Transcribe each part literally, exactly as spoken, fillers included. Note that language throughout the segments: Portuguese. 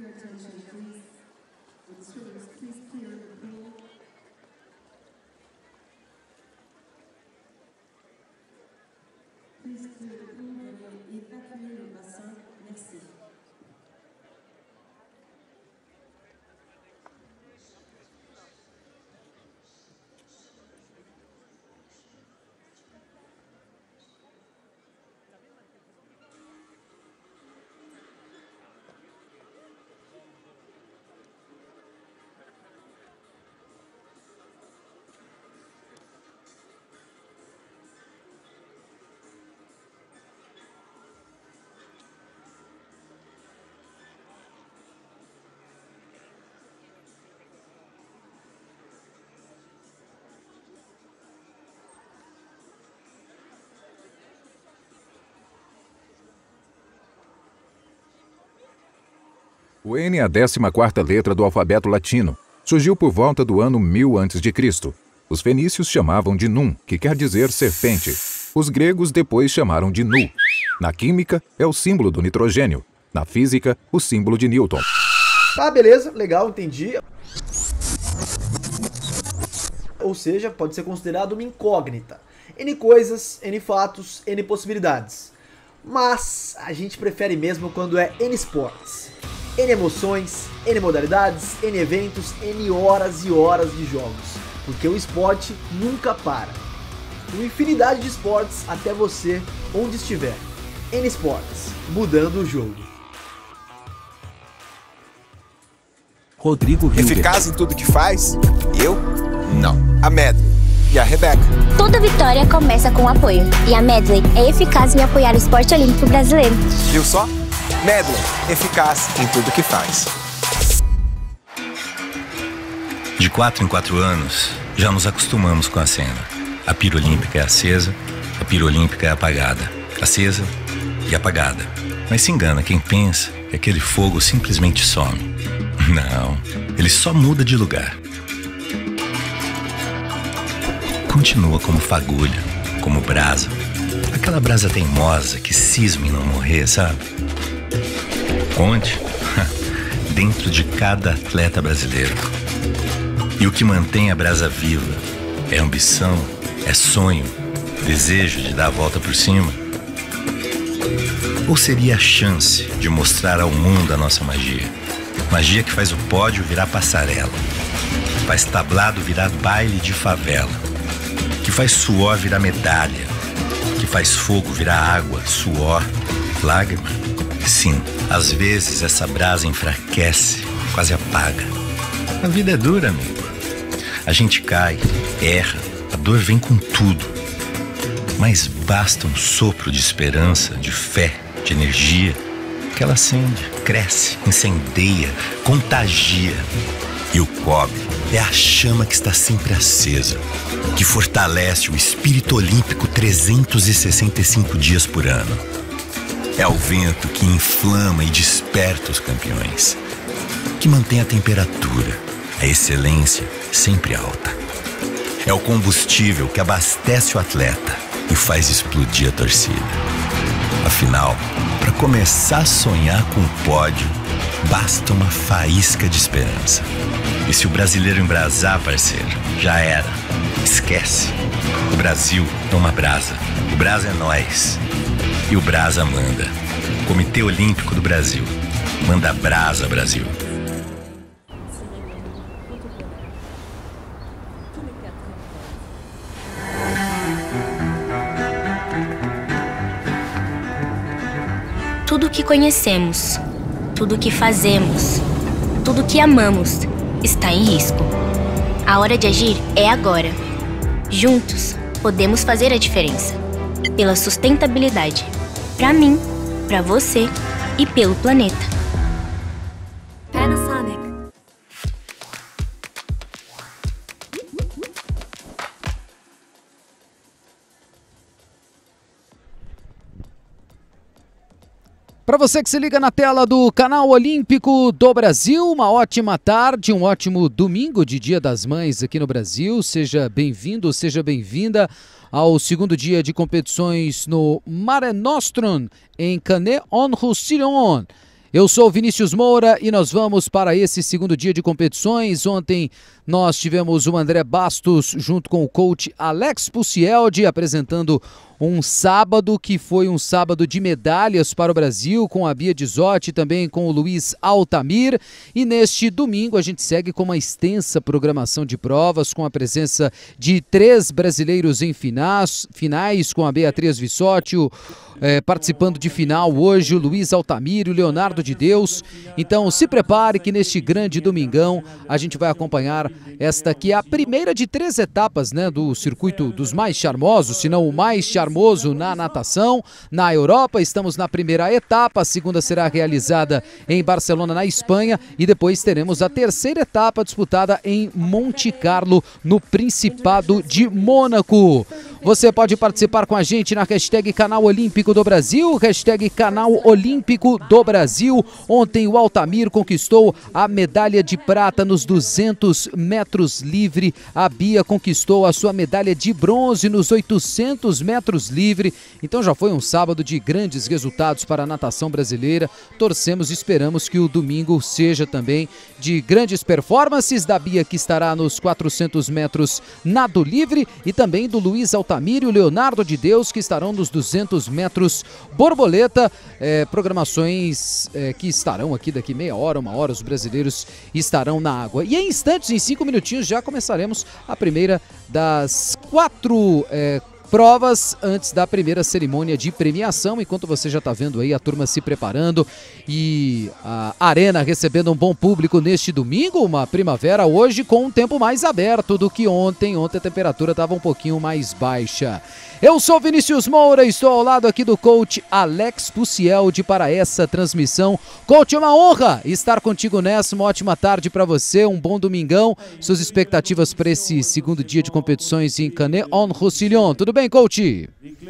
O N é a décima quarta letra do alfabeto latino. Surgiu por volta do ano mil antes de Cristo. Os fenícios chamavam de Num, que quer dizer serpente. Os gregos depois chamaram de Nu. Na química, é o símbolo do nitrogênio. Na física, o símbolo de Newton. Tá, beleza, legal, entendi. Ou seja, pode ser considerado uma incógnita. N coisas, N fatos, N possibilidades. Mas a gente prefere mesmo quando é N esportes. N emoções, N modalidades, N eventos, N horas e horas de jogos. Porque o esporte nunca para. Uma infinidade de esportes até você, onde estiver. N esportes, mudando o jogo. Rodrigo Hilbert. Eficaz em tudo que faz? Eu? Não. A Medley. E a Rebeca. Toda vitória começa com apoio. E a Medley é eficaz em apoiar o esporte olímpico brasileiro. Viu só? Medley. Eficaz em tudo que faz. De quatro em quatro anos, já nos acostumamos com a cena. A pira olímpica é acesa, a pira olímpica é apagada. Acesa e apagada. Mas se engana quem pensa que aquele fogo simplesmente some. Não, ele só muda de lugar. Continua como fagulha, como brasa. Aquela brasa teimosa que cisma em não morrer, sabe? Onde? Dentro de cada atleta brasileiro. E o que mantém a brasa viva é ambição, é sonho, desejo de dar a volta por cima? Ou seria a chance de mostrar ao mundo a nossa magia? Magia que faz o pódio virar passarela, faz tablado virar baile de favela, que faz suor virar medalha, que faz fogo virar água, suor, lágrima. Sim, às vezes essa brasa enfraquece, quase apaga. A vida é dura, amigo. A gente cai, erra, a dor vem com tudo. Mas basta um sopro de esperança, de fé, de energia, que ela acende, cresce, incendeia, contagia. E o cobre é a chama que está sempre acesa, que fortalece o espírito olímpico trezentos e sessenta e cinco dias por ano. É o vento que inflama e desperta os campeões, que mantém a temperatura, a excelência sempre alta. É o combustível que abastece o atleta e faz explodir a torcida. Afinal, para começar a sonhar com o pódio, basta uma faísca de esperança. E se o brasileiro embrasar, parceiro, já era. Esquece. O Brasil é uma brasa. O brasa é nós. E o brasa manda. Comitê Olímpico do Brasil. Manda brasa, Brasil. Tudo que conhecemos, tudo que fazemos, tudo que amamos está em risco. A hora de agir é agora. Juntos, podemos fazer a diferença. Pela sustentabilidade. Para mim, para você e pelo planeta. Panasonic. Para você que se liga na tela do Canal Olímpico do Brasil, uma ótima tarde, um ótimo domingo de Dia das Mães aqui no Brasil. Seja bem-vindo, seja bem-vinda ao segundo dia de competições no Mare Nostrum, em Canet-en-Roussillon. Eu sou o Vinícius Moura e nós vamos para esse segundo dia de competições. Ontem nós tivemos o André Bastos junto com o coach Alex Pucieldi apresentando um sábado que foi um sábado de medalhas para o Brasil, com a Bia Dizotti e também com o Luiz Altamir. E neste domingo a gente segue com uma extensa programação de provas, com a presença de três brasileiros em finais, finais com a Beatriz Vissotti, o, é, participando de final hoje, o Luiz Altamir e o Leonardo de Deus. Então se prepare que neste grande domingão a gente vai acompanhar esta que é a primeira de três etapas, né, do circuito dos mais charmosos, se não o mais charmoso na natação na Europa. Estamos na primeira etapa, a segunda será realizada em Barcelona, na Espanha, e depois teremos a terceira etapa disputada em Monte Carlo, no Principado de Mônaco. Você pode participar com a gente na hashtag Canal Olímpico do Brasil, hashtag Canal Olímpico do Brasil. Ontem o Altamir conquistou a medalha de prata nos duzentos metros livre. A Bia conquistou a sua medalha de bronze nos oitocentos metros livre. Então já foi um sábado de grandes resultados para a natação brasileira. Torcemos e esperamos que o domingo seja também de grandes performances da Bia, que estará nos quatrocentos metros nado livre, e também do Luiz Altamir e o Leonardo de Deus, que estarão nos duzentos metros borboleta. É, programações é, que estarão aqui daqui meia hora, uma hora, os brasileiros estarão na água. E em instantes, em cinco minutinhos, já começaremos a primeira das quatro é, provas antes da primeira cerimônia de premiação, enquanto você já está vendo aí a turma se preparando e a arena recebendo um bom público neste domingo, uma primavera hoje com um tempo mais aberto do que ontem. Ontem a temperatura estava um pouquinho mais baixa. Eu sou Vinícius Moura, estou ao lado aqui do coach Alex Pucieldi para essa transmissão. Coach, é uma honra estar contigo nessa, uma ótima tarde para você, um bom domingão. Suas expectativas para esse segundo dia de competições em Canet-en-Roussillon. Tudo bem, coach?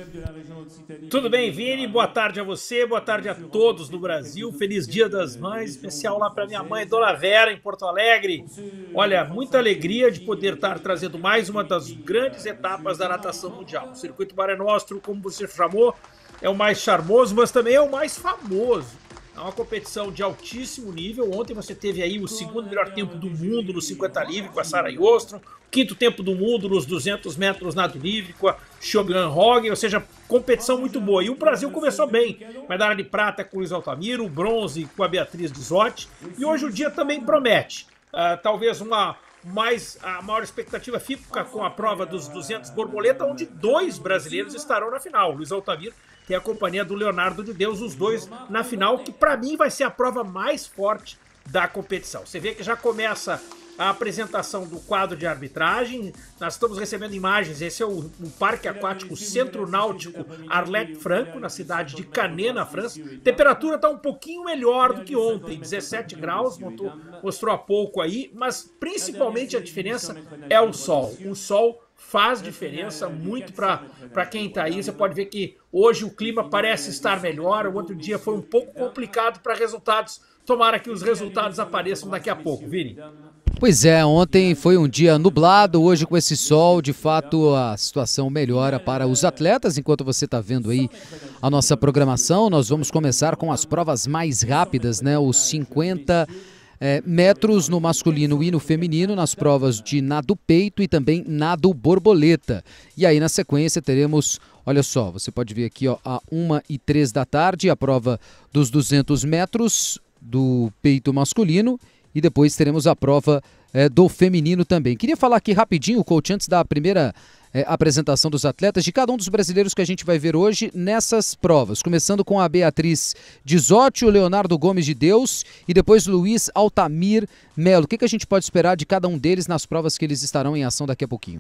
Tudo bem, Vini? Boa tarde a você, boa tarde a todos no Brasil. Feliz Dia das Mães, especial lá para minha mãe, Dona Vera, em Porto Alegre. Olha, muita alegria de poder estar trazendo mais uma das grandes etapas da natação mundial. O circuito Mare Nostrum, como você chamou, é o mais charmoso, mas também é o mais famoso. É uma competição de altíssimo nível. Ontem você teve aí o segundo melhor tempo do mundo no cinquenta livre com a Sarah Jostrom, quinto tempo do mundo nos duzentos metros nado livre com a Shogun Hogg, ou seja, competição muito boa. E o Brasil começou bem, medalha de prata com o Luiz Altamir, o bronze com a Beatriz Dizotti, e hoje o dia também promete. Uh, talvez uma mais, a maior expectativa fica com a prova dos duzentos borboleta, onde dois brasileiros estarão na final. O Luiz Altamir tem a companhia do Leonardo de Deus, os dois na final, que para mim vai ser a prova mais forte da competição. Você vê que já começa a apresentação do quadro de arbitragem. Nós estamos recebendo imagens. Esse é o, o Parque Aquático Centro Náutico Arlette Franco, na cidade de Canet, na França. A temperatura está um pouquinho melhor do que ontem, dezessete graus, mostrou, mostrou há pouco aí, mas principalmente a diferença é o sol. O sol faz diferença muito para quem está aí. Você pode ver que hoje o clima parece estar melhor. O outro dia foi um pouco complicado para resultados. Tomara que os resultados apareçam daqui a pouco, Vini. Pois é, ontem foi um dia nublado, hoje com esse sol, de fato a situação melhora para os atletas. Enquanto você está vendo aí a nossa programação, nós vamos começar com as provas mais rápidas, né? Os cinquenta é, metros no masculino e no feminino, nas provas de nado peito e também nado borboleta. E aí na sequência teremos, olha só, você pode ver aqui ó, a uma e três da tarde, a prova dos duzentos metros do peito masculino. E depois teremos a prova é, do feminino também. Queria falar aqui rapidinho, coach, antes da primeira é, apresentação dos atletas, de cada um dos brasileiros que a gente vai ver hoje nessas provas. Começando com a Beatriz Dizotti, o Leonardo Gomes de Deus e depois Luiz Altamir Melo. O que, que a gente pode esperar de cada um deles nas provas que eles estarão em ação daqui a pouquinho?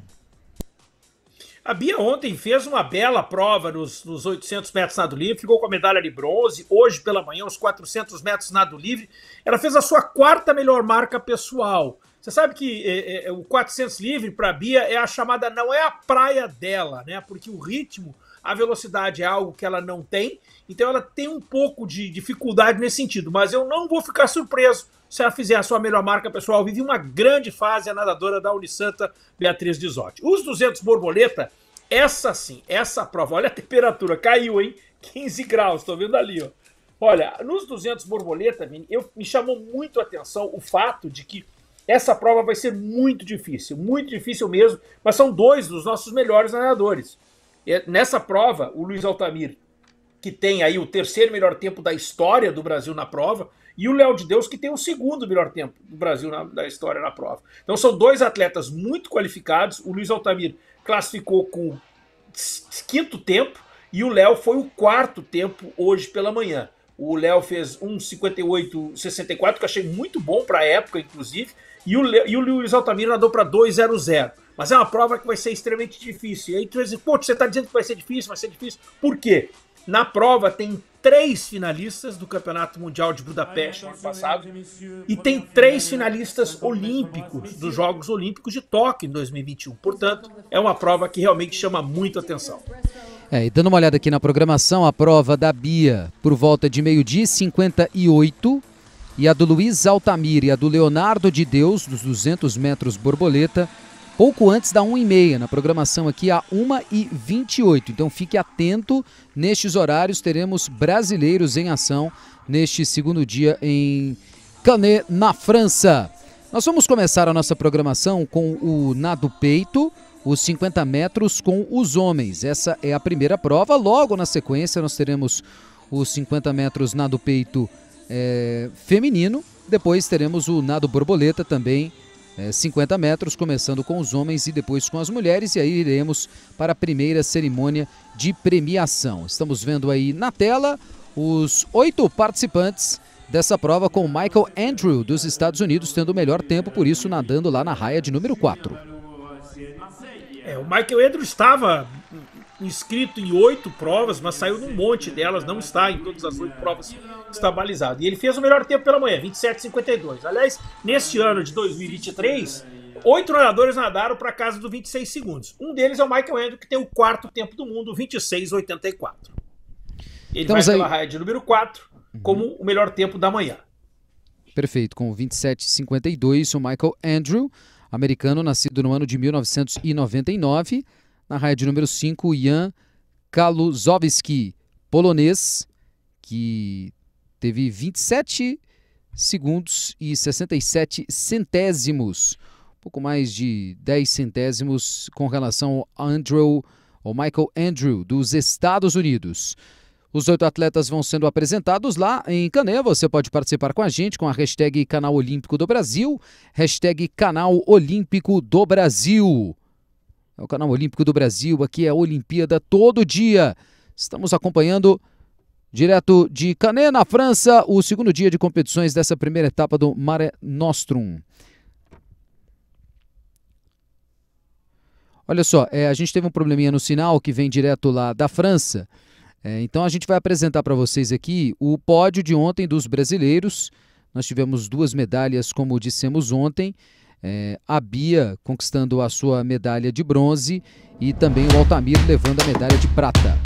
A Bia ontem fez uma bela prova nos, nos oitocentos metros nado livre, ficou com a medalha de bronze. Hoje pela manhã, os quatrocentos metros nado livre, ela fez a sua quarta melhor marca pessoal. Você sabe que é, é, o quatrocentos livre para a Bia é a chamada, não é a praia dela, né? Porque o ritmo, a velocidade é algo que ela não tem, então ela tem um pouco de dificuldade nesse sentido. Mas eu não vou ficar surpreso se ela fizer a sua melhor marca pessoal. Vive uma grande fase a nadadora da Unisanta, Beatriz Dizotti. Os duzentos borboleta, essa sim, essa prova, olha a temperatura, caiu, hein? quinze graus, tô vendo ali, ó. Olha, nos duzentos borboleta, Vini, eu, me chamou muito a atenção o fato de que essa prova vai ser muito difícil, muito difícil mesmo, mas são dois dos nossos melhores nadadores. Nessa prova, o Luiz Altamir, que tem aí o terceiro melhor tempo da história do Brasil na prova, e o Léo de Deus, que tem o segundo melhor tempo do Brasil na, da história na prova. Então são dois atletas muito qualificados. O Luiz Altamir classificou com quinto tempo e o Léo foi o quarto tempo hoje pela manhã. O Léo fez um cinquenta e oito sessenta e quatro, que eu achei muito bom para a época, inclusive, e o, Léo, e o Luiz Altamir nadou para dois zero zero. Mas é uma prova que vai ser extremamente difícil. E aí tu vai dizer, pô, você está dizendo que vai ser difícil, vai ser difícil. Por quê? Na prova tem três finalistas do Campeonato Mundial de Budapeste no ano passado e tem três finalistas olímpicos dos Jogos Olímpicos de Tóquio em dois mil e vinte e um. Portanto, é uma prova que realmente chama muito atenção. É, e dando uma olhada aqui na programação, a prova da Bia por volta de meio-dia e cinquenta e oito e a do Luiz Altamir e a do Leonardo de Deus, dos duzentos metros borboleta, pouco antes da uma e meia, na programação aqui a uma e vinte e oito. Então fique atento, nestes horários teremos brasileiros em ação neste segundo dia em Canet, na França. Nós vamos começar a nossa programação com o nado peito, os cinquenta metros com os homens. Essa é a primeira prova. Logo na sequência nós teremos os cinquenta metros nado peito é, feminino. Depois teremos o nado borboleta também, É, cinquenta metros, começando com os homens e depois com as mulheres, e aí iremos para a primeira cerimônia de premiação. Estamos vendo aí na tela os oito participantes dessa prova, com Michael Andrew dos Estados Unidos tendo o melhor tempo, por isso nadando lá na raia de número quatro. É, o Michael Andrew estava inscrito em oito provas, mas saiu num monte delas, não está em todas as oito provas está balizado. E ele fez o melhor tempo pela manhã, vinte e sete cinquenta e dois. Aliás, neste ano de dois mil e vinte e três, oito nadadores nadaram para casa dos vinte e seis segundos. Um deles é o Michael Andrew, que tem o quarto tempo do mundo, vinte e seis oitenta e quatro. Ele então, vai pela aí... raia de número quatro como uhum. o melhor tempo da manhã. Perfeito, com vinte e sete cinquenta e dois, o Michael Andrew, americano, nascido no ano de mil novecentos e noventa e nove. Na raia de número cinco, Jan Kaluzowski, polonês, que teve vinte e sete segundos e sessenta e sete centésimos, pouco mais de dez centésimos com relação ao Andrew, ao Michael Andrew, dos Estados Unidos. Os oito atletas vão sendo apresentados lá em Canet. Você pode participar com a gente com a hashtag Canal Olímpico do Brasil, hashtag Canal Olímpico do Brasil. É o Canal Olímpico do Brasil, aqui é a Olimpíada todo dia. Estamos acompanhando direto de Canet, na França, o segundo dia de competições dessa primeira etapa do Mare Nostrum. Olha só, é, a gente teve um probleminha no sinal que vem direto lá da França. É, então a gente vai apresentar para vocês aqui o pódio de ontem dos brasileiros. Nós tivemos duas medalhas, como dissemos ontem. É, a Bia conquistando a sua medalha de bronze e também o Altamir levando a medalha de prata.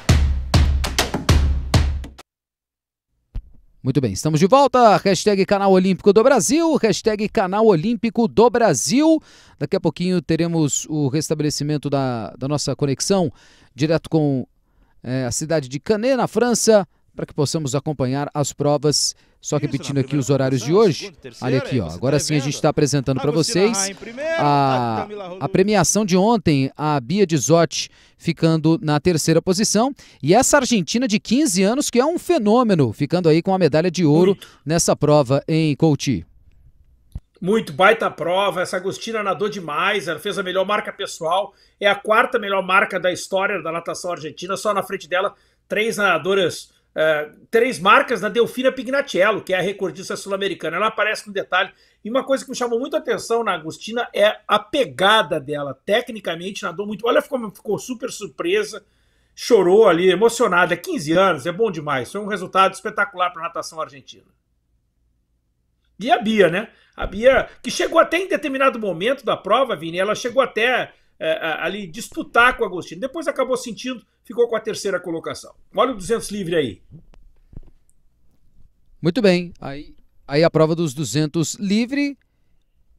Muito bem, estamos de volta. Hashtag Canal Olímpico do Brasil, hashtag Canal Olímpico do Brasil. Daqui a pouquinho teremos o restabelecimento da, da nossa conexão direto com é, a cidade de Canet, na França, para que possamos acompanhar as provas. Só repetindo aqui os horários de hoje. Olha aqui, ó. Agora sim a gente está apresentando para vocês a, a premiação de ontem. A Bia Dizotti ficando na terceira posição. E essa argentina de quinze anos, que é um fenômeno, ficando aí com a medalha de ouro Muito. nessa prova em Couty. Muito baita prova. Essa Agostina nadou demais. Ela fez a melhor marca pessoal. É a quarta melhor marca da história da natação argentina. Só na frente dela, três nadadoras. Uh, três marcas na Delfina Pignatiello, que é a recordista sul-americana. Ela aparece no detalhe. E uma coisa que me chamou muito a atenção na Agostina é a pegada dela. Tecnicamente, nadou muito. Olha, ficou, ficou super surpresa. Chorou ali, emocionada. quinze anos, é bom demais. Foi um resultado espetacular para a natação argentina. E a Bia, né? A Bia, que chegou até em determinado momento da prova, Vini, ela chegou até é, ali disputar com a Agostina. Depois acabou sentindo, ficou com a terceira colocação. Olha o duzentos livre aí. Muito bem. Aí, aí a prova dos duzentos livre.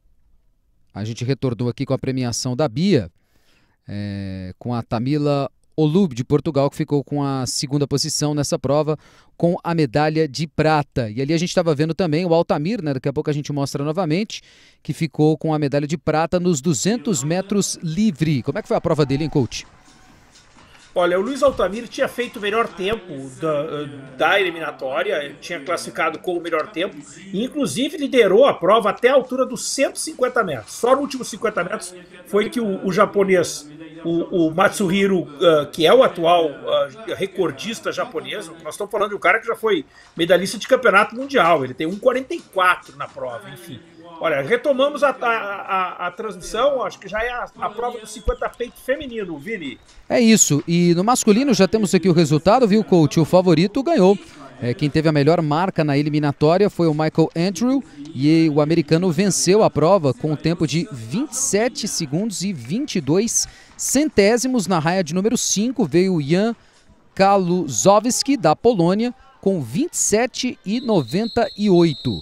A gente retornou aqui com a premiação da Bia, é, com a Tamila Olub, de Portugal, que ficou com a segunda posição nessa prova, com a medalha de prata. E ali a gente estava vendo também o Altamir, né? Daqui a pouco a gente mostra novamente, que ficou com a medalha de prata nos duzentos metros livre. Como é que foi a prova dele, hein, coach? Olha, o Luiz Altamir tinha feito o melhor tempo da, da eliminatória, ele tinha classificado com o melhor tempo, e inclusive liderou a prova até a altura dos cento e cinquenta metros. Só no último cinquenta metros foi que o, o japonês, o, o Matsuhiro, uh, que é o atual uh, recordista japonês, nós estamos falando de um cara que já foi medalhista de campeonato mundial, ele tem um quarenta e quatro na prova, enfim. Olha, retomamos a, a, a, a transmissão, acho que já é a, a prova do cinquenta peito feminino, Vini. É isso, e no masculino já temos aqui o resultado, viu, coach? O favorito ganhou. É, quem teve a melhor marca na eliminatória foi o Michael Andrew, e o americano venceu a prova com um tempo de vinte e sete segundos e vinte e dois centésimos. Na raia de número cinco veio o Jan Kaluzowski, da Polônia, com vinte e sete e noventa e oito.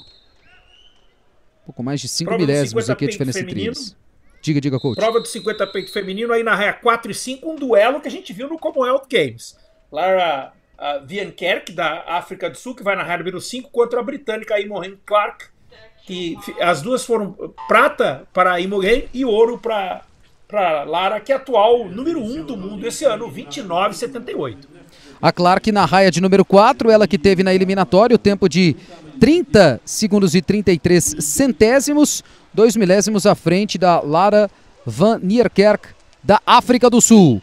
Pouco mais de cinco milésimos aqui a diferença entre eles. Diga, diga, coach. Prova do cinquenta peito feminino, aí na raia quatro e cinco, um duelo que a gente viu no Commonwealth Games. Lara uh, Viankerk, da África do Sul, que vai na raia número cinco, contra a britânica Imogen Clark, que as duas foram prata para a Imogen e ouro para para Lara, que é atual número um do mundo esse ano, vinte e nove e setenta e oito. A Clark na raia de número quatro, ela que teve na eliminatória o tempo de trinta segundos e trinta e três centésimos, dois milésimos à frente da Lara Van Niekerk, da África do Sul.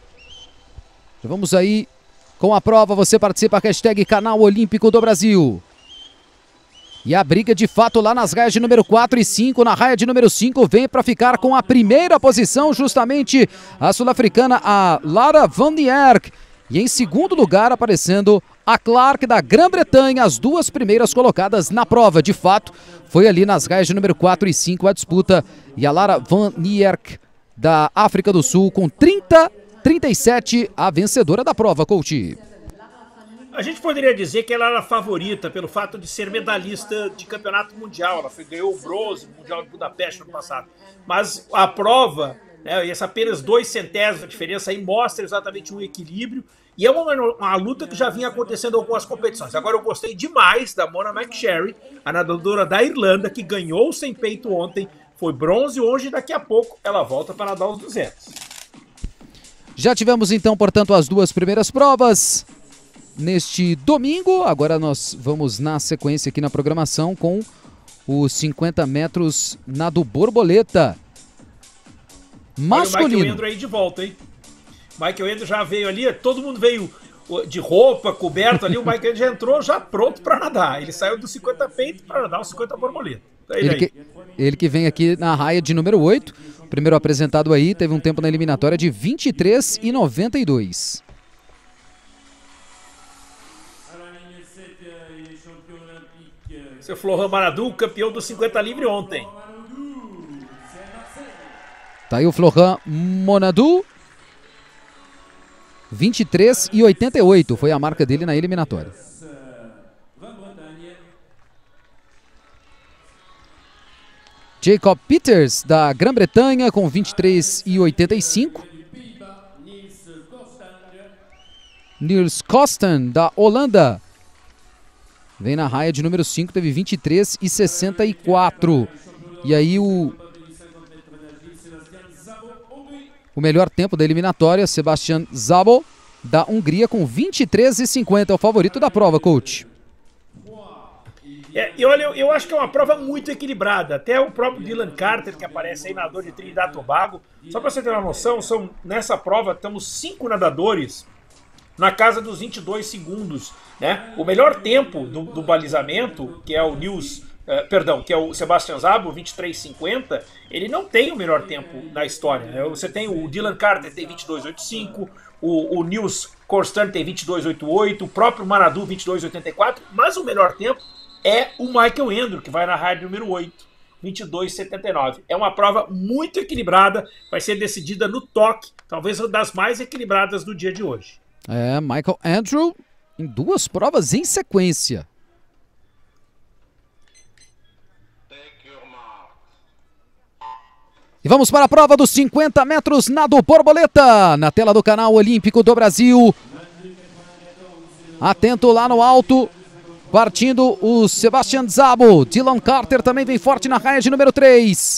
Já vamos aí com a prova, você participa, hashtag Canal Olímpico do Brasil. E a briga de fato lá nas raias de número quatro e cinco, na raia de número cinco, vem para ficar com a primeira posição, justamente a sul-africana, a Lara Van Niekerk. E em segundo lugar aparecendo a Clark da Grã-Bretanha, as duas primeiras colocadas na prova. De fato, foi ali nas raias de número quatro e cinco a disputa. E a Lara Van Niekerk da África do Sul com trinta, trinta e sete, a vencedora da prova, coach. A gente poderia dizer que ela era a favorita pelo fato de ser medalhista de campeonato mundial. Ela foi, ganhou o bronze no Mundial de Budapeste no ano passado. Mas a prova, né, e essa apenas dois centésimos a diferença aí mostra exatamente um equilíbrio. E é uma, uma luta que já vinha acontecendo em algumas competições. Agora eu gostei demais da Mona McSherry, a nadadora da Irlanda, que ganhou o cem peito ontem, foi bronze hoje e daqui a pouco ela volta para nadar os duzentos. Já tivemos então, portanto, as duas primeiras provas neste domingo. Agora nós vamos na sequência aqui na programação com os cinquenta metros nado borboleta masculino. Olha o Michael Andrew aí de volta, hein? Michael Andrew já veio ali, todo mundo veio de roupa, coberto ali, o Michael Andrew já entrou já pronto para nadar. Ele saiu do cinquenta peito para nadar o cinquenta borboleta. Ele, ele, que, ele que vem aqui na raia de número oito, primeiro apresentado aí, teve um tempo na eliminatória de vinte e três e noventa e dois. Seu Florent Manadou, campeão do cinquenta livre ontem. Tá aí o Florent Manadou. vinte e três e oitenta e oito foi a marca dele na eliminatória. Jacob Peters, da Grã-Bretanha, com vinte e três e oitenta e cinco. Niels Kosten, da Holanda, vem na raia de número cinco, teve vinte e três e sessenta e quatro. E aí o, o melhor tempo da eliminatória, Sebastian Szabo, da Hungria, com vinte e três e cinquenta. É o favorito da prova, coach. É, e olha, eu, eu acho que é uma prova muito equilibrada. Até o próprio Dylan Carter, que aparece aí, nadador de Trinidad e Tobago. Só para você ter uma noção, são, nessa prova estamos cinco nadadores na casa dos vinte e dois segundos. Né? O melhor tempo do, do balizamento, que é o Niels, uh, perdão, que é o Sebastian Szabo, vinte e três e cinquenta, ele não tem o melhor tempo na história. Né? Você tem o Dylan Carter, tem vinte e dois e oitenta e cinco, o, o Niels Kosten tem vinte e dois e oitenta e oito, o próprio Manadou vinte e dois e oitenta e quatro, mas o melhor tempo é o Michael Andrew, que vai na raia número oito, vinte e dois e setenta e nove. É uma prova muito equilibrada, vai ser decidida no toque, talvez uma das mais equilibradas do dia de hoje. É, Michael Andrew em duas provas em sequência. E vamos para a prova dos cinquenta metros nado borboleta, na tela do canal Olímpico do Brasil. Atento lá no alto, partindo o Sebastian Szabo. Dylan Carter também vem forte na raia de número três.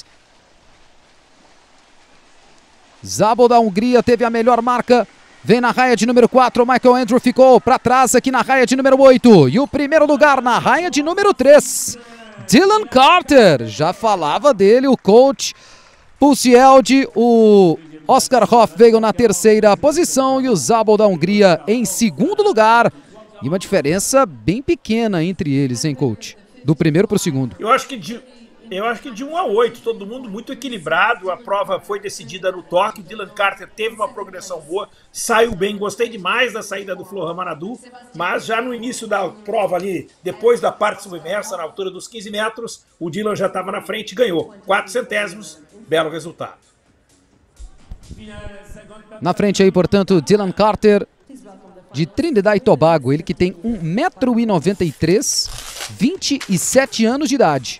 Szabo da Hungria teve a melhor marca. Vem na raia de número quatro, o Michael Andrew ficou para trás aqui na raia de número oito. E o primeiro lugar na raia de número três, Dylan Carter. Já falava dele o coach Pulsielde. O Oscar Hoff veio na terceira posição e o Szabo da Hungria em segundo lugar. E uma diferença bem pequena entre eles, hein, coach? Do primeiro para o segundo. Eu acho que de, eu acho que de um a oito, todo mundo muito equilibrado. A prova foi decidida no toque. Dylan Carter teve uma progressão boa, saiu bem. Gostei demais da saída do Floran Manadu, mas já no início da prova ali, depois da parte submersa, na altura dos quinze metros, o Dylan já estava na frente e ganhou. Quatro centésimos, belo resultado. Na frente aí, portanto, Dylan Carter, de Trinidad e Tobago, ele que tem um metro e noventa e três, vinte e sete anos de idade.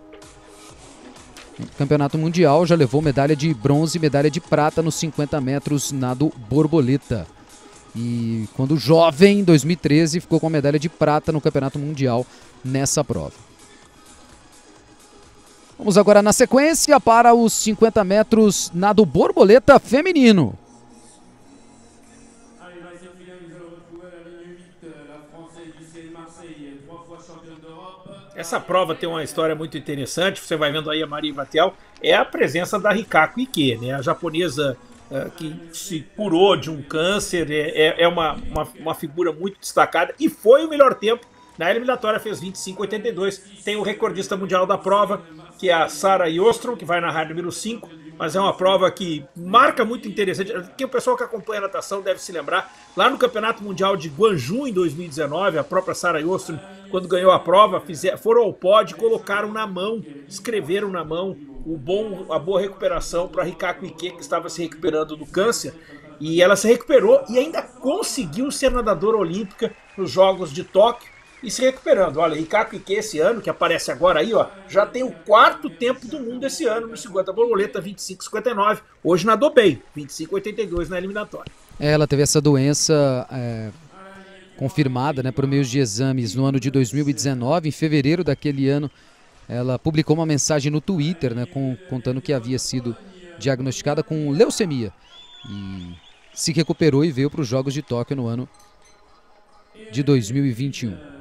No Campeonato Mundial já levou medalha de bronze e medalha de prata nos cinquenta metros nado borboleta. E quando jovem, em dois mil e treze, ficou com a medalha de prata no Campeonato Mundial nessa prova. Vamos agora na sequência para os cinquenta metros nado borboleta feminino. Essa prova tem uma história muito interessante, você vai vendo aí a Maria Vatel, é a presença da Rikako Ike, né? A japonesa uh, que se curou de um câncer, é, é uma, uma, uma figura muito destacada e foi o melhor tempo. Na eliminatória fez vinte e cinco oitenta e dois, tem o recordista mundial da prova, que é a Sarah Jostrom, que vai na raia número cinco, mas é uma prova que marca muito interessante, que o pessoal que acompanha a natação deve se lembrar, lá no Campeonato Mundial de Guangzhou em dois mil e dezenove, a própria Sarah Jostrom, quando ganhou a prova, fizer, foram ao pódio, colocaram na mão, escreveram na mão o bom, a boa recuperação para a Rikako Ike, que estava se recuperando do câncer, e ela se recuperou e ainda conseguiu ser nadadora olímpica nos Jogos de Tóquio, e se recuperando. Olha, Rikako Ike esse ano, que aparece agora aí, ó, já tem o quarto tempo do mundo esse ano no cinquenta borboleta, vinte e cinco cinquenta e nove. Hoje nadou bem, vinte e cinco oitenta e dois na eliminatória. Ela teve essa doença é, confirmada, né, por meio de exames no ano de dois mil e dezenove. Em fevereiro daquele ano, ela publicou uma mensagem no Twitter, né, com, contando que havia sido diagnosticada com leucemia. E se recuperou e veio para os Jogos de Tóquio no ano de dois mil e vinte e um.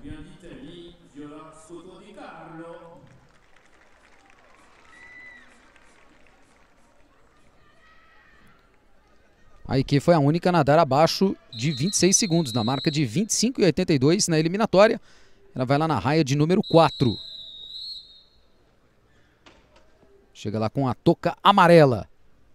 A Ike foi a única a nadar abaixo de vinte e seis segundos, na marca de vinte e cinco e oitenta e dois na eliminatória. Ela vai lá na raia de número quatro. Chega lá com a touca amarela.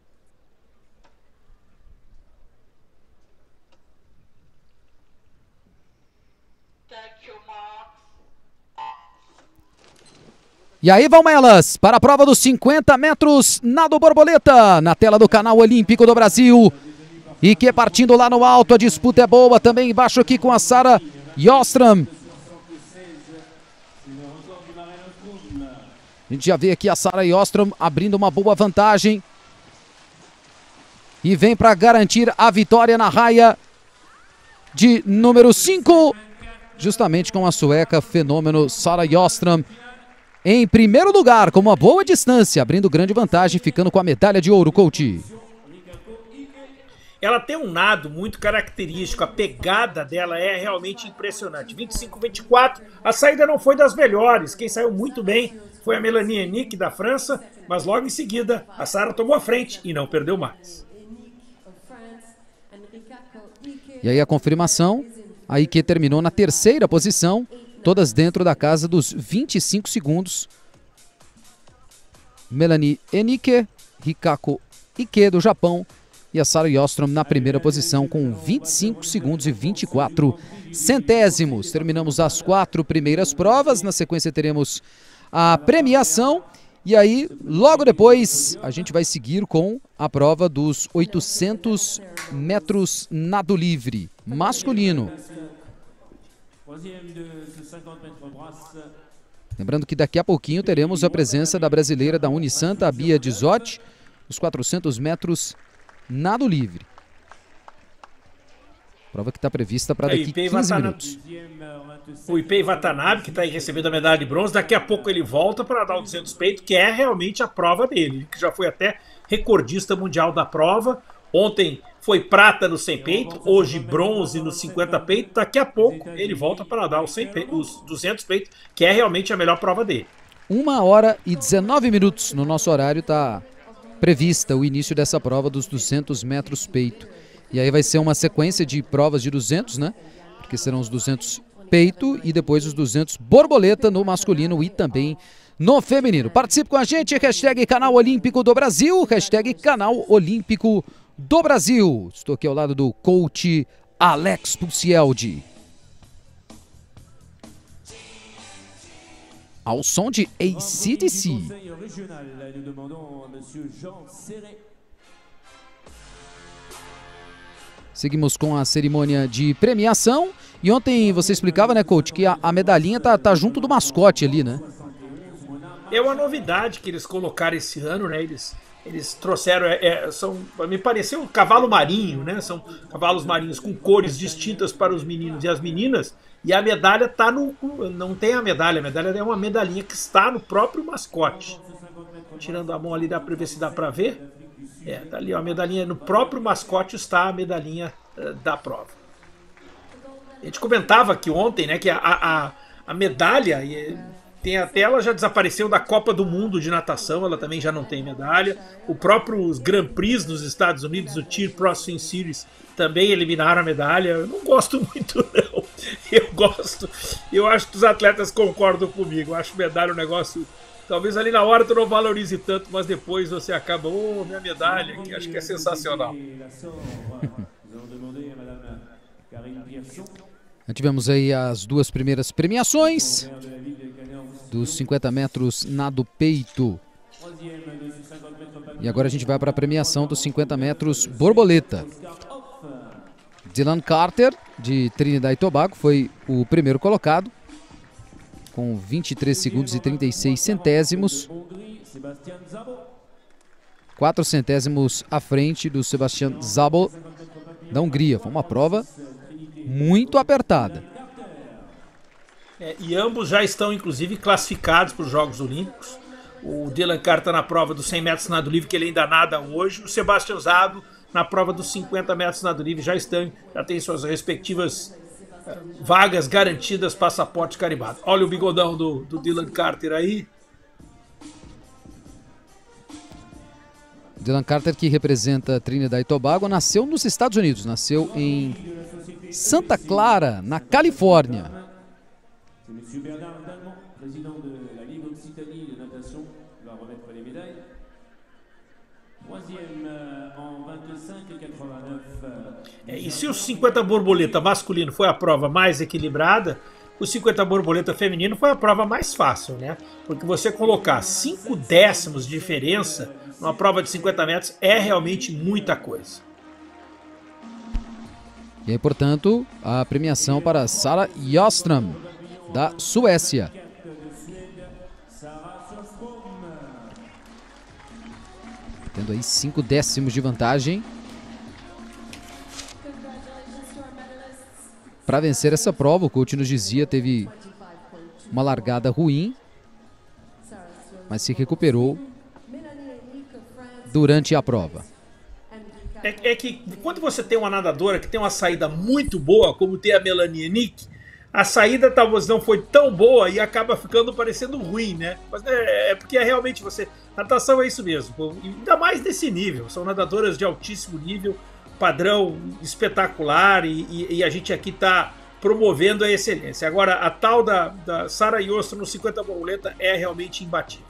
E aí vão elas para a prova dos cinquenta metros nado borboleta, na tela do canal Olímpico do Brasil. Ike partindo lá no alto, a disputa é boa, também embaixo aqui com a Sarah Jostrom. A gente já vê aqui a Sarah Jostrom abrindo uma boa vantagem. E vem para garantir a vitória na raia de número cinco, justamente com a sueca fenômeno Sarah Jostrom em primeiro lugar, com uma boa distância, abrindo grande vantagem, ficando com a medalha de ouro, coach. Ela tem um nado muito característico, a pegada dela é realmente impressionante. vinte e cinco vinte e quatro, a saída não foi das melhores, quem saiu muito bem foi a Melanie Hennick da França, mas logo em seguida a Sarah tomou a frente e não perdeu mais. E aí a confirmação, a Ike terminou na terceira posição, todas dentro da casa dos vinte e cinco segundos. Melanie Hennick, Rikako Ike do Japão e a Sarah Jostrom na primeira posição com vinte e cinco segundos e vinte e quatro centésimos. Terminamos as quatro primeiras provas, na sequência teremos a premiação e aí logo depois a gente vai seguir com a prova dos oitocentos metros nado livre masculino. Lembrando que daqui a pouquinho teremos a presença da brasileira da Unisanta, a Bia Dizotti, os quatrocentos metros nado livre. Prova que está prevista para daqui a quinze minutos. O Ipei Watanabe, que está aí recebendo a medalha de bronze, daqui a pouco ele volta para dar o duzentos peito, que é realmente a prova dele, que já foi até recordista mundial da prova. Ontem foi prata no cem peito, hoje bronze no cinquenta peito. Daqui a pouco ele volta para dar os, cem peito, os duzentos peito, que é realmente a melhor prova dele. Uma hora e dezenove minutos no nosso horário está prevista o início dessa prova dos duzentos metros peito. E aí vai ser uma sequência de provas de duzentos, né? Porque serão os duzentos peito e depois os duzentos borboleta no masculino e também no feminino. Participe com a gente, hashtag Canal Olímpico do Brasil, hashtag Canal Olímpico do Brasil. Estou aqui ao lado do coach Alex Pulcieldi. Ao som de A C D C. Seguimos com a cerimônia de premiação. E ontem você explicava, né, coach, que a, a medalhinha tá, tá junto do mascote ali, né? É uma novidade que eles colocaram esse ano, né? Eles, eles trouxeram, é, é, são, me pareceu um cavalo marinho, né? São cavalos marinhos com cores distintas para os meninos e as meninas. E a medalha tá no... Não tem a medalha, a medalha é uma medalhinha que está no próprio mascote. Tirando a mão ali, dá para ver se dá para ver. É, tá ali, ó, a medalhinha no próprio mascote está a medalhinha uh, da prova. A gente comentava aqui ontem, né, que a, a, a medalha, tem até ela já desapareceu da Copa do Mundo de natação, ela também já não tem medalha. O próprio Grand Prix nos Estados Unidos, o Tier Pro Swim Series, também eliminaram a medalha. Eu não gosto muito, não. Eu gosto, eu acho que os atletas concordam comigo. Eu acho medalha um negócio... Talvez ali na hora tu não valorize tanto, mas depois você acaba, ô, oh, minha medalha, que acho que é sensacional. Tivemos aí as duas primeiras premiações dos cinquenta metros nado peito. E agora a gente vai para a premiação dos cinquenta metros borboleta. Dylan Carter, de Trinidad e Tobago, foi o primeiro colocado, com vinte e três segundos e trinta e seis centésimos. quatro centésimos à frente do Sebastian Szabó, da Hungria. Foi uma prova muito apertada. É, e ambos já estão, inclusive, classificados para os Jogos Olímpicos. O Dylan Carter na prova dos cem metros nado livre, que ele ainda nada hoje. O Sebastian Szabó na prova dos cinquenta metros nado livre já estão, já tem suas respectivas uh, vagas garantidas, passaporte carimbado. Olha o bigodão do, do Dylan Carter aí. Dylan Carter, que representa Trinidad e Tobago, nasceu nos Estados Unidos, nasceu em Santa Clara, na Califórnia. É, e se o cinquenta borboleta masculino foi a prova mais equilibrada, o cinquenta borboleta feminino foi a prova mais fácil, né? Porque você colocar cinco décimos de diferença numa prova de cinquenta metros é realmente muita coisa. E aí, portanto, a premiação para Sara Sjöström, da Suécia. Tendo aí cinco décimos de vantagem para vencer essa prova. O coach nos dizia, teve uma largada ruim, mas se recuperou durante a prova. É, é que quando você tem uma nadadora que tem uma saída muito boa, como tem a Melanie Enick, a saída talvez não foi tão boa e acaba ficando parecendo ruim, né? Mas é, é porque é realmente você... Natação é isso mesmo, ainda mais desse nível. São nadadoras de altíssimo nível, padrão espetacular, e, e, e a gente aqui está promovendo a excelência. Agora, a tal da, da Sara Sjöström no cinquenta borboleta é realmente imbatível.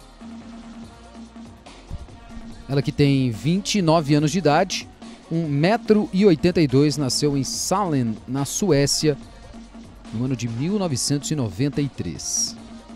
Ela que tem vinte e nove anos de idade, um metro e oitenta e dois, nasceu em Salem, na Suécia, no ano de mil novecentos e noventa e três.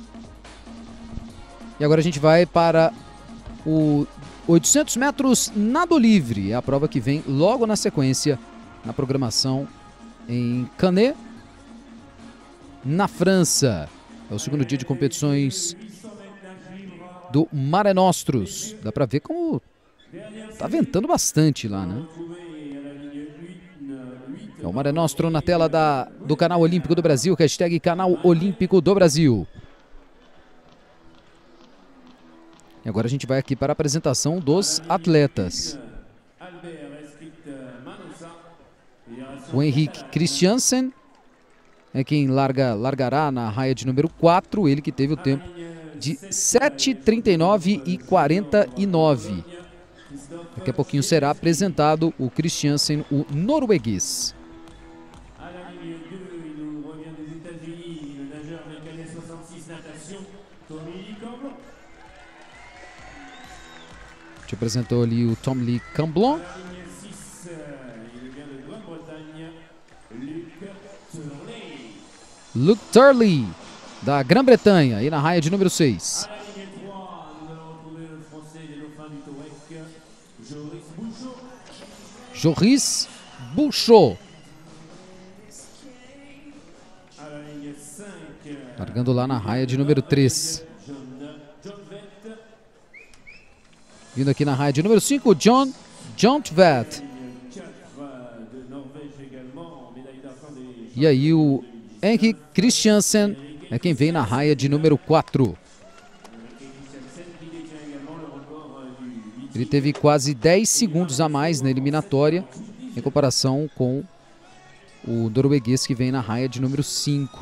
E agora a gente vai para o oitocentos metros nado livre, é a prova que vem logo na sequência na programação em Canet, na França. É o segundo dia de competições do Mare Nostrum. Dá pra ver como tá ventando bastante lá, né? É o Mare Nostrum na tela da, do Canal Olímpico do Brasil, hashtag Canal Olímpico do Brasil. E agora a gente vai aqui para a apresentação dos atletas. O Henrik Christiansen é quem larga, largará na raia de número quatro, ele que teve o tempo de sete trinta e nove e quarenta e nove. Daqui a pouquinho será apresentado o Christiansen, o norueguês. Te apresentou ali o Tom-Lee Camblon. Luke Turley, da Grã-Bretanha, aí na raia de número seis. Joris Bouchot. Largando lá na raia de número três. Vindo aqui na raia de número cinco, John Jontvedt. E aí o Henrik Christiansen é quem vem na raia de número quatro. Ele teve quase dez segundos a mais na eliminatória em comparação com o norueguês que vem na raia de número cinco.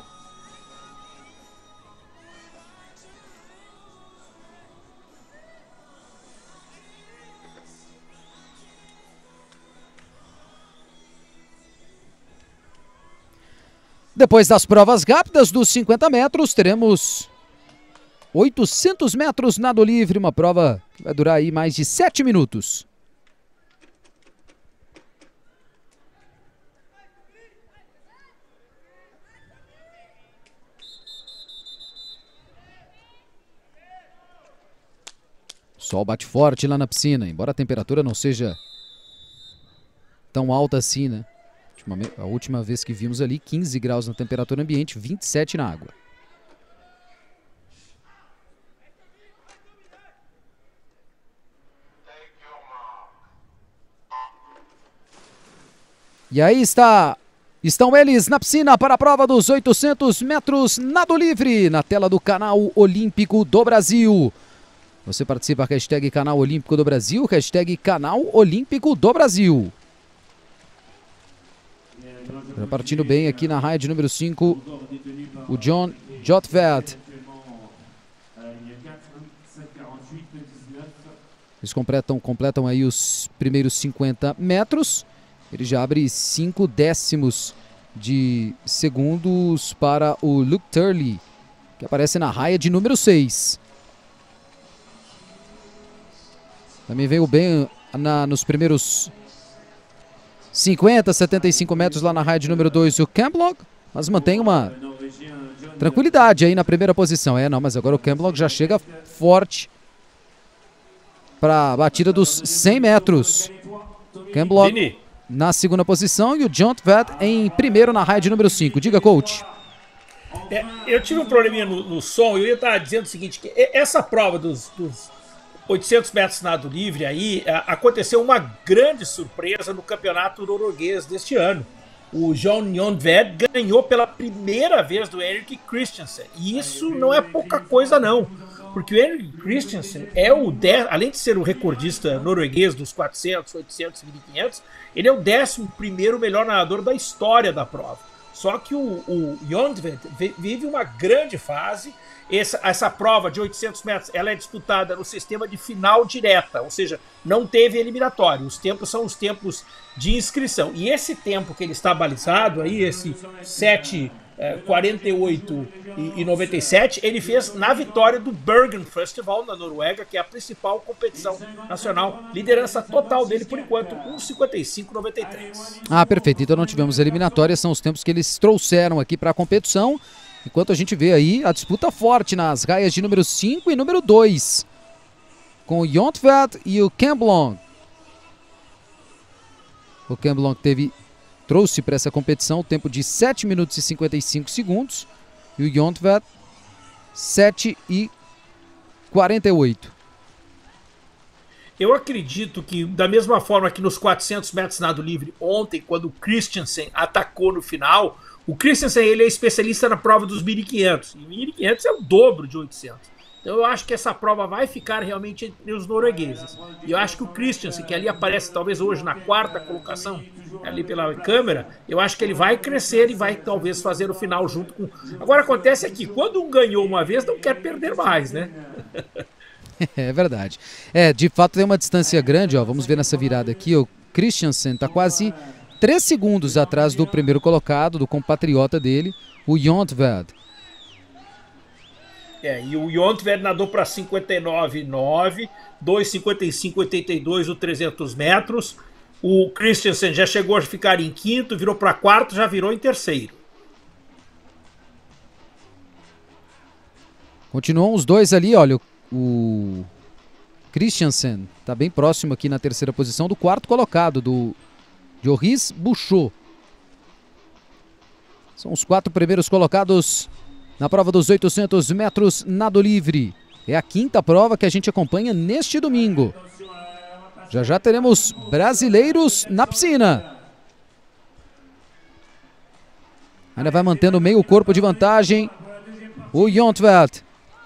Depois das provas rápidas dos cinquenta metros, teremos oitocentos metros nado livre, uma prova que vai durar aí mais de sete minutos. O sol bate forte lá na piscina, embora a temperatura não seja tão alta assim, né? A última vez que vimos ali, quinze graus na temperatura ambiente, vinte e sete na água. E aí está, estão eles na piscina para a prova dos oitocentos metros nado livre, na tela do Canal Olímpico do Brasil. Você participa, hashtag Canal Olímpico do Brasil, hashtag Canal Olímpico do Brasil. Já partindo bem aqui na raia de número cinco, o John Jontvedt. Eles completam, completam aí os primeiros cinquenta metros. Ele já abre cinco décimos de segundos para o Luke Turley, que aparece na raia de número seis. Também veio bem na, nos primeiros cinquenta, setenta e cinco metros lá na raia de número dois o Camblon, mas mantém uma tranquilidade aí na primeira posição. É, não, mas agora o Camblon já chega forte para a batida dos cem metros. Camblon na segunda posição e o Jontvedt em primeiro na raia de número cinco. Diga, coach. É, eu tive um probleminha no, no som, eu ia estar dizendo o seguinte, que essa prova dos, dos oitocentos metros nado livre aí, a, aconteceu uma grande surpresa no campeonato norueguês deste ano. O John Jontvedt ganhou pela primeira vez do Henrik Christiansen, e isso não é pouca coisa não, porque o Henrik Christiansen é o dez, além de ser o recordista norueguês dos quatrocentos, oitocentos e mil e quinhentos, ele é o décimo primeiro melhor nadador da história da prova. Só que o, o Jontvedt vive uma grande fase. Essa, essa prova de oitocentos metros, ela é disputada no sistema de final direta, ou seja, não teve eliminatório. Os tempos são os tempos de inscrição. E esse tempo que ele está balizado aí, esse sete, quarenta e oito e noventa e sete, ele fez na vitória do Bergen Festival na Noruega, que é a principal competição nacional. Liderança total dele por enquanto, um cinquenta e cinco noventa e três. Ah, perfeito. Então não tivemos eliminatória, são os tempos que eles trouxeram aqui para a competição. Enquanto a gente vê aí a disputa forte nas raias de número cinco e número dois. Com o Jontvedt e o Camblon. O Camblon teve, trouxe para essa competição o tempo de sete minutos e cinquenta e cinco segundos. E o Jontvedt sete e quarenta e oito. Eu acredito que, da mesma forma que nos quatrocentos metros nado livre ontem, quando o Christiansen atacou no final, o Christiansen ele é especialista na prova dos mil e quinhentos. E mil e quinhentos é o dobro de oitocentos. Então eu acho que essa prova vai ficar realmente entre os noruegueses. E eu acho que o Christiansen, que ali aparece talvez hoje na quarta colocação, ali pela câmera, eu acho que ele vai crescer e vai talvez fazer o final junto com... Agora acontece aqui, quando um ganhou uma vez, não quer perder mais, né? É verdade. É, de fato tem uma distância grande, ó. Vamos ver nessa virada aqui. O Christiansen está quase três segundos atrás do primeiro colocado, do compatriota dele, o Jontved. É, e o Jontved nadou para cinquenta e nove e nove, dois cinquenta e cinco e oitenta e dois o trezentos metros. O Christiansen já chegou a ficar em quinto, virou para quarto, já virou em terceiro. Continuam os dois ali, olha. O Christiansen está bem próximo aqui na terceira posição do quarto colocado, do Joris Bouchot. São os quatro primeiros colocados na prova dos oitocentos metros nado livre. É a quinta prova que a gente acompanha neste domingo. Já já teremos brasileiros na piscina. Ainda vai mantendo meio corpo de vantagem o Jontved.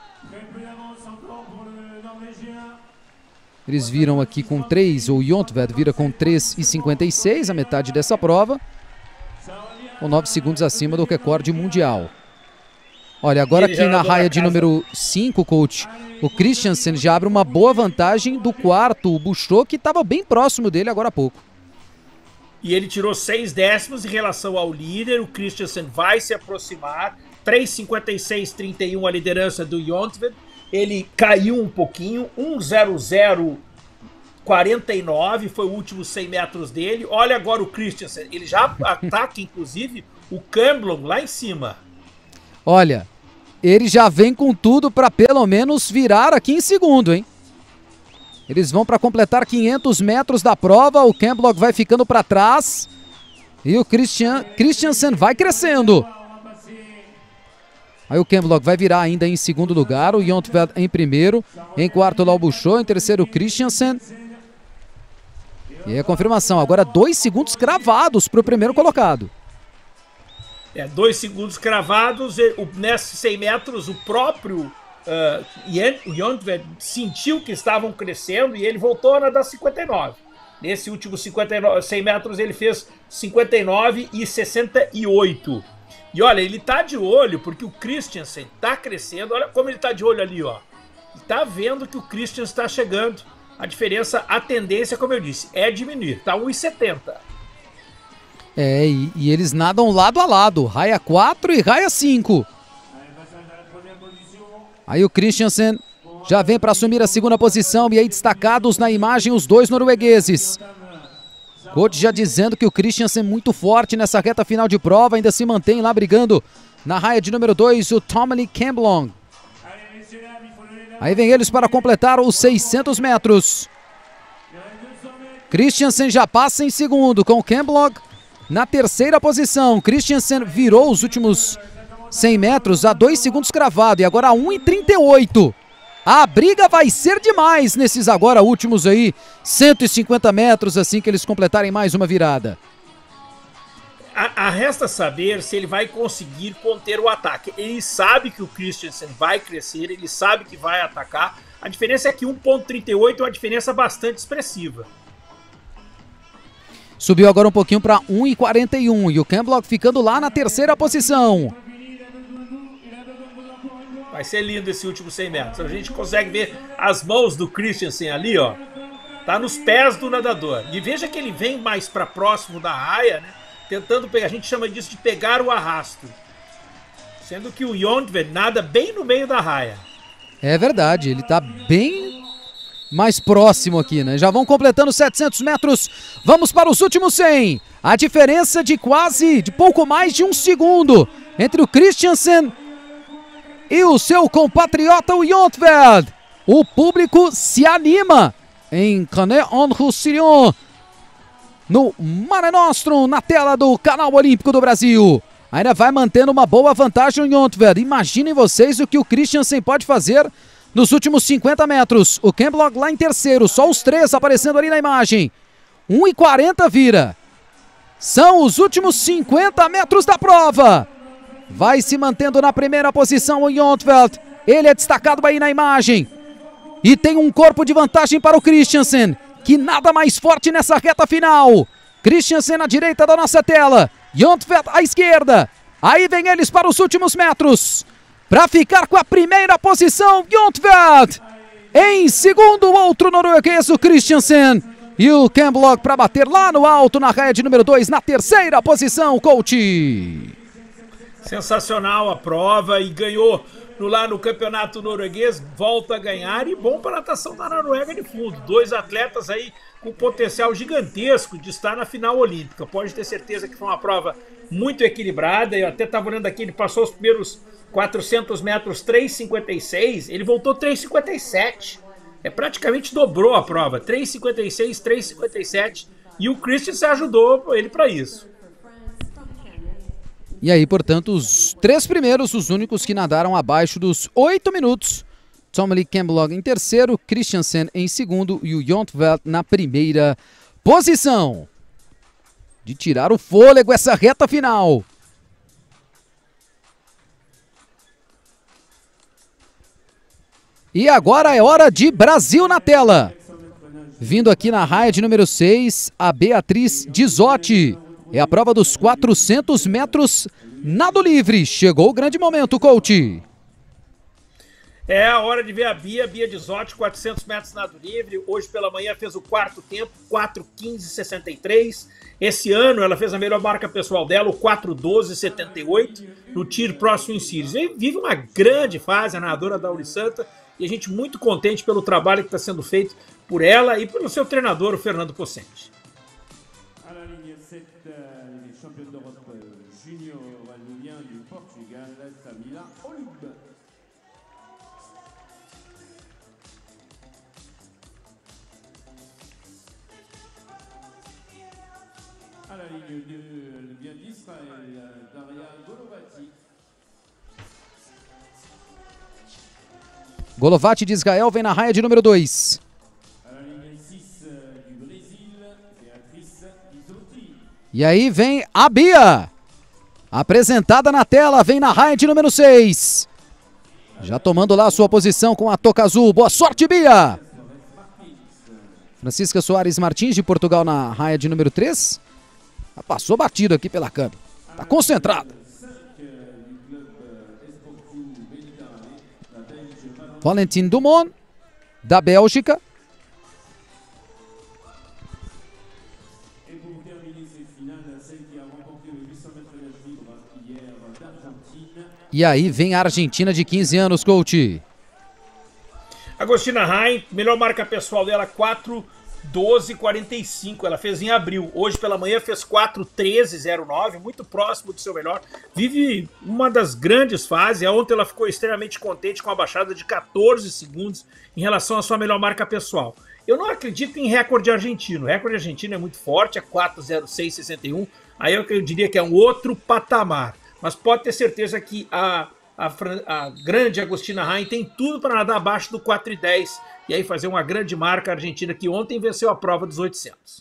Eles viram aqui com três, o Jontved vira com três e cinquenta e seis, a metade dessa prova, com nove segundos acima do recorde mundial. Olha, agora aqui na raia de número cinco, coach, o Christiansen já abre uma boa vantagem do quarto, o Bouchot, que estava bem próximo dele agora há pouco. E ele tirou seis décimos em relação ao líder, o Christiansen vai se aproximar, três cinquenta e seis trinta e um a liderança do Jontved. Ele caiu um pouquinho, um zero zero quarenta e nove foi o último cem metros dele. Olha agora o Christiansen, ele já ataca inclusive o Camblong lá em cima. Olha, ele já vem com tudo para pelo menos virar aqui em segundo, hein? Eles vão para completar quinhentos metros da prova, o Camblong vai ficando para trás e o Christian, Christiansen vai crescendo. Aí o Camblong vai virar ainda em segundo lugar, o Jontved em primeiro, em quarto lá o Bouchot, em terceiro o Christiansen. E a confirmação, agora dois segundos cravados para o primeiro colocado. É, dois segundos cravados, o, nesses cem metros o próprio uh, Jontved sentiu que estavam crescendo e ele voltou a nadar cinquenta e nove. Nesse último cinquenta e nove, cem metros ele fez cinquenta e nove e sessenta e oito. E olha, ele tá de olho porque o Christiansen tá crescendo. Olha como ele tá de olho ali, ó. Ele tá vendo que o Christiansen está chegando. A diferença, a tendência, como eu disse, é diminuir. Tá um e setenta. É, e, e eles nadam lado a lado. Raia quatro e raia cinco. Aí o Christiansen já vem para assumir a segunda posição. E aí destacados na imagem os dois noruegueses. Coach já dizendo que o Christiansen é muito forte nessa reta final de prova, ainda se mantém lá brigando na raia de número dois, o Tommy Camblong. Aí vem eles para completar os seiscentos metros. Christiansen já passa em segundo, com o Camblong na terceira posição. Christiansen virou os últimos cem metros a dois segundos cravado e agora a um e trinta e oito. A briga vai ser demais nesses agora últimos aí, cento e cinquenta metros, assim que eles completarem mais uma virada. A, a resta saber se ele vai conseguir conter o ataque. Ele sabe que o Christiansen vai crescer, ele sabe que vai atacar. A diferença é que um ponto trinta e oito é uma diferença bastante expressiva. Subiu agora um pouquinho para um e quarenta e um e o Camblong ficando lá na terceira posição. Vai ser lindo esse último cem metros. A gente consegue ver as mãos do Christiansen ali, ó. Tá nos pés do nadador. E veja que ele vem mais para próximo da raia, né? Tentando pegar. A gente chama disso de pegar o arrasto. Sendo que o Jontved nada bem no meio da raia. É verdade, ele tá bem mais próximo aqui, né? Já vão completando setecentos metros. Vamos para os últimos cem. A diferença de quase, de pouco mais de um segundo entre o Christiansen e o seu compatriota, o Jontved. O público se anima em Canet-en-Roussillon, no Mare Nostrum, na tela do Canal Olímpico do Brasil. Ainda vai mantendo uma boa vantagem o Jontveld. Imaginem vocês o que o Christiansen pode fazer nos últimos cinquenta metros. O Kemblok lá em terceiro, só os três aparecendo ali na imagem. um e quarenta vira. São os últimos cinquenta metros da prova. Vai se mantendo na primeira posição o Jontveld. Ele é destacado aí na imagem. E tem um corpo de vantagem para o Christiansen, que nada mais forte nessa reta final. Christiansen na direita da nossa tela. Jontveld à esquerda. Aí vem eles para os últimos metros. Para ficar com a primeira posição, Jontveld. Em segundo, o outro norueguês, o Christiansen. E o Kemblok para bater lá no alto na rede número dois, na terceira posição, coach. Sensacional a prova e ganhou no, lá no campeonato norueguês, volta a ganhar e bom para a natação da Noruega de fundo. Dois atletas aí com potencial gigantesco de estar na final olímpica. Pode ter certeza que foi uma prova muito equilibrada. Eu até estava olhando aqui, ele passou os primeiros quatrocentos metros três e cinquenta e seis, ele voltou três e cinquenta e sete. É, praticamente dobrou a prova, três e cinquenta e seis, três e cinquenta e sete, e o Christiansen ajudou ele para isso. E aí, portanto, os três primeiros, os únicos que nadaram abaixo dos oito minutos. Tommy Kemblok em terceiro, Christiansen em segundo e o Jontveld na primeira posição. De tirar o fôlego essa reta final. E agora é hora de Brasil na tela. Vindo aqui na raia de número seis, a Beatriz Dizotti. É a prova dos quatrocentos metros nado livre. Chegou o grande momento, coach. É a hora de ver a Bia, Bia Dizotti, quatrocentos metros nado livre. Hoje pela manhã fez o quarto tempo, quatro quinze sessenta e três. Esse ano ela fez a melhor marca pessoal dela, o quatro doze setenta e oito, no Tiro Pro Swim Series. E vive uma grande fase, a nadadora da Unisanta. E a gente muito contente pelo trabalho que está sendo feito por ela e pelo seu treinador, o Fernando Possente. À la ligne deux, elle vient d'Israël, Daria Golovati. Golovati de Israel vem na raia de número dois. E aí vem a Bia. Apresentada na tela, vem na raia de número seis. Já tomando lá a sua posição com a toca azul. Boa sorte, Bia. Francisca Soares Martins de Portugal na raia de número três. Passou batido aqui pela câmera. Está concentrada. Valentin Dumont, da Bélgica. E aí vem a Argentina de quinze anos, coach. Agostina Rain, melhor marca pessoal dela, quatro doze quarenta e cinco. Ela fez em abril. Hoje pela manhã fez quatro treze zero nove, muito próximo do seu melhor. Vive uma das grandes fases. Ontem ela ficou extremamente contente com a baixada de quatorze segundos em relação à sua melhor marca pessoal. Eu não acredito em recorde argentino. O recorde argentino é muito forte, é quatro zero seis sessenta e um. Aí eu, eu diria que é um outro patamar. Mas pode ter certeza que a, a, a grande Agostina Rain tem tudo para nadar abaixo do quatro e dez e aí fazer uma grande marca argentina que ontem venceu a prova dos oitocentos.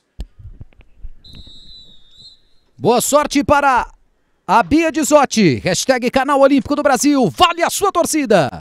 Boa sorte para a Bia Dizotti. Hashtag Canal Olímpico do Brasil. Vale a sua torcida.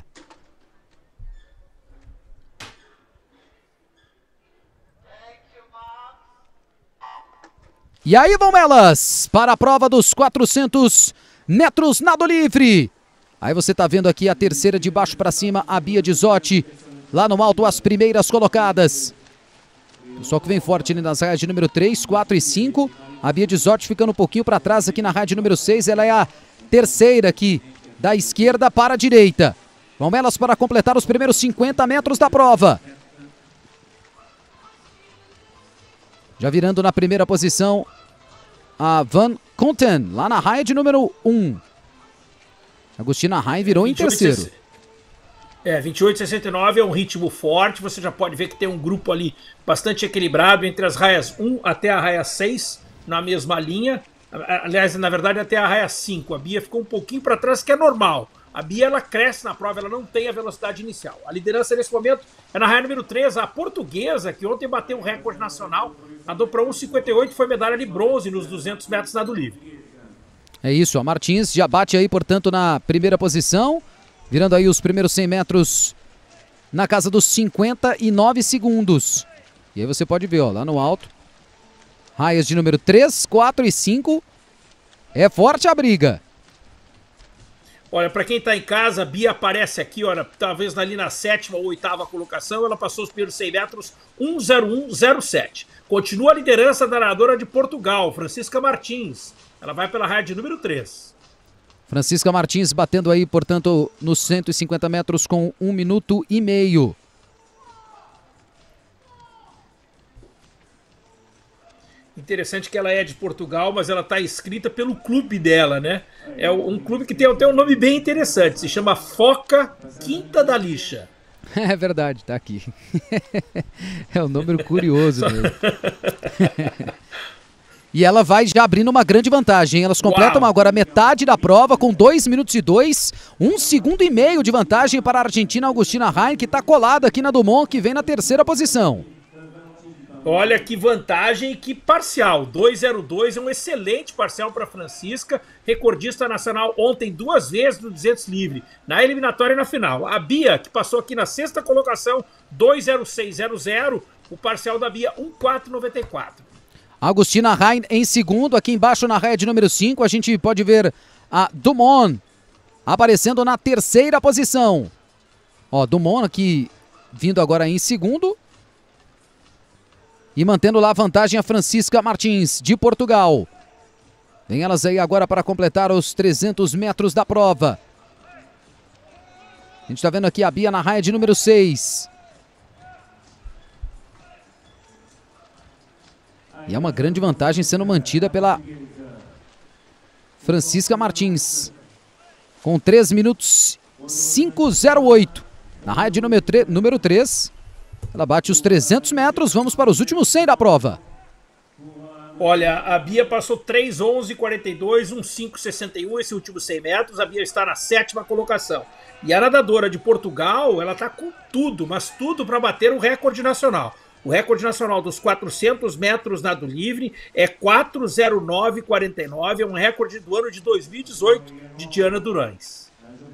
E aí vão elas para a prova dos quatrocentos metros nado livre. Aí você está vendo aqui a terceira de baixo para cima, a Bia Dizotti. Lá no alto as primeiras colocadas. Pessoal que vem forte ali nas raias de número três, quatro e cinco. A Bia Dizotti ficando um pouquinho para trás aqui na raia de número seis. Ela é a terceira aqui, da esquerda para a direita. Vão elas para completar os primeiros cinquenta metros da prova. Já virando na primeira posição a Van Conten, lá na raia de número um. Agostina Rain virou em terceiro. É, vinte e oito sessenta e nove é um ritmo forte. Você já pode ver que tem um grupo ali bastante equilibrado entre as raias um até a raia seis, na mesma linha. Aliás, na verdade, até a raia cinco. A Bia ficou um pouquinho para trás, que é normal. A Bia, ela cresce na prova, ela não tem a velocidade inicial. A liderança nesse momento é na raia número três, a portuguesa, que ontem bateu o recorde nacional, nadou para um cinquenta e oito e foi medalha de bronze nos duzentos metros nado livre. É isso, a Martins já bate aí, portanto, na primeira posição, virando aí os primeiros cem metros na casa dos cinquenta e nove segundos. E aí você pode ver, ó, lá no alto, raias de número três, quatro e cinco, é forte a briga. Olha, para quem está em casa, a Bia aparece aqui, olha, talvez ali na sétima ou oitava colocação, ela passou os primeiros cem metros, um zero um zero sete. Continua a liderança da nadadora de Portugal, Francisca Martins. Ela vai pela raia de número três. Francisca Martins batendo aí, portanto, nos cento e cinquenta metros com um minuto e meio. Interessante que ela é de Portugal, mas ela está inscrita pelo clube dela, né? É um clube que tem até um nome bem interessante, se chama Foca Quinta da Lixa. É verdade, tá aqui. É um número curioso mesmo. E ela vai já abrindo uma grande vantagem. Elas completam Uau. agora metade da prova com dois minutos e dois, um segundo e meio de vantagem para a argentina Agustina Rain, que está colada aqui na Dumont, que vem na terceira posição. Olha que vantagem e que parcial. dois zero dois é um excelente parcial para Francisca, recordista nacional ontem duas vezes no duzentos livre, na eliminatória e na final. A Bia, que passou aqui na sexta colocação, dois zero seis zero zero, o parcial da Bia um quatro noventa e quatro. Agustina Rain em segundo, aqui embaixo na raia de número cinco, a gente pode ver a Dumont aparecendo na terceira posição. Ó, Dumont aqui vindo agora em segundo. E mantendo lá a vantagem a Francisca Martins, de Portugal. Vem elas aí agora para completar os trezentos metros da prova. A gente está vendo aqui a Bia na raia de número seis. E é uma grande vantagem sendo mantida pela Francisca Martins. Com três minutos cinco zero oito. Na raia de número três. Ela bate os trezentos metros, vamos para os últimos cem da prova. Olha, a Bia passou três onze quarenta e dois, um cinco sessenta e um esse último cem metros, a Bia está na sétima colocação. E a nadadora de Portugal, ela está com tudo, mas tudo para bater o recorde nacional. O recorde nacional dos quatrocentos metros nado livre é quatro zero nove quarenta e nove, é um recorde do ano de dois mil e dezoito de Diana Durães.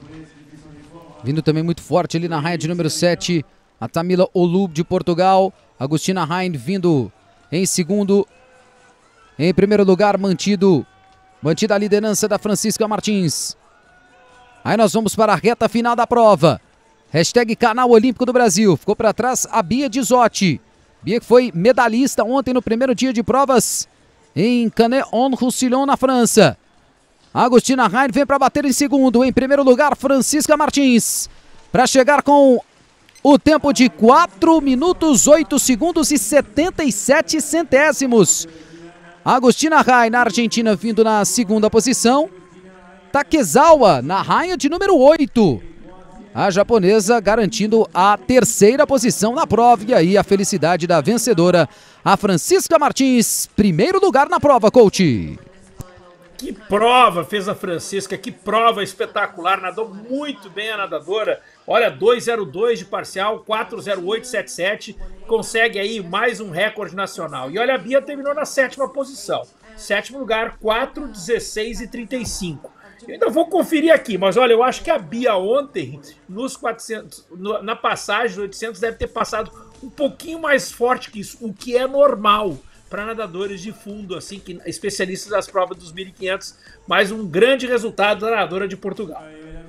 Vindo também muito forte ali na raia de número sete, a Tamila Olub de Portugal. Agustina Rain vindo em segundo. Em primeiro lugar, mantido, mantida a liderança da Francisca Martins. Aí nós vamos para a reta final da prova. Hashtag Canal Olímpico do Brasil. Ficou para trás a Bia Dizotti. Bia que foi medalhista ontem no primeiro dia de provas em Canet-en-Roussillon, na França. A Agustina Rain vem para bater em segundo. Em primeiro lugar, Francisca Martins. Para chegar com o tempo de quatro minutos, oito segundos e setenta e sete centésimos. Agustina Rain, na Argentina, vindo na segunda posição. Takezawa, na raia de número oito. A japonesa garantindo a terceira posição na prova. E aí a felicidade da vencedora, a Francisca Martins. Primeiro lugar na prova, coach. Que prova fez a Francisca, que prova espetacular, nadou muito bem a nadadora. Olha, dois zero dois de parcial, quatro zero oito setenta e sete, consegue aí mais um recorde nacional. E olha, a Bia terminou na sétima posição, sétimo lugar, quatro dezesseis e trinta e cinco. Eu ainda vou conferir aqui, mas olha, eu acho que a Bia ontem, nos quatrocentos, na passagem dos oitocentos, deve ter passado um pouquinho mais forte que isso, o que é normal para nadadores de fundo, assim, que especialistas das provas dos mil e quinhentos, mais um grande resultado da nadadora de Portugal.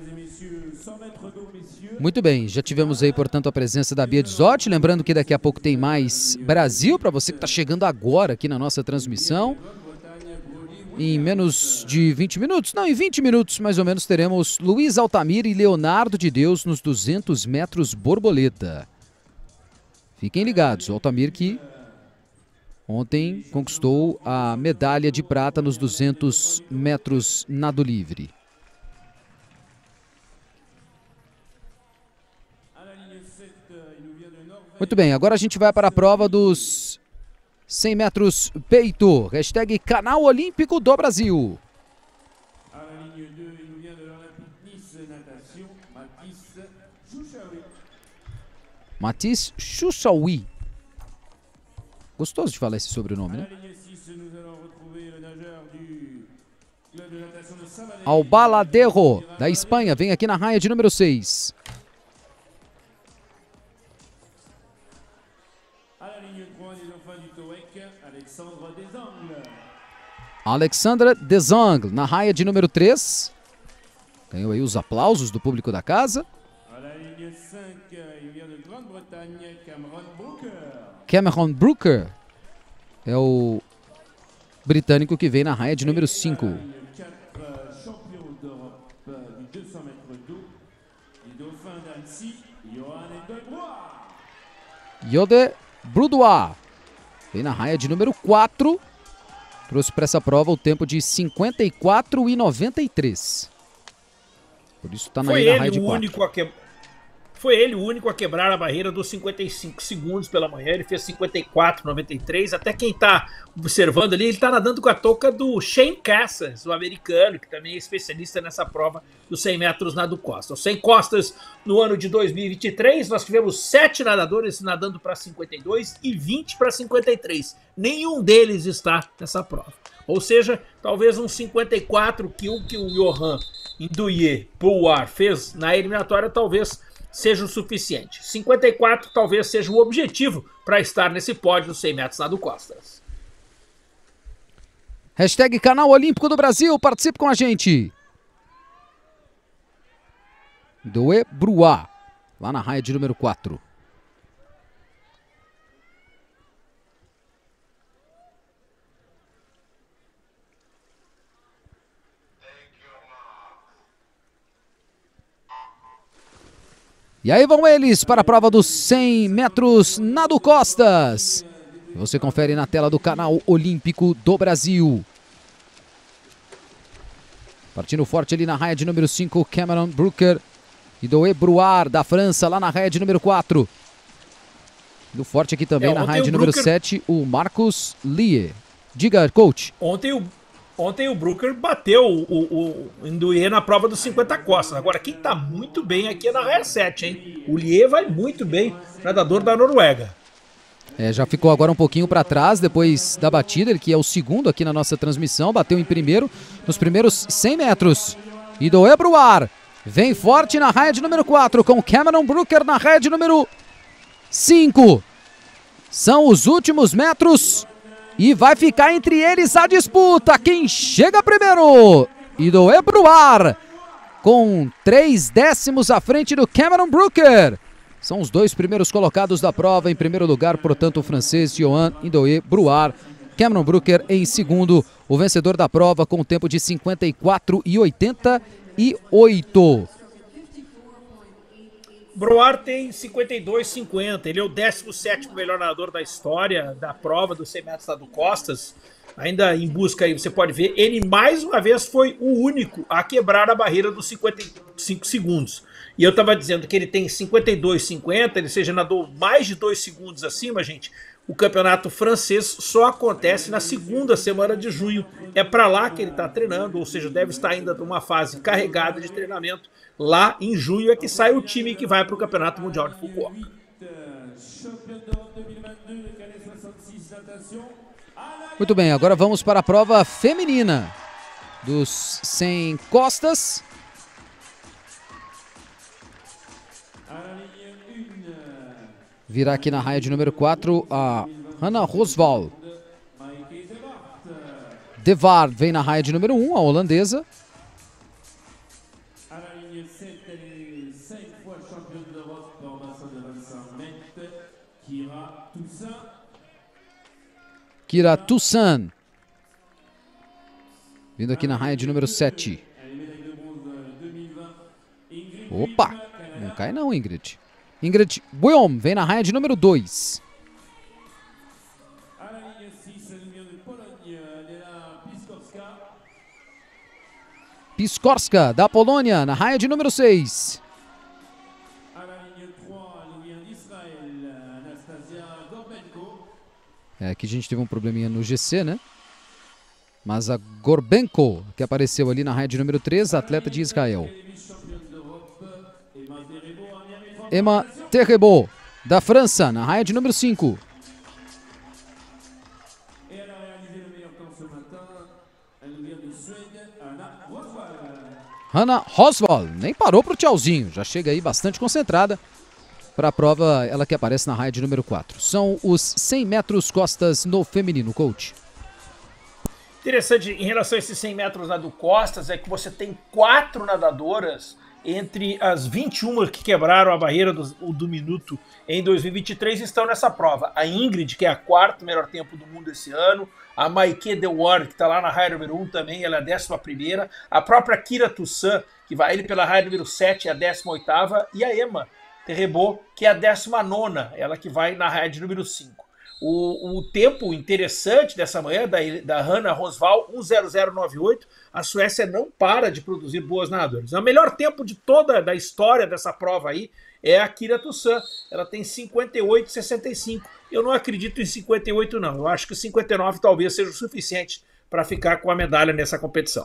Muito bem, já tivemos aí, portanto, a presença da Bia Dizotti, lembrando que daqui a pouco tem mais Brasil, para você que está chegando agora aqui na nossa transmissão. Em menos de vinte minutos, não, em vinte minutos mais ou menos, teremos Luiz Altamir e Leonardo de Deus nos duzentos metros borboleta. Fiquem ligados, o Altamir que ontem conquistou a medalha de prata nos duzentos metros nado livre. Muito bem, agora a gente vai para a prova dos cem metros peito. Hashtag Canal Olímpico do Brasil. À la ligne deux, il nous vient de l'Olympique Nice Natation, Mathis Chouchaoui. Mathis Chouchaoui. Gostoso de falar esse sobrenome, À né? la ligne six, nous allons retrouver le nageur du club de natation de Sabadell. Albaladejo, da Espanha, vem aqui na raia de número seis. À la ligne trois, les dauphins du Toec, Alexandre Desangles. Alexandra Desangles, na raia de número três. Ganhou aí os aplausos do público da casa. À la ligne cinq, il vient de Grande-Bretagne, Cameron Brooker. Cameron Brooker é o britânico que vem na raia de número cinco. quatre, champion d'Europe du deux cents mètres d'eau, les dauphins d'Annecy, Johan Endebrois. Yode Brudois vem na raia de número quatro. Trouxe para essa prova o tempo de cinquenta e quatro e noventa e três. Por isso está na, Foi na raia ele de o quatro. único a que... Foi ele o único a quebrar a barreira dos cinquenta e cinco segundos pela manhã. Ele fez cinquenta e quatro e noventa e três. Até quem está observando ali, ele está nadando com a touca do Shane Cassas, o americano, que também é especialista nessa prova dos cem metros nado costa. Os cem costas no ano de dois mil e vinte e três, nós tivemos sete nadadores nadando para cinquenta e dois e vinte para cinquenta e três. Nenhum deles está nessa prova. Ou seja, talvez um cinquenta e quatro que o que o Johan Endebrois fez na eliminatória, talvez seja o suficiente. cinquenta e quatro talvez seja o objetivo para estar nesse pódio dos cem metros nado costas. Hashtag Canal Olímpico do Brasil, participe com a gente. Endebrois, lá na raia de número quatro. E aí vão eles para a prova dos cem metros nado costas. Você confere na tela do Canal Olímpico do Brasil. Partindo forte ali na raia de número cinco, Cameron Brooker. E Endebrois da França lá na raia de número quatro. Indo forte aqui também É, na ontem raia o de número Brooker- sete, o Marcos Lie. Diga, coach. Ontem o, ontem o Brooker bateu o, o, o Endebrois na prova dos cinquenta costas. Agora quem está muito bem aqui é na raia sete, hein? O Lie vai muito bem, nadador da Noruega. É, já ficou agora um pouquinho para trás depois da batida, ele que é o segundo aqui na nossa transmissão, bateu em primeiro nos primeiros cem metros. E Endebrois vem forte na raia de número quatro com Cameron Brooker na raia de número cinco. São os últimos metros e vai ficar entre eles a disputa. Quem chega primeiro? Endebrois com três décimos à frente do Cameron Brooker. São os dois primeiros colocados da prova. Em primeiro lugar, portanto, o francês Johan Endebrois. Cameron Brooker em segundo, o vencedor da prova com o tempo de cinquenta e quatro e oitenta e oito. Broar tem cinquenta e dois e cinquenta, ele é o décimo sétimo melhor nadador da história da prova dos cem metros nado costas. Ainda em busca aí, você pode ver, ele mais uma vez foi o único a quebrar a barreira dos cinquenta e cinco segundos. E eu estava dizendo que ele tem cinquenta e dois e cinquenta, ele seja nadou mais de dois segundos acima, gente. O campeonato francês só acontece na segunda semana de junho. É para lá que ele está treinando, ou seja, deve estar ainda numa fase carregada de treinamento. Lá em junho é que sai o time que vai para o Campeonato Mundial de Fukuoka. Champion d'Europe dois mil e vinte-deux, Canet soixante e seis natation. Muito bem, agora vamos para a prova feminina dos cem costas. À la ligne un, Virá aqui na raia de número quatro a Hannah Roswald. Maïke Devart. De Waard vem na raia de número um, a holandesa. À la ligne sept, elle est cinq fois championne d'Europe en bassin de vingt-cinq mètres, Kira Toussaint. Kira Toussaint. Vindo aqui na raia de número sete. Elle est médaille de bronze dois mil e vinte. Ingrid Opa, Wilm, não Canada. cai não, Ingrid. Ingrid Wilm vem na raia de número dois. À la ligne six, elle vient de Pologne, Nela Piskorska. Piskorska, da Polônia, na raia de número seis. À la ligne trois, elle vient d'Israël, Anastasia Gorbenko. É, aqui a gente teve um probleminha no G C, né? Mas a Gorbenko, que apareceu ali na raia de número três, atleta de Israel. Emma Terrebot, da França, na raia de número cinco. Hannah Roswald, nem parou pro tchauzinho, já chega aí bastante concentrada para a prova, ela que aparece na raia de número quatro. São os cem metros costas no feminino, coach. Interessante em relação a esses cem metros lá do costas é que você tem quatro nadadoras entre as vinte e uma que quebraram a barreira do, do minuto em dois mil e vinte e três estão nessa prova. A Ingrid, que é a quarta melhor tempo do mundo esse ano, a Maike Dewar, que está lá na raia número um também, ela é a décima primeira, a própria Kira Toussaint, que vai ele pela raia número sete, é a décima oitava, e a Emma Terrebot, que é a décima nona, ela que vai na raia de número cinco. O, o tempo interessante dessa manhã, da, da Hannah Roswald, um zero zero nove oito, a Suécia não para de produzir boas nadadoras. O melhor tempo de toda da história dessa prova aí é a Kira Toussaint, ela tem cinquenta e oito e sessenta e cinco. Eu não acredito em cinquenta e oito não, eu acho que cinquenta e nove talvez seja o suficiente para ficar com a medalha nessa competição.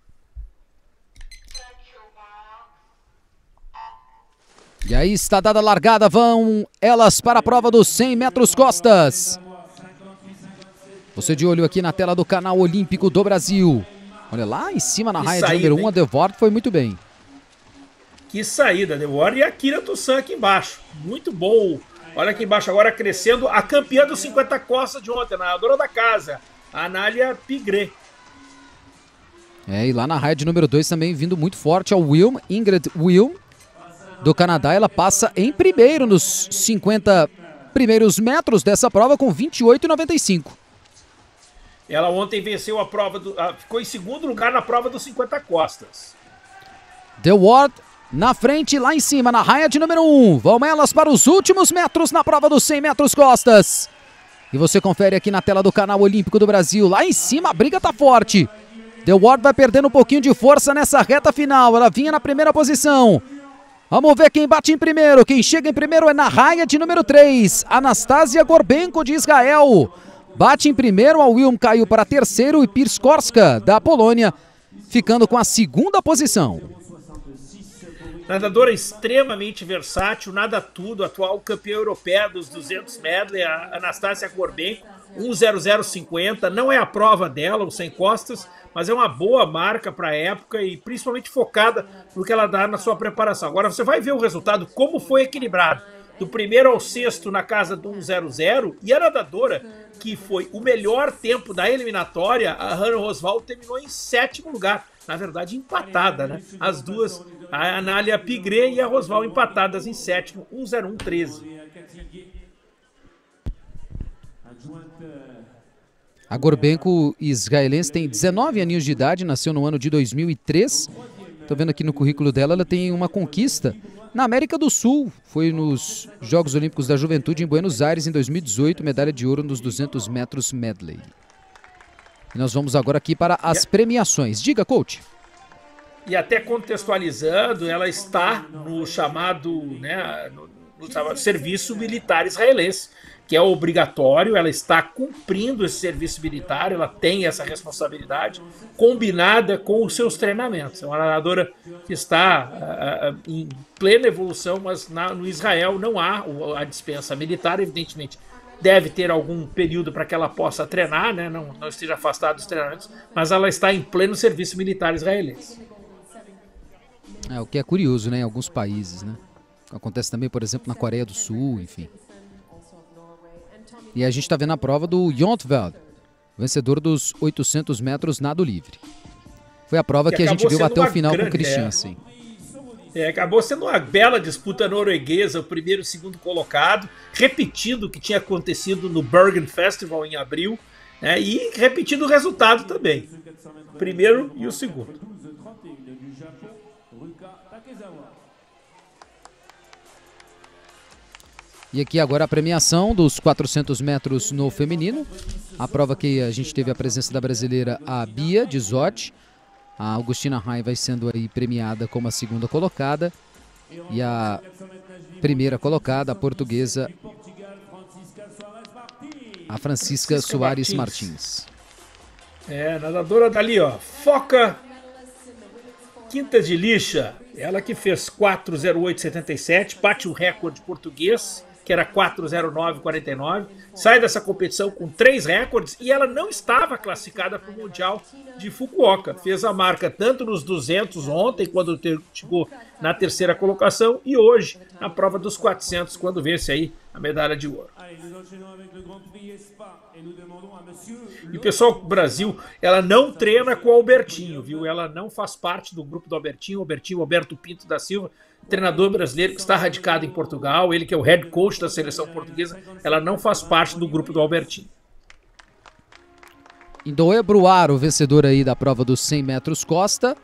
E aí está dada a largada, vão elas para a prova dos cem metros costas. Você de olho aqui na tela do canal Olímpico do Brasil. Olha lá em cima na Que raia saída, de número um, a Devort foi muito bem. Que saída, Devor, e a Kira Toussaint aqui embaixo. Muito bom. Olha aqui embaixo agora crescendo a campeã dos cinquenta costas de ontem, a nadadora da casa, a Anália Pigret. É, e lá na raia de número dois também vindo muito forte a Wilm, Ingrid Wilm, do Canadá. Ela passa em primeiro nos cinquenta primeiros metros dessa prova com vinte e oito e noventa e cinco. Ela ontem venceu a prova, do, a, ficou em segundo lugar na prova dos cinquenta costas. The Ward na frente, lá em cima, na raia de número um. Vão elas para os últimos metros na prova dos cem metros costas. E você confere aqui na tela do canal Olímpico do Brasil. Lá em cima a briga tá forte. The Ward vai perdendo um pouquinho de força nessa reta final. Ela vinha na primeira posição. Vamos ver quem bate em primeiro. Quem chega em primeiro é na raia de número três. Anastasia Gorbenko, de Israel. Bate em primeiro, a Wilm caiu para terceiro e Pirskorska, da Polônia, ficando com a segunda posição. Nadadora extremamente versátil, nada tudo, atual campeã europeia dos duzentos medley, a Anastasia Gorbenko, um zero zero cinquenta, não é a prova dela, o cem costas, mas é uma boa marca para a época e principalmente focada no que ela dá na sua preparação. Agora você vai ver o resultado, como foi equilibrado. Do primeiro ao sexto na casa do um zero zero, e a nadadora que foi o melhor tempo da eliminatória, a Hannah Roswald, terminou em sétimo lugar. Na verdade, empatada, né? As duas, a Anália Pigret e a Roswald, empatadas em sétimo, um zero um treze. A Gorbenko, israelense, tem dezenove aninhos de idade, nasceu no ano de dois mil e três. Estou vendo aqui no currículo dela, ela tem uma conquista na América do Sul. Foi nos Jogos Olímpicos da Juventude em Buenos Aires em dois mil e dezoito, medalha de ouro nos duzentos metros medley. E nós vamos agora aqui para as premiações. Diga, coach. E até contextualizando, ela está no chamado, né, no, no chamado serviço militar israelense, que é obrigatório. Ela está cumprindo esse serviço militar, ela tem essa responsabilidade combinada com os seus treinamentos. É uma nadadora que está uh, uh, em plena evolução, mas na, no Israel não há a dispensa militar, evidentemente. Deve ter algum período para que ela possa treinar, né? não, não esteja afastada dos treinamentos, mas ela está em pleno serviço militar israelense. É, o que é curioso, né, em alguns países, né? Acontece também, por exemplo, na Coreia do Sul, enfim. E a gente está vendo a prova do Jontveld, vencedor dos oitocentos metros nado livre. Foi a prova que, que a gente viu até o final com o Christiansen. É, acabou sendo uma bela disputa norueguesa, o primeiro e o segundo colocado, repetindo o que tinha acontecido no Bergen Festival em abril, né, e repetindo o resultado também. O primeiro e o segundo. E aqui agora a premiação dos quatrocentos metros no feminino. A prova que a gente teve a presença da brasileira, a Bia Dizotti. A Augustina Rai vai sendo aí premiada como a segunda colocada. E a primeira colocada, a portuguesa, a Francisca, Francisca Soares Martins. Martins. É, nadadora dali, ó, Foca Quintas de Lixa, ela que fez quatro zero oito setenta e sete, bate o recorde português, que era quatro zero nove quarenta e nove, sai dessa competição com três recordes e ela não estava classificada para o Mundial de Fukuoka. Fez a marca tanto nos duzentos ontem, quando chegou na terceira colocação, e hoje na prova dos quatrocentos, quando vence aí a medalha de ouro. E pessoal, o Brasil, ela não treina com o Albertinho, viu? Ela não faz parte do grupo do Albertinho, Albertinho Alberto Pinto da Silva, treinador brasileiro que está radicado em Portugal, ele que é o head coach da seleção portuguesa, ela não faz parte do grupo do Albertinho. Indoé Bruar, o vencedor aí da prova dos cem metros costa.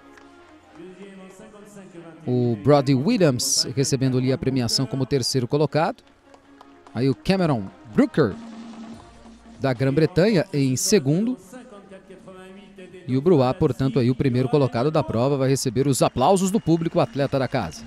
O Brody Williams recebendo ali a premiação como terceiro colocado. Aí o Cameron Brooker, da Grã-Bretanha, em segundo. E o Bruar, portanto, aí o primeiro colocado da prova, vai receber os aplausos do público, atleta da casa.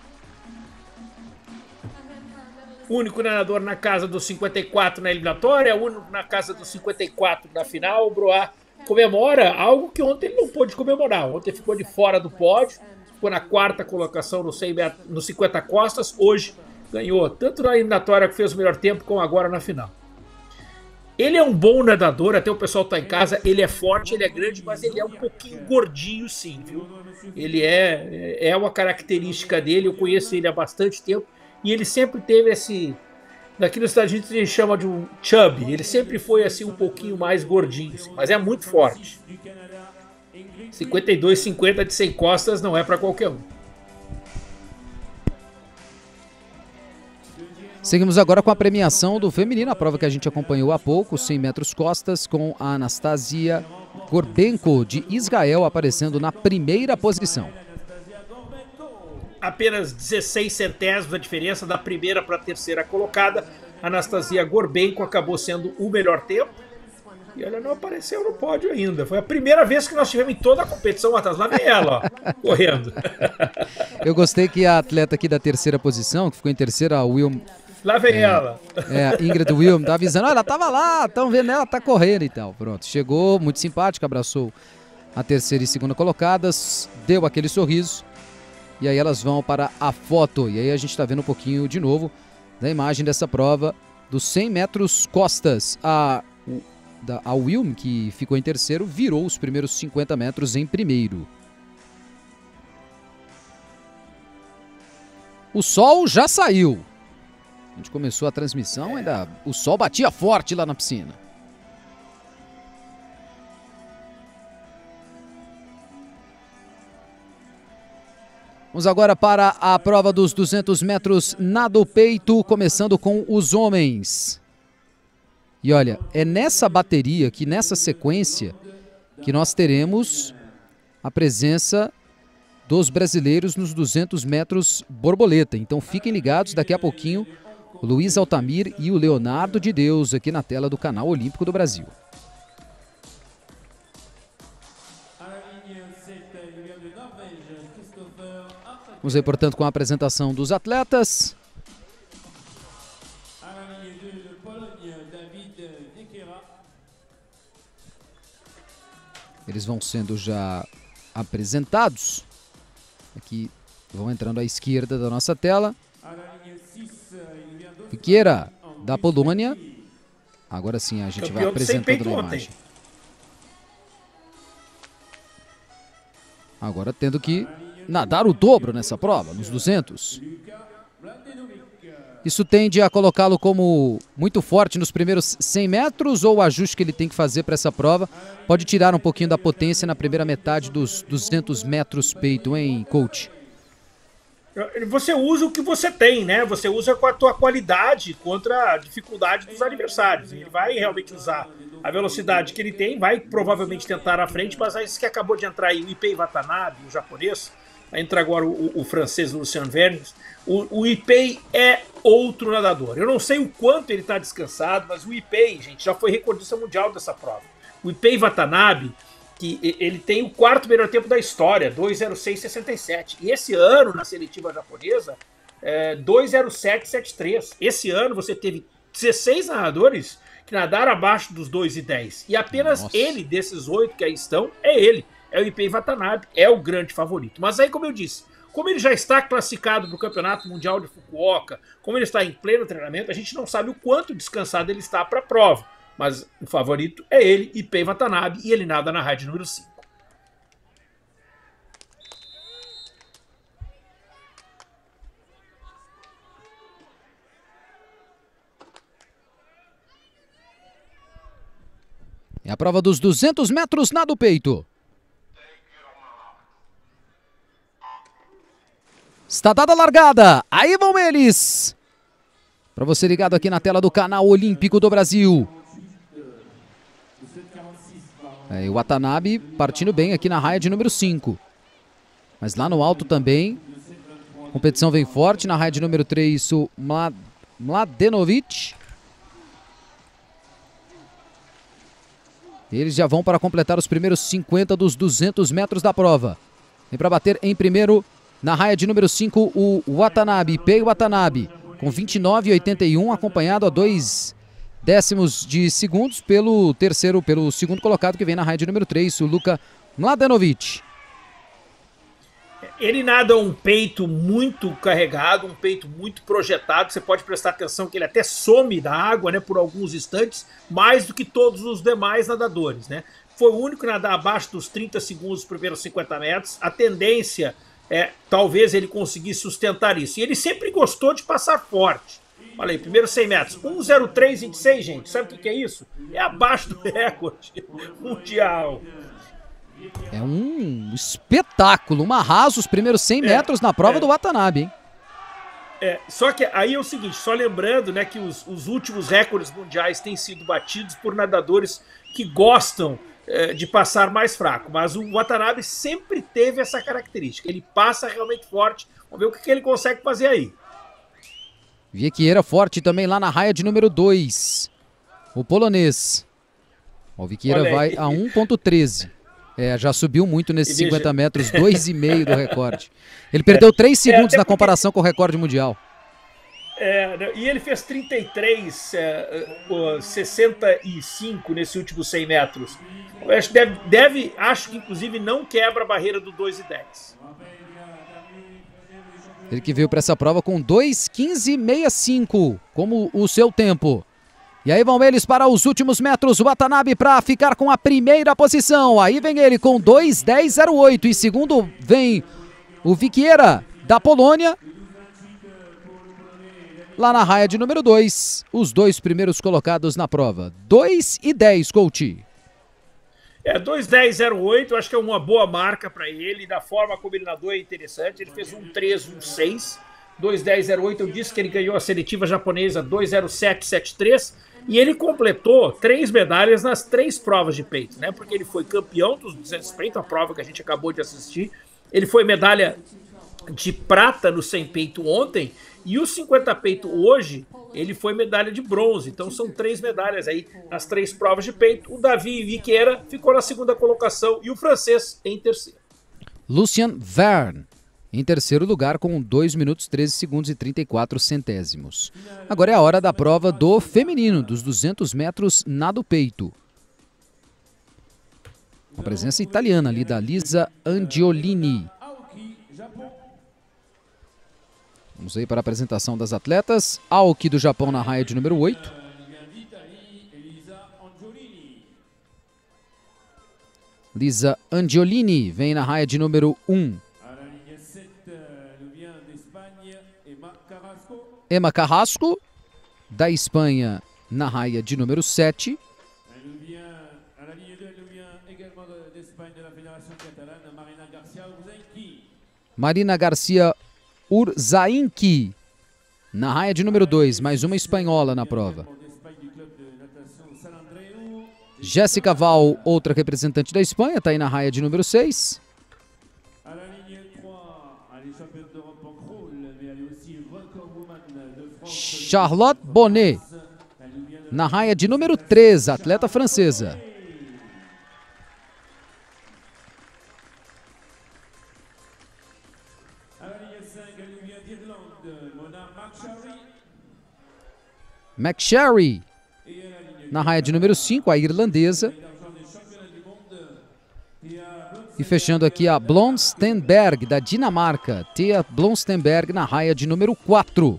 Único nadador na casa dos cinquenta e quatro na eliminatória, único na casa dos cinquenta e quatro na final. O Bruar comemora algo que ontem ele não pôde comemorar. Ontem ficou de fora do pódio, ficou na quarta colocação no, cem metros, no cinquenta costas. Hoje ganhou tanto na eliminatória, que fez o melhor tempo, como agora na final. Ele é um bom nadador, até o pessoal tá em casa, ele é forte, ele é grande, mas ele é um pouquinho gordinho sim, viu? Ele é, é uma característica dele, eu conheço ele há bastante tempo, e ele sempre teve esse, daqui nos Estados Unidos a gente chama de um chubby, ele sempre foi assim um pouquinho mais gordinho, assim, mas é muito forte. cinquenta e dois cinquenta de cem costas não é para qualquer um. Seguimos agora com a premiação do feminino, a prova que a gente acompanhou há pouco, cem metros costas, com a Anastasia Gorbenko, de Israel, aparecendo na primeira posição. Apenas dezesseis centésimos a diferença da primeira para a terceira colocada. Anastasia Gorbenko acabou sendo o melhor tempo. E ela não apareceu no pódio ainda. Foi a primeira vez que nós tivemos em toda a competição atrás. Lá vem ela, ó, correndo. Eu gostei que a atleta aqui da terceira posição, que ficou em terceira, a Wilm... Lá vem é, ela. É, Ingrid Wilm, tá avisando, olha, ela tava lá, estão vendo ela, tá correndo e tal. Pronto, chegou, muito simpática, abraçou a terceira e segunda colocadas, deu aquele sorriso, e aí elas vão para a foto. E aí a gente tá vendo um pouquinho de novo da imagem dessa prova dos cem metros costas. A, a Wilm, que ficou em terceiro, virou os primeiros cinquenta metros em primeiro. O sol já saiu. A gente começou a transmissão, ainda o sol batia forte lá na piscina. Vamos agora para a prova dos duzentos metros nado peito, começando com os homens. E olha, é nessa bateria aqui, nessa sequência, que nós teremos a presença dos brasileiros nos duzentos metros borboleta. Então fiquem ligados, daqui a pouquinho o Luiz Altamir e o Leonardo de Deus aqui na tela do Canal Olímpico do Brasil. Vamos aí, portanto, com a apresentação dos atletas. Eles vão sendo já apresentados. Aqui vão entrando à esquerda da nossa tela. Fiqueira, da Polônia. Agora sim a gente vai apresentando a imagem. Agora tendo que nadar o dobro nessa prova, nos duzentos. Isso tende a colocá-lo como muito forte nos primeiros cem metros, ou o ajuste que ele tem que fazer para essa prova pode tirar um pouquinho da potência na primeira metade dos duzentos metros peito, hein, coach? Você usa o que você tem, né? Você usa com a tua qualidade contra a dificuldade dos adversários. Ele vai realmente usar a velocidade que ele tem, vai provavelmente tentar à frente, mas aí que acabou de entrar aí o Ipei Watanabe, o japonês, vai entrar agora o, o francês Lucien Vernes. O, o Ipei é outro nadador. Eu não sei o quanto ele está descansado, mas o Ipei, gente, já foi recordista mundial dessa prova. O Ipei Watanabe, que ele tem o quarto melhor tempo da história, dois zero seis sessenta e sete. E esse ano, na seletiva japonesa, é dois zero sete setenta e três. Esse ano você teve dezesseis nadadores que nadaram abaixo dos dois e dez. E apenas Nossa. ele, desses oito que aí estão, é ele. É o Ipei Watanabe, é o grande favorito. Mas aí, como eu disse, como ele já está classificado para o Campeonato Mundial de Fukuoka, como ele está em pleno treinamento, a gente não sabe o quanto descansado ele está para a prova. Mas o favorito é ele, Ipei Watanabe, e ele nada na raia número cinco. É a prova dos duzentos metros nado peito. Está dada a largada. Aí vão eles. Para você ligado aqui na tela do canal Olímpico do Brasil. É, o Watanabe partindo bem aqui na raia de número cinco. Mas lá no alto também. A competição vem forte. Na raia de número três, o Mladenovic. Eles já vão para completar os primeiros cinquenta dos duzentos metros da prova. Vem para bater em primeiro na raia de número cinco o Watanabe, Ipei Watanabe, com vinte e nove e oitenta e um, acompanhado a dois décimos de segundos pelo terceiro, pelo segundo colocado que vem na raia de número três, o Luka Mladenovic. Ele nada um peito muito carregado, um peito muito projetado. Você pode prestar atenção que ele até some da água, né, por alguns instantes, mais do que todos os demais nadadores, né? Foi o único a nadar abaixo dos trinta segundos nos primeiros cinquenta metros. A tendência é talvez ele conseguisse sustentar isso. E ele sempre gostou de passar forte. Olha aí, primeiro cem metros, um zero três vinte e seis, gente. Sabe o que que é isso? É abaixo do recorde mundial. É um espetáculo, um arraso os primeiros cem metros é, na prova é. do Watanabe, hein? É, só que aí é o seguinte, só lembrando, né, que os, os últimos recordes mundiais têm sido batidos por nadadores que gostam é, de passar mais fraco, mas o Watanabe sempre teve essa característica, ele passa realmente forte. Vamos ver o que, que ele consegue fazer aí. Viequiera forte também lá na raia de número dois, o polonês. O Viequiera vai a um ponto treze. É, já subiu muito nesses deixa... cinquenta metros, dois e meio do recorde. Ele perdeu três segundos é, na comparação porque... com o recorde mundial. É, e ele fez trinta e três, é, sessenta e cinco nesse último cem metros. Eu acho, deve, deve, acho que inclusive não quebra a barreira do dois e dez. Ele que veio para essa prova com dois quinze sessenta e cinco como o seu tempo. E aí vão eles para os últimos metros, o Watanabe para ficar com a primeira posição. Aí vem ele com dois dez zero oito. E segundo vem o Viequiera da Polônia. Lá na raia de número dois, os dois primeiros colocados na prova. dois e dez, Couti. É, dois dez zero oito, acho que é uma boa marca para ele. Da forma como ele nadou é interessante. Ele fez um três um seis. dois dez zero oito, eu disse que ele ganhou a seletiva japonesa dois zero sete sete três. E ele completou três medalhas nas três provas de peito, né? Porque ele foi campeão dos duzentos peito, a prova que a gente acabou de assistir. Ele foi medalha de prata no cem peito ontem. E o cinquenta peito hoje, ele foi medalha de bronze. Então são três medalhas aí nas três provas de peito. O Davi Viequiera ficou na segunda colocação e o francês em terceiro. Lucien Verne em terceiro lugar com dois minutos, treze segundos e trinta e quatro centésimos. Agora é a hora da prova do feminino, dos duzentos metros nado peito. Uma presença italiana ali da Lisa Angiolini. Vamos aí para a apresentação das atletas. Aoki do Japão na raia de número oito. Lisa Angiolini vem na raia de número um. Emma Carrasco, da Espanha, na raia de número sete. Marina Garcia Urzainqui, na raia de número dois, mais uma espanhola na prova. Jéssica Val, outra representante da Espanha, está aí na raia de número seis. Charlotte Bonnet, na raia de número três, atleta francesa. McSherry, Na raia de número cinco, a irlandesa. E fechando aqui a Blomstenberg, da Dinamarca. Thea Blomstenberg na raia de número quatro.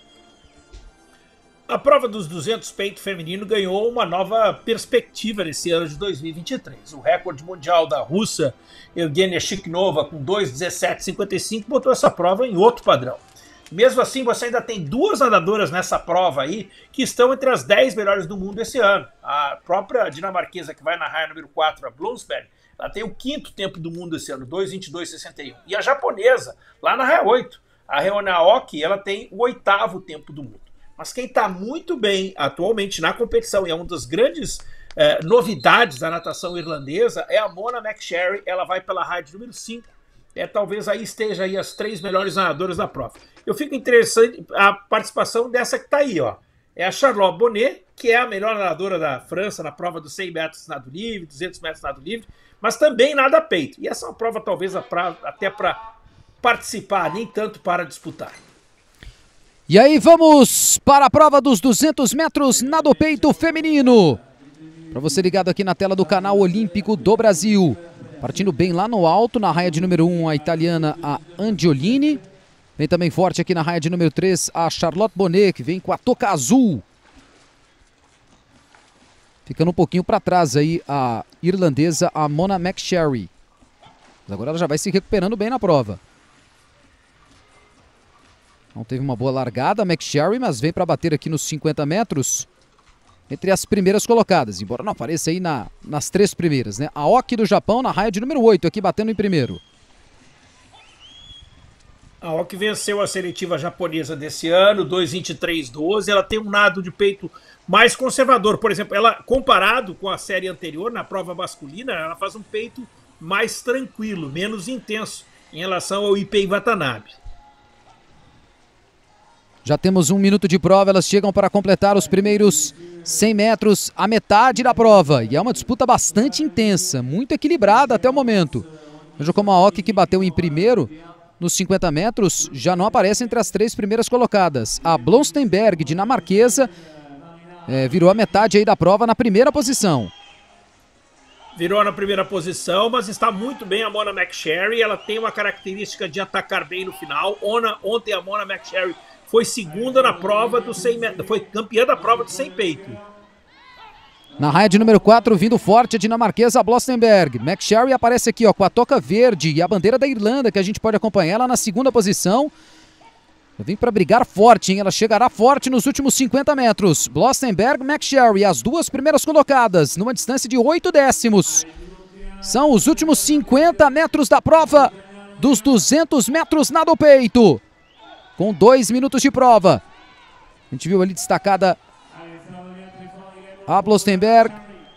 A prova dos duzentos peito feminino ganhou uma nova perspectiva nesse ano de dois mil e vinte e três. O recorde mundial da russa Evgenia Shikhnova com dois dezessete cinquenta e cinco botou essa prova em outro padrão. Mesmo assim, você ainda tem duas nadadoras nessa prova aí que estão entre as dez melhores do mundo esse ano. A própria dinamarquesa que vai na raia número quatro, a Blomsberg, ela tem o quinto tempo do mundo esse ano, dois vinte e dois sessenta e um. E a japonesa, lá na raia oito, a Reone Aoki, ela tem o oitavo tempo do mundo. Mas quem está muito bem atualmente na competição e é uma das grandes eh, novidades da natação irlandesa é a Mona McSherry. Ela vai pela raia de número cinco. É, talvez aí esteja aí as três melhores nadadoras da prova. Eu fico interessante a participação dessa que está aí, ó. É a Charlotte Bonnet, que é a melhor nadadora da França na prova dos cem metros nado livre, duzentos metros nado livre, mas também nada peito. E essa é uma prova talvez a pra, até para participar, nem tanto para disputar. E aí vamos para a prova dos duzentos metros nado peito feminino. Para você ligado aqui na tela do canal Olímpico do Brasil. Partindo bem lá no alto, na raia de número um, a italiana, a Angiolini. Vem também forte aqui na raia de número três, a Charlotte Bonnet, que vem com a touca azul. Ficando um pouquinho para trás aí a irlandesa, a Mona McSherry. Mas agora ela já vai se recuperando bem na prova. Não teve uma boa largada a McSherry, mas vem para bater aqui nos cinquenta metros. Entre as primeiras colocadas, embora não apareça aí na, nas três primeiras, né? A Oki do Japão na raia de número oito, aqui batendo em primeiro. A Oki venceu a seletiva japonesa desse ano, dois vinte e três doze. Ela tem um nado de peito mais conservador. Por exemplo, ela, comparado com a série anterior, na prova masculina, ela faz um peito mais tranquilo, menos intenso em relação ao Ipei Watanabe. Já temos um minuto de prova, elas chegam para completar os primeiros cem metros, a metade da prova. E é uma disputa bastante intensa, muito equilibrada até o momento. Veja como a Oki, que bateu em primeiro nos cinquenta metros, já não aparece entre as três primeiras colocadas. A Blomstenberg, dinamarquesa, é, virou a metade aí da prova na primeira posição. Virou na primeira posição, mas está muito bem a Mona McSherry. Ela tem uma característica de atacar bem no final. Ona, ontem a Mona McSherry foi segunda na prova do cem metros, foi campeã da prova do cem peito. Na raia de número quatro, vindo forte a dinamarquesa Blomstenberg. McSherry aparece aqui, ó, com a touca verde e a bandeira da Irlanda, que a gente pode acompanhar ela na segunda posição. Vem para brigar forte, hein? Ela chegará forte nos últimos cinquenta metros. Blomstenberg, McSherry, as duas primeiras colocadas, numa distância de oito décimos. São os últimos cinquenta metros da prova dos duzentos metros nado peito. Com dois minutos de prova. A gente viu ali destacada a Blomstenberg.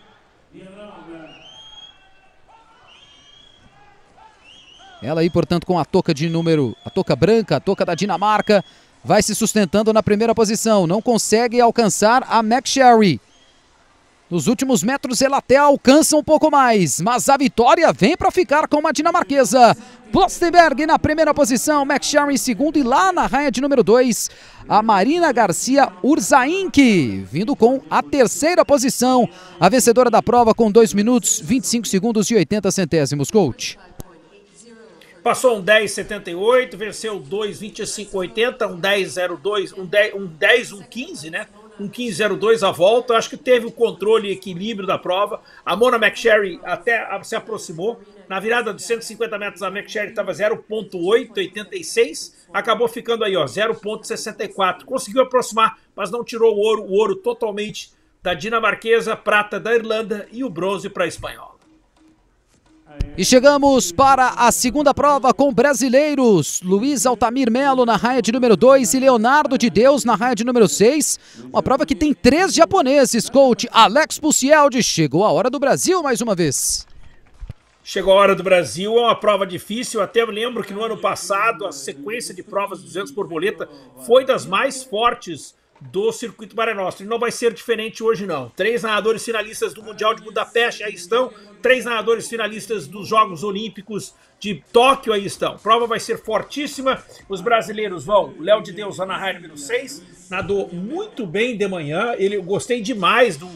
Ela aí, portanto, com a touca de número, a touca branca, a touca da Dinamarca, vai se sustentando na primeira posição. Não consegue alcançar a McSherry. Nos últimos metros ela até alcança um pouco mais, mas a vitória vem para ficar com uma dinamarquesa. Blomstenberg na primeira posição, McSherry em segundo e lá na raia de número dois, a Marina Garcia Urzaink, vindo com a terceira posição. A vencedora da prova com dois minutos, vinte e cinco segundos e oitenta centésimos, coach. Passou um dez setenta e oito, venceu dois vinte e cinco oitenta, um dez zero dois, um dez um quinze, né? Um quinze zero dois a volta. Acho que teve o controle e equilíbrio da prova. A Mona McSherry até se aproximou. Na virada dos cento e cinquenta metros a McSherry estava zero ponto oito oitenta e seis. Acabou ficando aí, ó, zero ponto sessenta e quatro. Conseguiu aproximar, mas não tirou o ouro. O ouro totalmente da dinamarquesa, prata da Irlanda e o bronze para a espanhola. E chegamos para a segunda prova com brasileiros. Luiz Altamir Melo na raia de número dois e Leonardo de Deus na raia de número seis. Uma prova que tem três japoneses, coach. Alex Pucialdi, chegou a hora do Brasil mais uma vez. Chegou a hora do Brasil, é uma prova difícil. Até eu lembro que no ano passado a sequência de provas de duzentos borboleta foi das mais fortes do circuito Mare Nostrum. E não vai ser diferente hoje não. Três nadadores finalistas do Mundial de Budapeste aí estão. Três nadadores finalistas dos Jogos Olímpicos de Tóquio aí estão. A prova vai ser fortíssima. Os brasileiros vão. O Léo de Deus lá na raia número seis. Nadou muito bem de manhã. Ele, eu gostei demais do,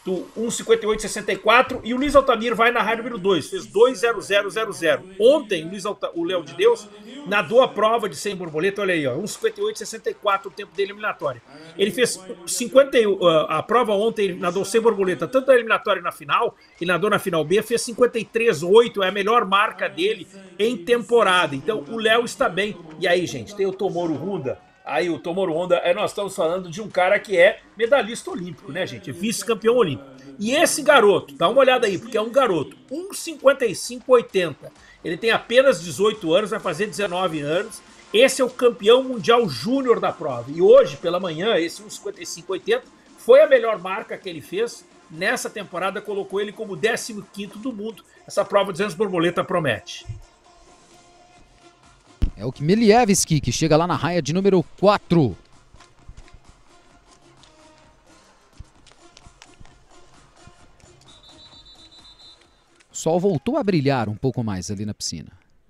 do um cinquenta e oito sessenta e quatro, e o Luiz Altamir vai narrar número dois, fez dois zero zero zero zero. Ontem, o, Luiz Alta, o Léo de Deus nadou a prova de cem borboleta, olha aí, ó, um cinquenta e oito sessenta e quatro o tempo dele eliminatório. Ele fez cinquenta, uh, a prova ontem, ele nadou cem borboleta, tanto na eliminatória e na final, e nadou na final B, fez cinquenta e três oito, é a melhor marca dele em temporada. Então, o Léo está bem. E aí, gente, tem o Tomoru Honda. Aí o Tomoru Honda, aí nós estamos falando de um cara que é medalhista olímpico, né, gente? Vice-campeão olímpico. E esse garoto, dá uma olhada aí, porque é um garoto, um cinquenta e cinco oitenta. Ele tem apenas dezoito anos, vai fazer dezenove anos. Esse é o campeão mundial júnior da prova. E hoje, pela manhã, esse um cinquenta e cinco oitenta foi a melhor marca que ele fez. Nessa temporada, colocou ele como décimo quinto do mundo. Essa prova de duzentas borboleta promete. É o Chmielewski, que chega lá na raia de número quatro. O sol voltou a brilhar um pouco mais ali na piscina.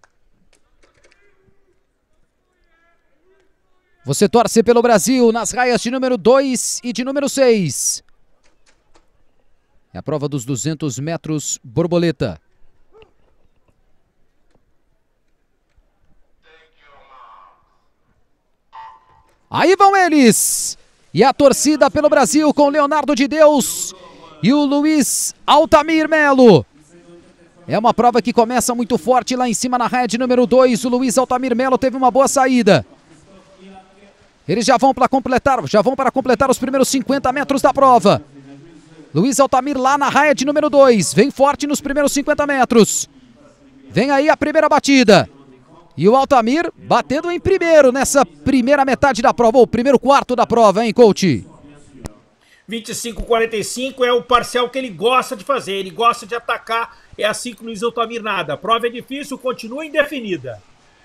Você torce pelo Brasil nas raias de número dois e de número seis. É a prova dos duzentos metros borboleta. Aí vão eles! E a torcida pelo Brasil com Leonardo de Deus e o Luiz Altamir Melo. É uma prova que começa muito forte lá em cima na raia de número dois. O Luiz Altamir Melo teve uma boa saída. Eles já vão para completar, já vão para completar os primeiros cinquenta metros da prova. Luiz Altamir lá na raia de número dois. Vem forte nos primeiros cinquenta metros. Vem aí a primeira batida. E o Altamir batendo em primeiro nessa primeira metade da prova, ou primeiro quarto da prova, hein, coach? vinte e cinco quarenta e cinco é o parcial que ele gosta de fazer, ele gosta de atacar, é assim que o Luiz Altamir nada. A prova é difícil, continua indefinida.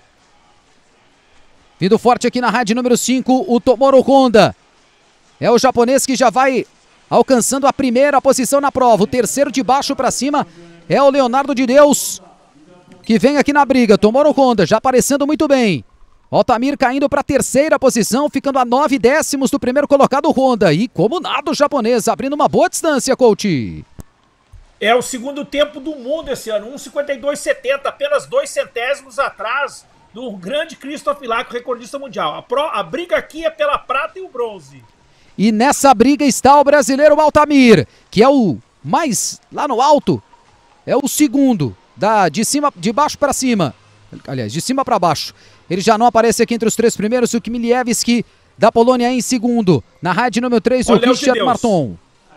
Vindo forte aqui na rádio número cinco, o Tomoru Honda. É o japonês que já vai alcançando a primeira posição na prova. O terceiro de baixo para cima é o Leonardo de Deus, que vem aqui na briga. Tomoru Honda já aparecendo muito bem. Altamir caindo para a terceira posição, ficando a nove décimos do primeiro colocado Honda. E como nada o japonês, abrindo uma boa distância, coach. É o segundo tempo do mundo esse ano, um cinquenta e dois setenta, apenas dois centésimos atrás do grande Christoph Lack, o recordista mundial. A, pro, a briga aqui é pela prata e o bronze. E nessa briga está o brasileiro Altamir, que é o mais lá no alto, é o segundo. Da, de, cima, de baixo para cima, aliás, de cima para baixo. Ele já não aparece aqui entre os três primeiros. O Chmielewski da Polônia em segundo. Na rádio número três, o Christian de Marton.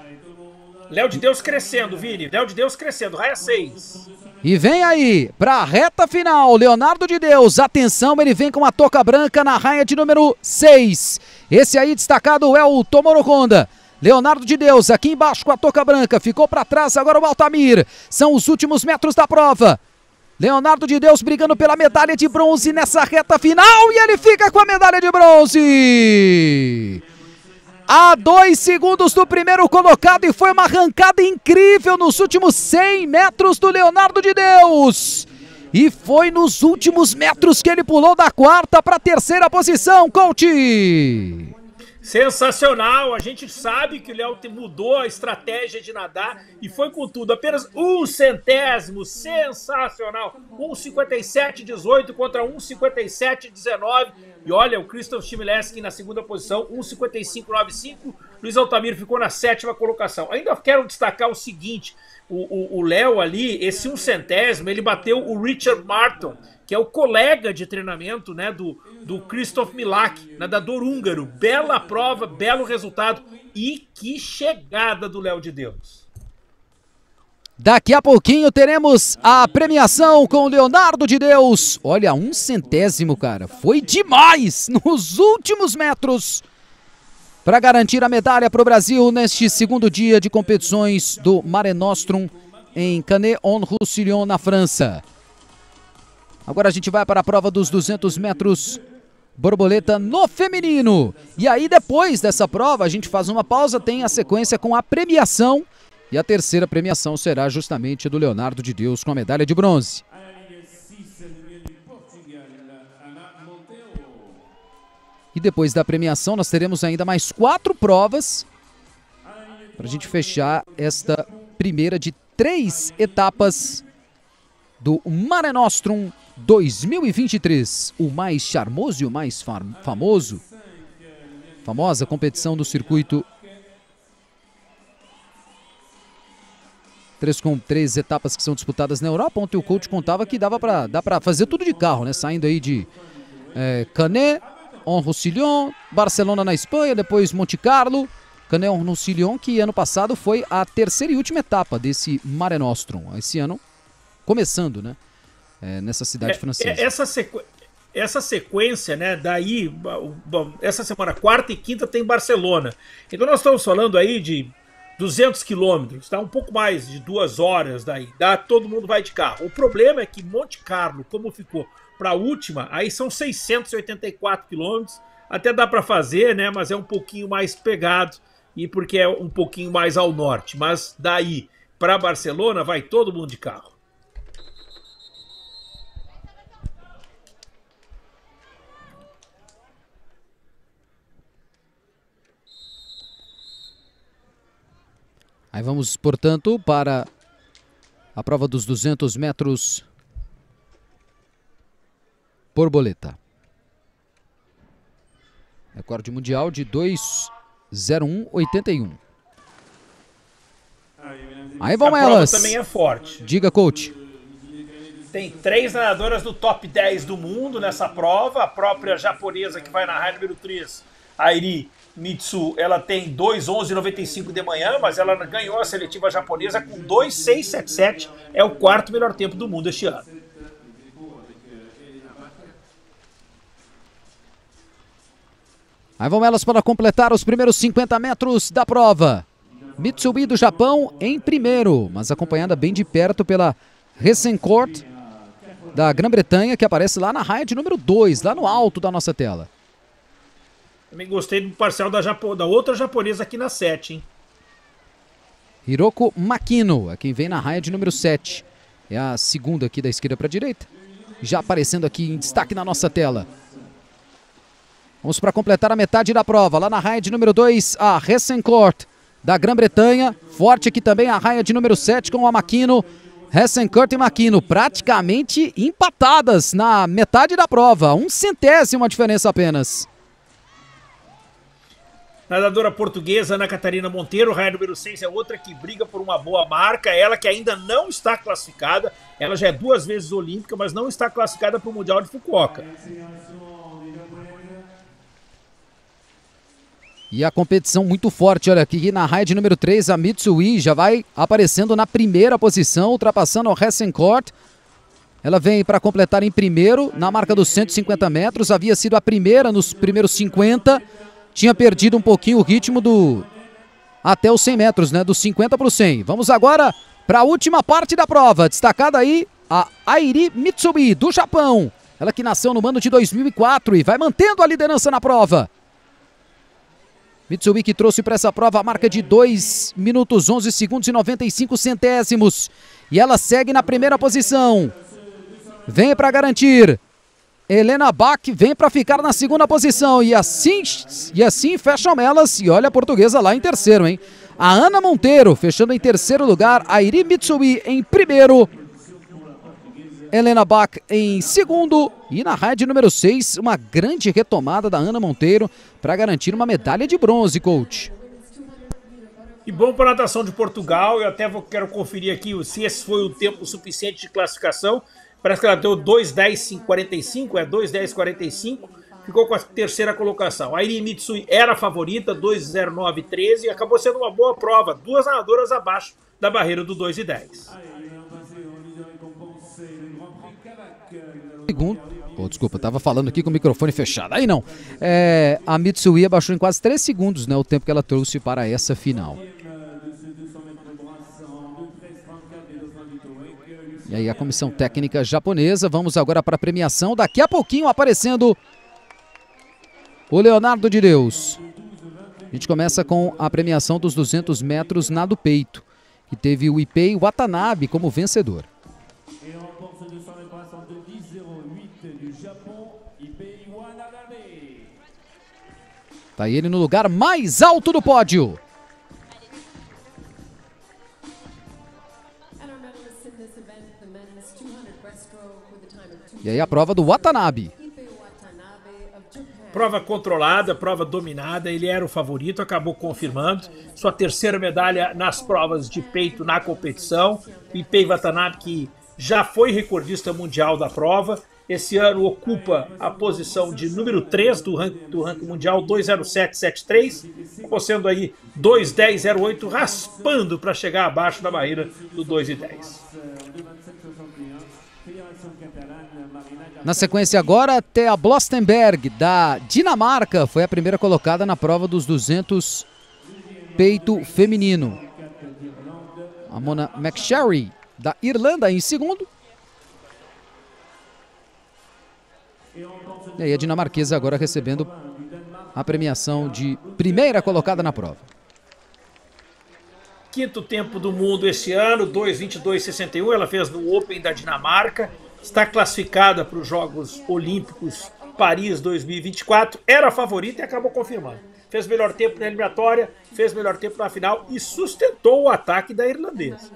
Léo de Deus crescendo, Vini. Léo de Deus crescendo, raia seis. E vem aí, para a reta final, Leonardo de Deus. Atenção, ele vem com a touca branca na raia de número seis. Esse aí destacado é o Tomoru Honda. Leonardo de Deus aqui embaixo com a touca branca, ficou para trás agora o Altamir. São os últimos metros da prova. Leonardo de Deus brigando pela medalha de bronze nessa reta final e ele fica com a medalha de bronze. A dois segundos do primeiro colocado e foi uma arrancada incrível nos últimos cem metros do Leonardo de Deus. E foi nos últimos metros que ele pulou da quarta para a terceira posição, coach. Sensacional, a gente sabe que o Léo mudou a estratégia de nadar e foi com tudo, apenas um centésimo, sensacional, um cinquenta e sete dezoito contra um cinquenta e sete dezenove, e olha, o Christoph Chmielewski na segunda posição, um cinquenta e cinco noventa e cinco, Luiz Altamir ficou na sétima colocação. Ainda quero destacar o seguinte, o Léo ali, esse um centésimo, ele bateu o Richard Martin, que é o colega de treinamento, né, do, do Christoph Milak, nadador húngaro. Bela prova, belo resultado. E que chegada do Léo de Deus. Daqui a pouquinho teremos a premiação com o Leonardo de Deus. Olha, um centésimo, cara. Foi demais nos últimos metros para garantir a medalha para o Brasil neste segundo dia de competições do Mare Nostrum em Canet-en-Roussillon, na França. Agora a gente vai para a prova dos duzentos metros borboleta no feminino. E aí depois dessa prova a gente faz uma pausa, tem a sequência com a premiação. E a terceira premiação será justamente do Leonardo de Deus com a medalha de bronze. E depois da premiação nós teremos ainda mais quatro provas para a gente fechar esta primeira de três etapas do Mare Nostrum dois mil e vinte e três, o mais charmoso e o mais famoso, famosa competição do circuito. Três com três etapas que são disputadas na Europa. Ontem o coach contava que dava para dá para fazer tudo de carro, né? Saindo aí de é, Canet, Honfleur, Barcelona na Espanha, depois Monte Carlo, Canet, Honfleur, que ano passado foi a terceira e última etapa desse Mare Nostrum. Esse ano começando, né? É, nessa cidade francesa. É, essa, sequ... essa sequência, né? Daí, essa semana, quarta e quinta, tem Barcelona. Então nós estamos falando aí de duzentos quilômetros, tá? Um pouco mais de duas horas daí. Dá, todo mundo vai de carro. O problema é que Monte Carlo, como ficou para a última, aí são seiscentos e oitenta e quatro quilômetros. Até dá para fazer, né? Mas é um pouquinho mais pegado e porque é um pouquinho mais ao norte. Mas daí para Barcelona vai todo mundo de carro. Aí vamos, portanto, para a prova dos duzentos metros borboleta. Recorde mundial de dois zero um oitenta e um. Aí vão a elas. Prova também é forte. Diga, coach. Tem três nadadoras do top dez do mundo nessa prova. A própria japonesa que vai narrar, número três, Airi Mitsu, ela tem dois onze noventa e cinco de manhã, mas ela ganhou a seletiva japonesa com dois seis sete sete. É o quarto melhor tempo do mundo este ano. Aí vão elas para completar os primeiros cinquenta metros da prova. Mitsubi do Japão em primeiro, mas acompanhada bem de perto pela Ressencourt da Grã-Bretanha, que aparece lá na raia de número dois, lá no alto da nossa tela. Também gostei do parcial da, Japo... da outra japonesa aqui na sete, hein? Hiroko Makino é quem vem na raia de número sete. É a segunda aqui da esquerda para a direita. Já aparecendo aqui em destaque na nossa tela. Vamos para completar a metade da prova. Lá na raia de número dois, a Ressencourt da Grã-Bretanha. Forte aqui também a raia de número sete com a Makino. Ressencourt e Makino praticamente empatadas na metade da prova. Um centésimo a diferença apenas. Nadadora portuguesa Ana Catarina Monteiro, raia número seis, é outra que briga por uma boa marca. Ela que ainda não está classificada. Ela já é duas vezes olímpica, mas não está classificada para o Mundial de Fukuoka. E a competição muito forte, olha aqui na raia de número três, a Mitsui já vai aparecendo na primeira posição, ultrapassando a Ressencourt. Ela vem para completar em primeiro, na marca dos cento e cinquenta metros, havia sido a primeira nos primeiros cinquenta, tinha perdido um pouquinho o ritmo do até os cem metros, né, dos cinquenta para o cem. Vamos agora para a última parte da prova, destacada aí a Airi Mitsubi, do Japão. Ela que nasceu no ano de dois mil e quatro e vai mantendo a liderança na prova. Mitsubi que trouxe para essa prova a marca de dois minutos, onze segundos e noventa e cinco centésimos. E ela segue na primeira posição. Vem para garantir. Helena Bach vem para ficar na segunda posição. E assim, e assim fecham elas. E olha a portuguesa lá em terceiro, hein? A Ana Monteiro fechando em terceiro lugar. A Airi Mitsubi em primeiro. Helena Bach em segundo. E na raia de número seis, uma grande retomada da Ana Monteiro para garantir uma medalha de bronze, coach. E bom para a natação de Portugal. Eu até vou, quero conferir aqui se esse foi o tempo suficiente de classificação. Parece que ela deu dois dez quarenta e cinco, é dois dez quarenta e cinco. Ficou com a terceira colocação. A Airi Mitsui era a favorita, dois zero nove treze, e acabou sendo uma boa prova. Duas nadadoras abaixo da barreira do dois e dez. Segundo, oh, desculpa, estava falando aqui com o microfone fechado. Aí não. É, a Mitsui abaixou em quase três segundos, né, o tempo que ela trouxe para essa final. E aí a comissão técnica japonesa. Vamos agora para a premiação. Daqui a pouquinho aparecendo o Leonardo de Deus. A gente começa com a premiação dos duzentos metros nado peito, que teve o Ipei Watanabe como vencedor. Tá ele no lugar mais alto do pódio. E aí a prova do Watanabe. Prova controlada, prova dominada, ele era o favorito, acabou confirmando sua terceira medalha nas provas de peito na competição. Ipei Watanabe, que já foi recordista mundial da prova, esse ano ocupa a posição de número três do ranking, do ranking mundial, dois zero sete sete três, sendo aí dois dez zero oito, raspando para chegar abaixo da barreira do dois e dez. Na sequência agora, Thea Blostenberg, da Dinamarca, foi a primeira colocada na prova dos duzentos peito feminino. A Mona McSherry, da Irlanda, em segundo. E aí a dinamarquesa agora recebendo a premiação de primeira colocada na prova. Quinto tempo do mundo esse ano, dois vinte e dois sessenta e um, ela fez no Open da Dinamarca. Está classificada para os Jogos Olímpicos Paris dois mil e vinte e quatro, era a favorita e acabou confirmando. Fez melhor tempo na eliminatória, fez melhor tempo na final e sustentou o ataque da irlandesa.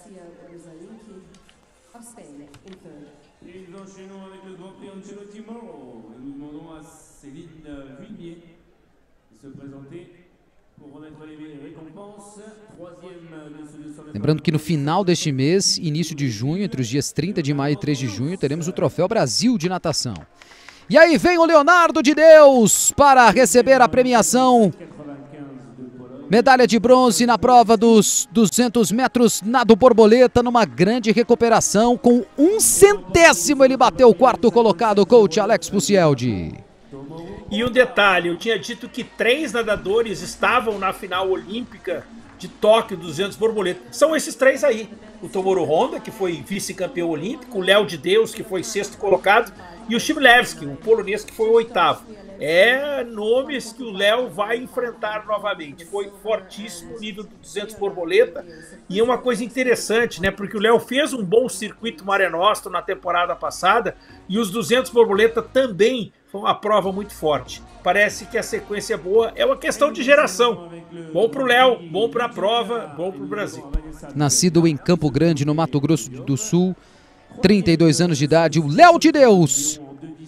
Lembrando que no final deste mês, início de junho, entre os dias trinta de maio e três de junho, teremos o Troféu Brasil de Natação. E aí vem o Leonardo de Deus para receber a premiação. Medalha de bronze na prova dos duzentos metros nado borboleta, numa grande recuperação. Com um centésimo ele bateu o quarto colocado, o coach Alex Pucieldi. E um detalhe, eu tinha dito que três nadadores estavam na final olímpica de Tóquio duzentos borboleta. São esses três aí. O Tomoru Honda, que foi vice-campeão olímpico, o Léo de Deus, que foi sexto colocado, e o Chmielewski, o polonês, que foi o oitavo. É nomes que o Léo vai enfrentar novamente. Foi fortíssimo o nível do duzentos borboleta. E é uma coisa interessante, né? Porque o Léo fez um bom circuito Mare Nostrum na temporada passada, e os duzentos borboleta também foi uma prova muito forte. Parece que a sequência é boa, é uma questão de geração. Bom pro Léo, bom pra prova, bom pro Brasil. Nascido em Campo Grande, no Mato Grosso do Sul, trinta e dois anos de idade, o Léo de Deus.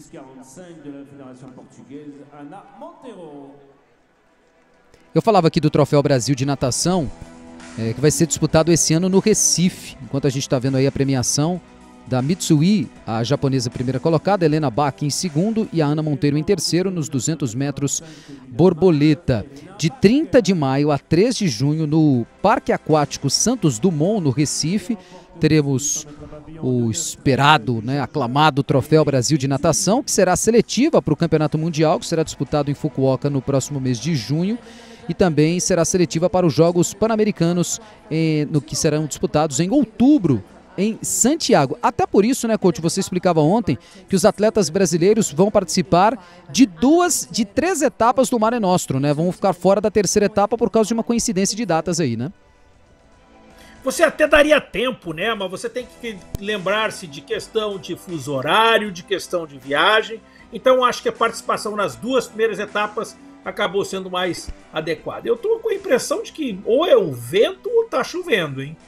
Eu falava aqui do Troféu Brasil de Natação, é, que vai ser disputado esse ano no Recife, enquanto a gente está vendo aí a premiação da Mitsui, a japonesa primeira colocada, Helena Bach em segundo e a Ana Monteiro em terceiro nos duzentos metros borboleta. De trinta de maio a três de junho no Parque Aquático Santos Dumont, no Recife, teremos o esperado, né, aclamado Troféu Brasil de Natação, que será seletiva para o Campeonato Mundial, que será disputado em Fukuoka no próximo mês de junho, e também será seletiva para os Jogos Pan-Americanos, eh, no que serão disputados em outubro, em Santiago. Até por isso, né, coach, você explicava ontem que os atletas brasileiros vão participar de duas, de três etapas do Mare Nostrum, né? Vão ficar fora da terceira etapa por causa de uma coincidência de datas aí, né? Você até daria tempo, né? Mas você tem que lembrar-se de questão de fuso horário, de questão de viagem. Então acho que a participação nas duas primeiras etapas acabou sendo mais adequada. Eu tô com a impressão de que ou é o vento ou tá chovendo, hein?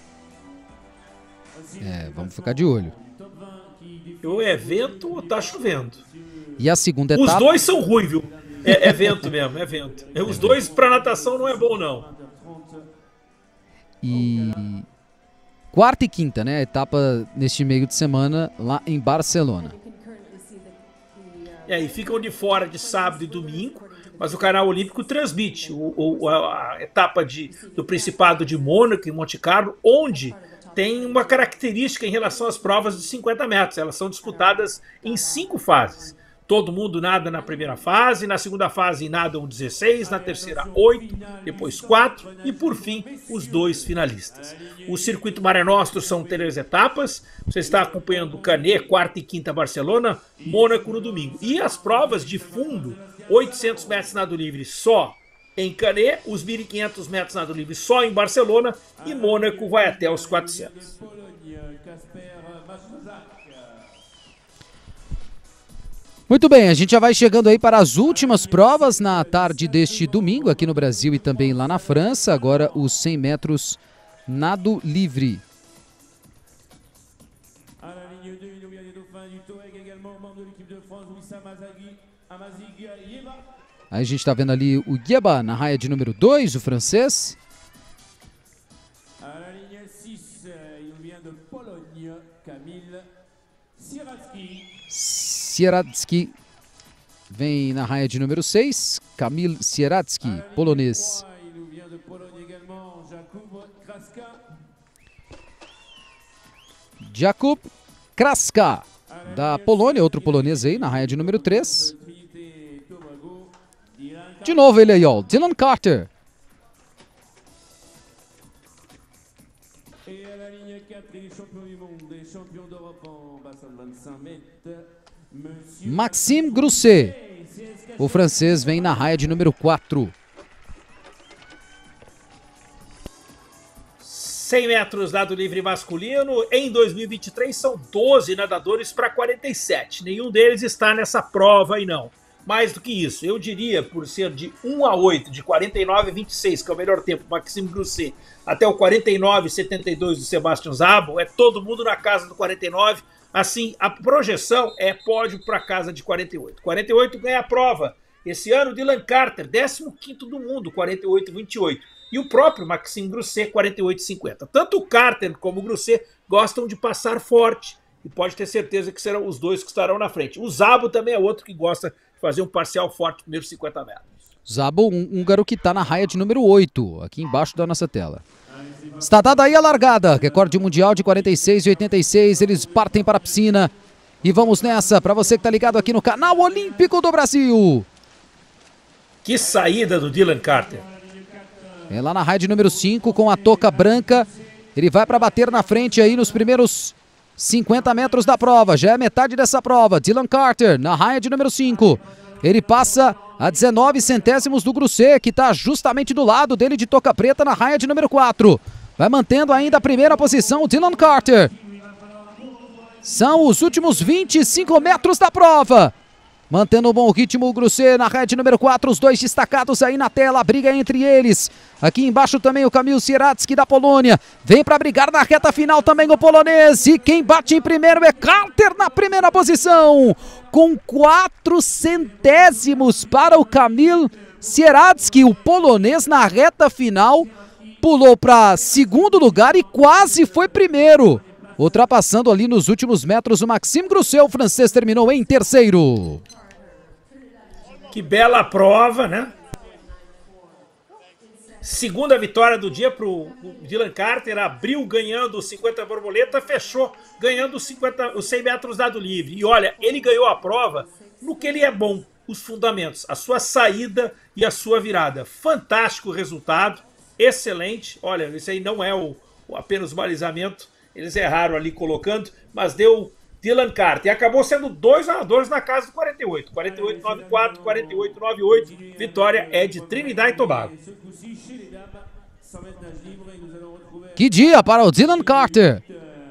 É, vamos ficar de olho. Ou é vento ou tá chovendo. E a segunda etapa... Os dois são ruins, viu? É, é vento mesmo, é vento. Os dois para natação não é bom, não. E quarta e quinta, né? Etapa neste meio de semana lá em Barcelona. E aí ficam de fora de sábado e domingo, mas o canal Olímpico transmite o, o, a, a etapa de, do Principado de Mônaco em Monte Carlo, onde tem uma característica em relação às provas de cinquenta metros. Elas são disputadas em cinco fases. Todo mundo nada na primeira fase, na segunda fase nadam dezesseis, na terceira oito, depois quatro e por fim os dois finalistas. O circuito Mare Nostrum são três etapas. Você está acompanhando Canet, quarta e quinta Barcelona, Mônaco no domingo. E as provas de fundo, oitocentos metros nado livre só em Canet, os mil e quinhentos metros nado livre só em Barcelona e Mônaco vai até os quatrocentos. Muito bem, a gente já vai chegando aí para as últimas provas na tarde deste domingo aqui no Brasil e também lá na França. Agora os cem metros nado livre. Aí a gente tá vendo ali o Yeba na raia de número dois, o francês. Sieradzki vem na raia de número seis, Kamil Sieradzki, polonês. Jakub Kraska, da Polônia, outro polonês aí na raia de número três. De novo ele aí, ó, Dylan Carter. Maxime Grousset, o francês, vem na raia de número quatro. cem metros nado livre masculino, em dois mil e vinte e três são doze nadadores para quarenta e sete. Nenhum deles está nessa prova aí não. Mais do que isso, eu diria, por ser de um a oito, de quarenta e nove a vinte e seis, que é o melhor tempo, Maxime Grousset, até o quarenta e nove a setenta e dois do Sebastian Szabo, é todo mundo na casa do quarenta e nove. Assim, a projeção é pódio para casa de quarenta e oito. quarenta e oito ganha a prova. Esse ano, Dylan Carter, décimo quinto do mundo, quarenta e oito a vinte e oito. E o próprio Maxime Grousset, quarenta e oito a cinquenta. Tanto o Carter como o Grousset gostam de passar forte. E pode ter certeza que serão os dois que estarão na frente. O Szabo também é outro que gosta de fazer um parcial forte nos primeiros cinquenta metros. Szabo, um húngaro que está na raia de número oito, aqui embaixo da nossa tela. Está dada aí a largada, recorde mundial de quarenta e seis e oitenta e seis, eles partem para a piscina. E vamos nessa, para você que está ligado aqui no canal Olímpico do Brasil. Que saída do Dylan Carter. É lá na raia de número cinco, com a touca branca. Ele vai para bater na frente aí nos primeiros cinquenta metros da prova. Já é metade dessa prova. Dylan Carter na raia de número cinco. Ele passa a dezenove centésimos do Grousset, que está justamente do lado dele de touca preta na raia de número quatro. Vai mantendo ainda a primeira posição o Dylan Carter. São os últimos vinte e cinco metros da prova. Mantendo um bom ritmo o Grousset na raia de número quatro, os dois destacados aí na tela, a briga entre eles. Aqui embaixo também o Kamil Sieradzki da Polônia, vem para brigar na reta final também o polonês. E quem bate em primeiro é Carter na primeira posição, com quatro centésimos para o Kamil Sieradzki. O polonês na reta final pulou para segundo lugar e quase foi primeiro. Ultrapassando ali nos últimos metros o Maxime Grousset, o francês terminou em terceiro. Que bela prova, né? Segunda vitória do dia para o Dylan Carter, abriu ganhando os cinquenta borboleta, fechou ganhando os, cinquenta, os cem metros dado livre. E olha, ele ganhou a prova no que ele é bom, os fundamentos, a sua saída e a sua virada. Fantástico resultado, excelente. Olha, isso aí não é o, o apenas o balizamento, eles erraram ali colocando, mas deu Dylan Carter. E acabou sendo dois nadadores na casa do quarenta e oito. quarenta e oito noventa e quatro, quarenta e oito noventa e oito. Vitória é de Trinidad e Tobago. Que dia para o Dylan Carter.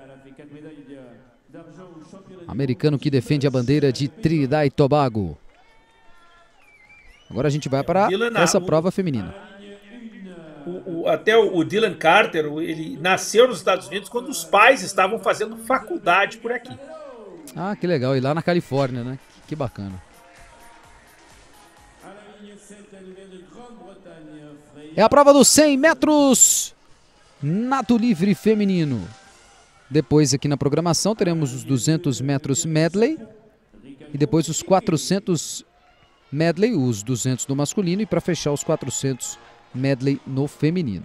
Americano que defende a bandeira de Trinidad e Tobago. Agora a gente vai para essa prova feminina. O, o, até o, o Dylan Carter, ele nasceu nos Estados Unidos quando os pais estavam fazendo faculdade por aqui. Ah, que legal. E lá na Califórnia, né? Que bacana. É a prova dos cem metros nado livre feminino. Depois aqui na programação teremos os duzentos metros medley. E depois os quatrocentos medley, os duzentos do masculino. E para fechar os quatrocentos medley no feminino.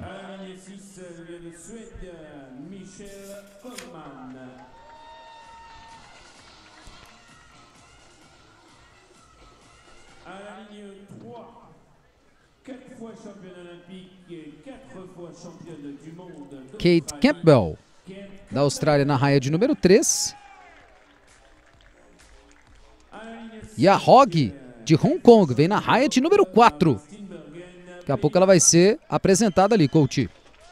Kate Campbell, da Austrália, na raia de número três. E a Hogg, de Hong Kong, vem na raia de número quatro. Daqui a pouco ela vai ser apresentada ali, coach.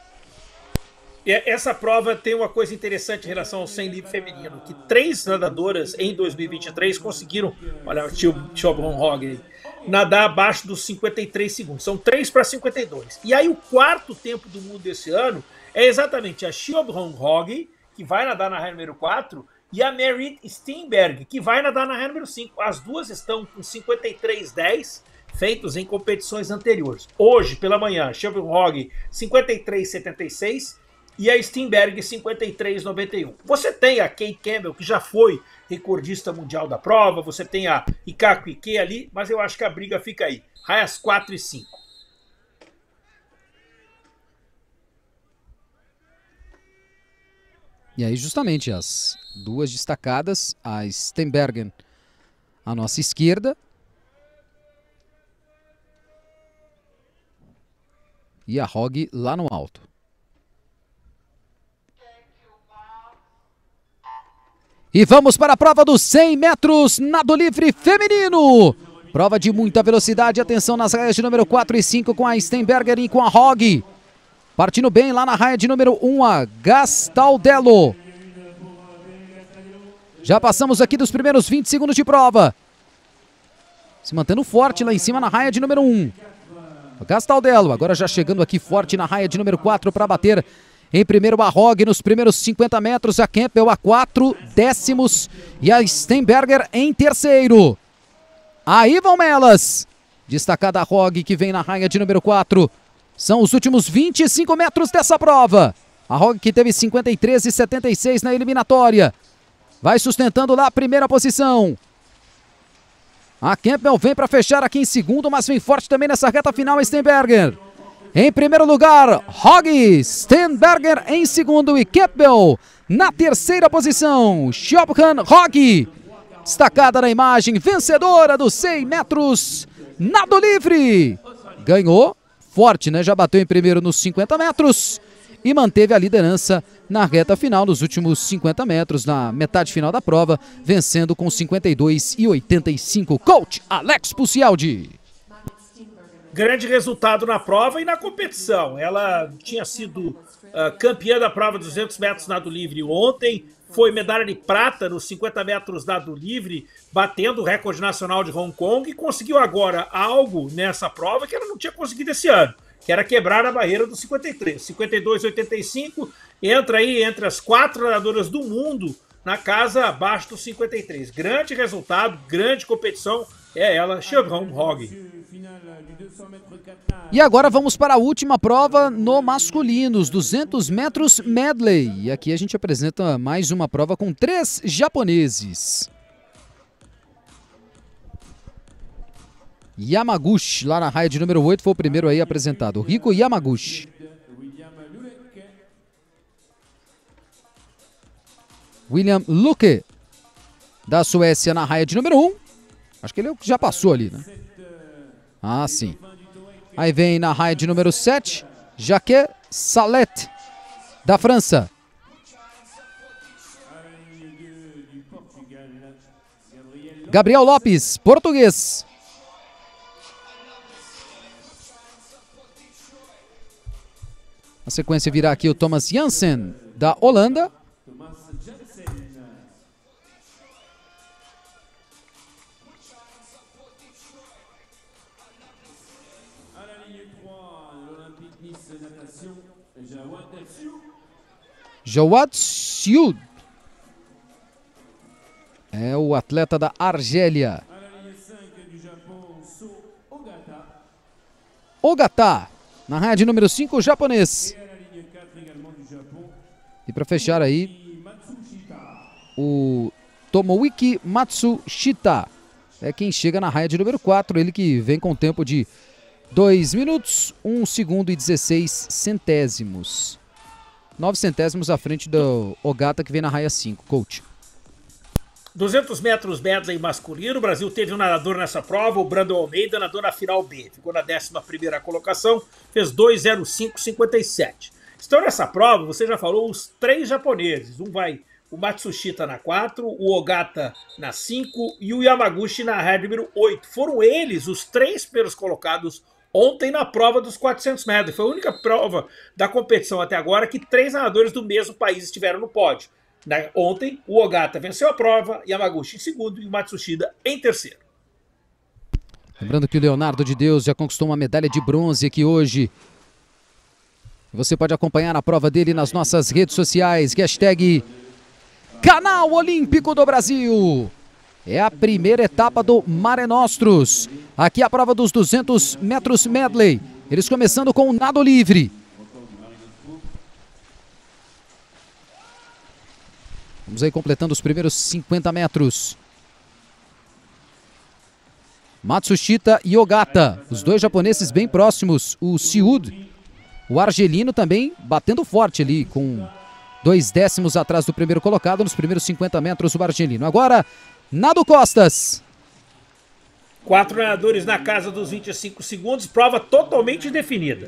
Essa prova tem uma coisa interessante em relação ao cem livre feminino, que três nadadoras em dois mil e vinte e três conseguiram, olha o Siobhan Hogg, nadar abaixo dos cinquenta e três segundos. São três para cinquenta e dois. E aí o quarto tempo do mundo desse ano é exatamente a Siobhan Hogg, que vai nadar na raia número quatro, e a Merit Steenberg, que vai nadar na raia número cinco. As duas estão com cinquenta e três dez, feitos em competições anteriores. Hoje, pela manhã, Shelby Hogg cinquenta e três setenta e seis e a Steenberg cinquenta e três noventa e um. Você tem a Kay Campbell, que já foi recordista mundial da prova, você tem a Ikako Ike ali, mas eu acho que a briga fica aí, raias quatro e cinco. E aí justamente as duas destacadas, a Steenbergen à nossa esquerda e a Hogg lá no alto. E vamos para a prova dos cem metros nado livre feminino. Prova de muita velocidade, atenção nas raias de número quatro e cinco com a Steenbergen e com a Hogg. Partindo bem lá na raia de número um, a Gastaldello. Já passamos aqui dos primeiros vinte segundos de prova. Se mantendo forte lá em cima na raia de número um. A Gastaldello agora já chegando aqui forte na raia de número quatro para bater em primeiro a Hogg nos primeiros cinquenta metros. A Campbell a quatro décimos e a Steenbergen em terceiro. Aí vão elas. Destacada a Hogg que vem na raia de número quatro. São os últimos vinte e cinco metros dessa prova. A Hogg que teve cinquenta e três e setenta e seis na eliminatória. Vai sustentando lá a primeira posição. A Campbell vem para fechar aqui em segundo, mas vem forte também nessa reta final a Steenbergen. Em primeiro lugar, Hogg, Steenbergen em segundo e Campbell na terceira posição. Shophan Hogg, destacada na imagem, vencedora dos cem metros nado livre. Ganhou. Forte, né? Já bateu em primeiro nos cinquenta metros e manteve a liderança na reta final, nos últimos cinquenta metros, na metade final da prova, vencendo com cinquenta e dois e oitenta e cinco. Coach Alex Pucialdi. Grande resultado na prova e na competição. Ela tinha sido uh, campeã da prova de duzentos metros nado livre ontem, foi medalha de prata nos cinquenta metros nado livre, batendo o recorde nacional de Hong Kong, e conseguiu agora algo nessa prova que ela não tinha conseguido esse ano, que era quebrar a barreira dos cinquenta e três. cinquenta e dois e oitenta e cinco, entra aí entre as quatro nadadoras do mundo na casa abaixo dos cinquenta e três. Grande resultado, grande competição, é ela, Shophan Hogg. E agora vamos para a última prova no masculino, os duzentos metros medley. E aqui a gente apresenta mais uma prova com três japoneses. Yamaguchi, lá na raia de número oito, foi o primeiro aí apresentado. Rico Yamaguchi. William Luke, da Suécia, na raia de número um. Acho que ele já passou ali, né? Ah, sim. Aí vem na raia de número sete, Jacques Salet, da França. Gabriel Lopes, português. Na sequência virá aqui o Thomas Jansen, da Holanda. Jawad Siud é o atleta da Argélia. Ogata, na raia de número cinco, o japonês. E para fechar aí, o Tomoiki Matsushita é quem chega na raia de número quatro, ele que vem com tempo de dois minutos, um segundo e dezesseis centésimos. nove centésimos à frente do Ogata, que vem na raia cinco. Coach. duzentos metros medley masculino. O Brasil teve um nadador nessa prova, o Brandon Almeida, nadou na final B. Ficou na décima primeira colocação, fez dois zero cinco cinquenta e sete. Então nessa prova, você já falou os três japoneses. Um vai o Matsushita na quatro, o Ogata na cinco e o Yamaguchi na raia número oito. Foram eles os três primeiros colocados ontem na prova dos quatrocentos metros. Foi a única prova da competição até agora que três nadadores do mesmo país estiveram no pódio. Ontem, o Ogata venceu a prova, Yamaguchi em segundo e o Matsushita em terceiro. Lembrando que o Leonardo de Deus já conquistou uma medalha de bronze aqui hoje. Você pode acompanhar a prova dele nas nossas redes sociais. Hashtag Canal Olímpico do Brasil. É a primeira etapa do Mare Nostrum. Aqui a prova dos duzentos metros medley. Eles começando com o nado livre. Vamos aí completando os primeiros cinquenta metros. Matsushita e Ogata, os dois japoneses bem próximos. O Siud, o argelino também batendo forte ali, com dois décimos atrás do primeiro colocado nos primeiros cinquenta metros o argelino. Agora, nado costas. Quatro nadadores na casa dos vinte e cinco segundos, prova totalmente definida.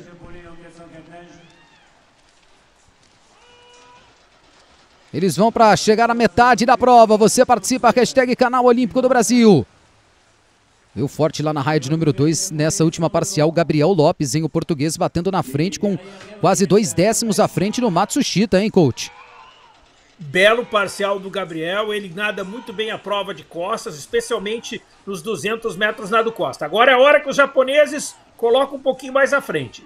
Eles vão para chegar à metade da prova. Você participa, hashtag Canal Olímpico do Brasil. Veio forte lá na raia de número dois, nessa última parcial, Gabriel Lopes, hein, o português, batendo na frente com quase dois décimos à frente no Matsushita, hein, coach? Belo parcial do Gabriel, ele nada muito bem a prova de costas, especialmente nos duzentos metros nado costa. Agora é a hora que os japoneses colocam um pouquinho mais à frente.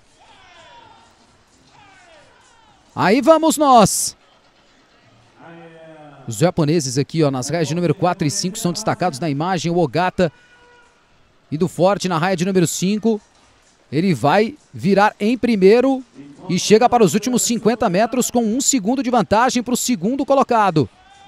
Aí vamos nós! Os japoneses aqui, ó, nas raias de número quatro e cinco são destacados na imagem, o Ogata e do Forte na raia de número cinco. Ele vai virar em primeiro e chega para os últimos cinquenta metros com um segundo de vantagem para o segundo colocado.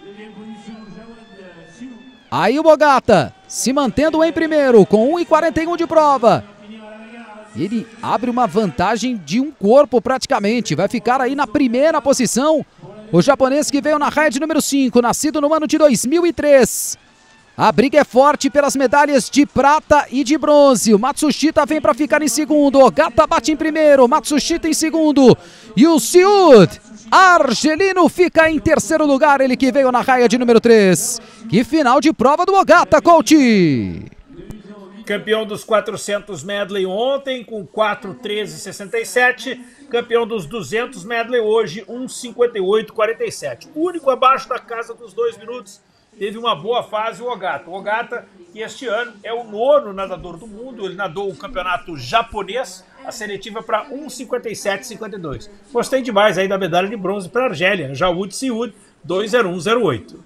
Aí o Ogata se mantendo em primeiro com um e quarenta e um de prova. Ele abre uma vantagem de um corpo praticamente. Vai ficar aí na primeira posição o japonês que veio na raia de número cinco, nascido no ano de dois mil e três. A briga é forte pelas medalhas de prata e de bronze. O Matsushita vem para ficar em segundo. O Ogata bate em primeiro. Matsushita em segundo. E o Siud, argelino, fica em terceiro lugar. Ele que veio na raia de número três. Que final de prova do Ogata, coach! Campeão dos quatrocentos medley ontem com quatro treze sessenta e sete. Campeão dos duzentos medley hoje um cinquenta e oito quarenta e sete. O único abaixo da casa dos dois minutos. Teve uma boa fase o Ogata. O Ogata, que este ano é o nono nadador do mundo. Ele nadou o campeonato japonês, a seletiva para um cinquenta e sete cinquenta e dois. Gostei demais aí da medalha de bronze para a Argélia. Jaoud Siud, dois zero um zero oito.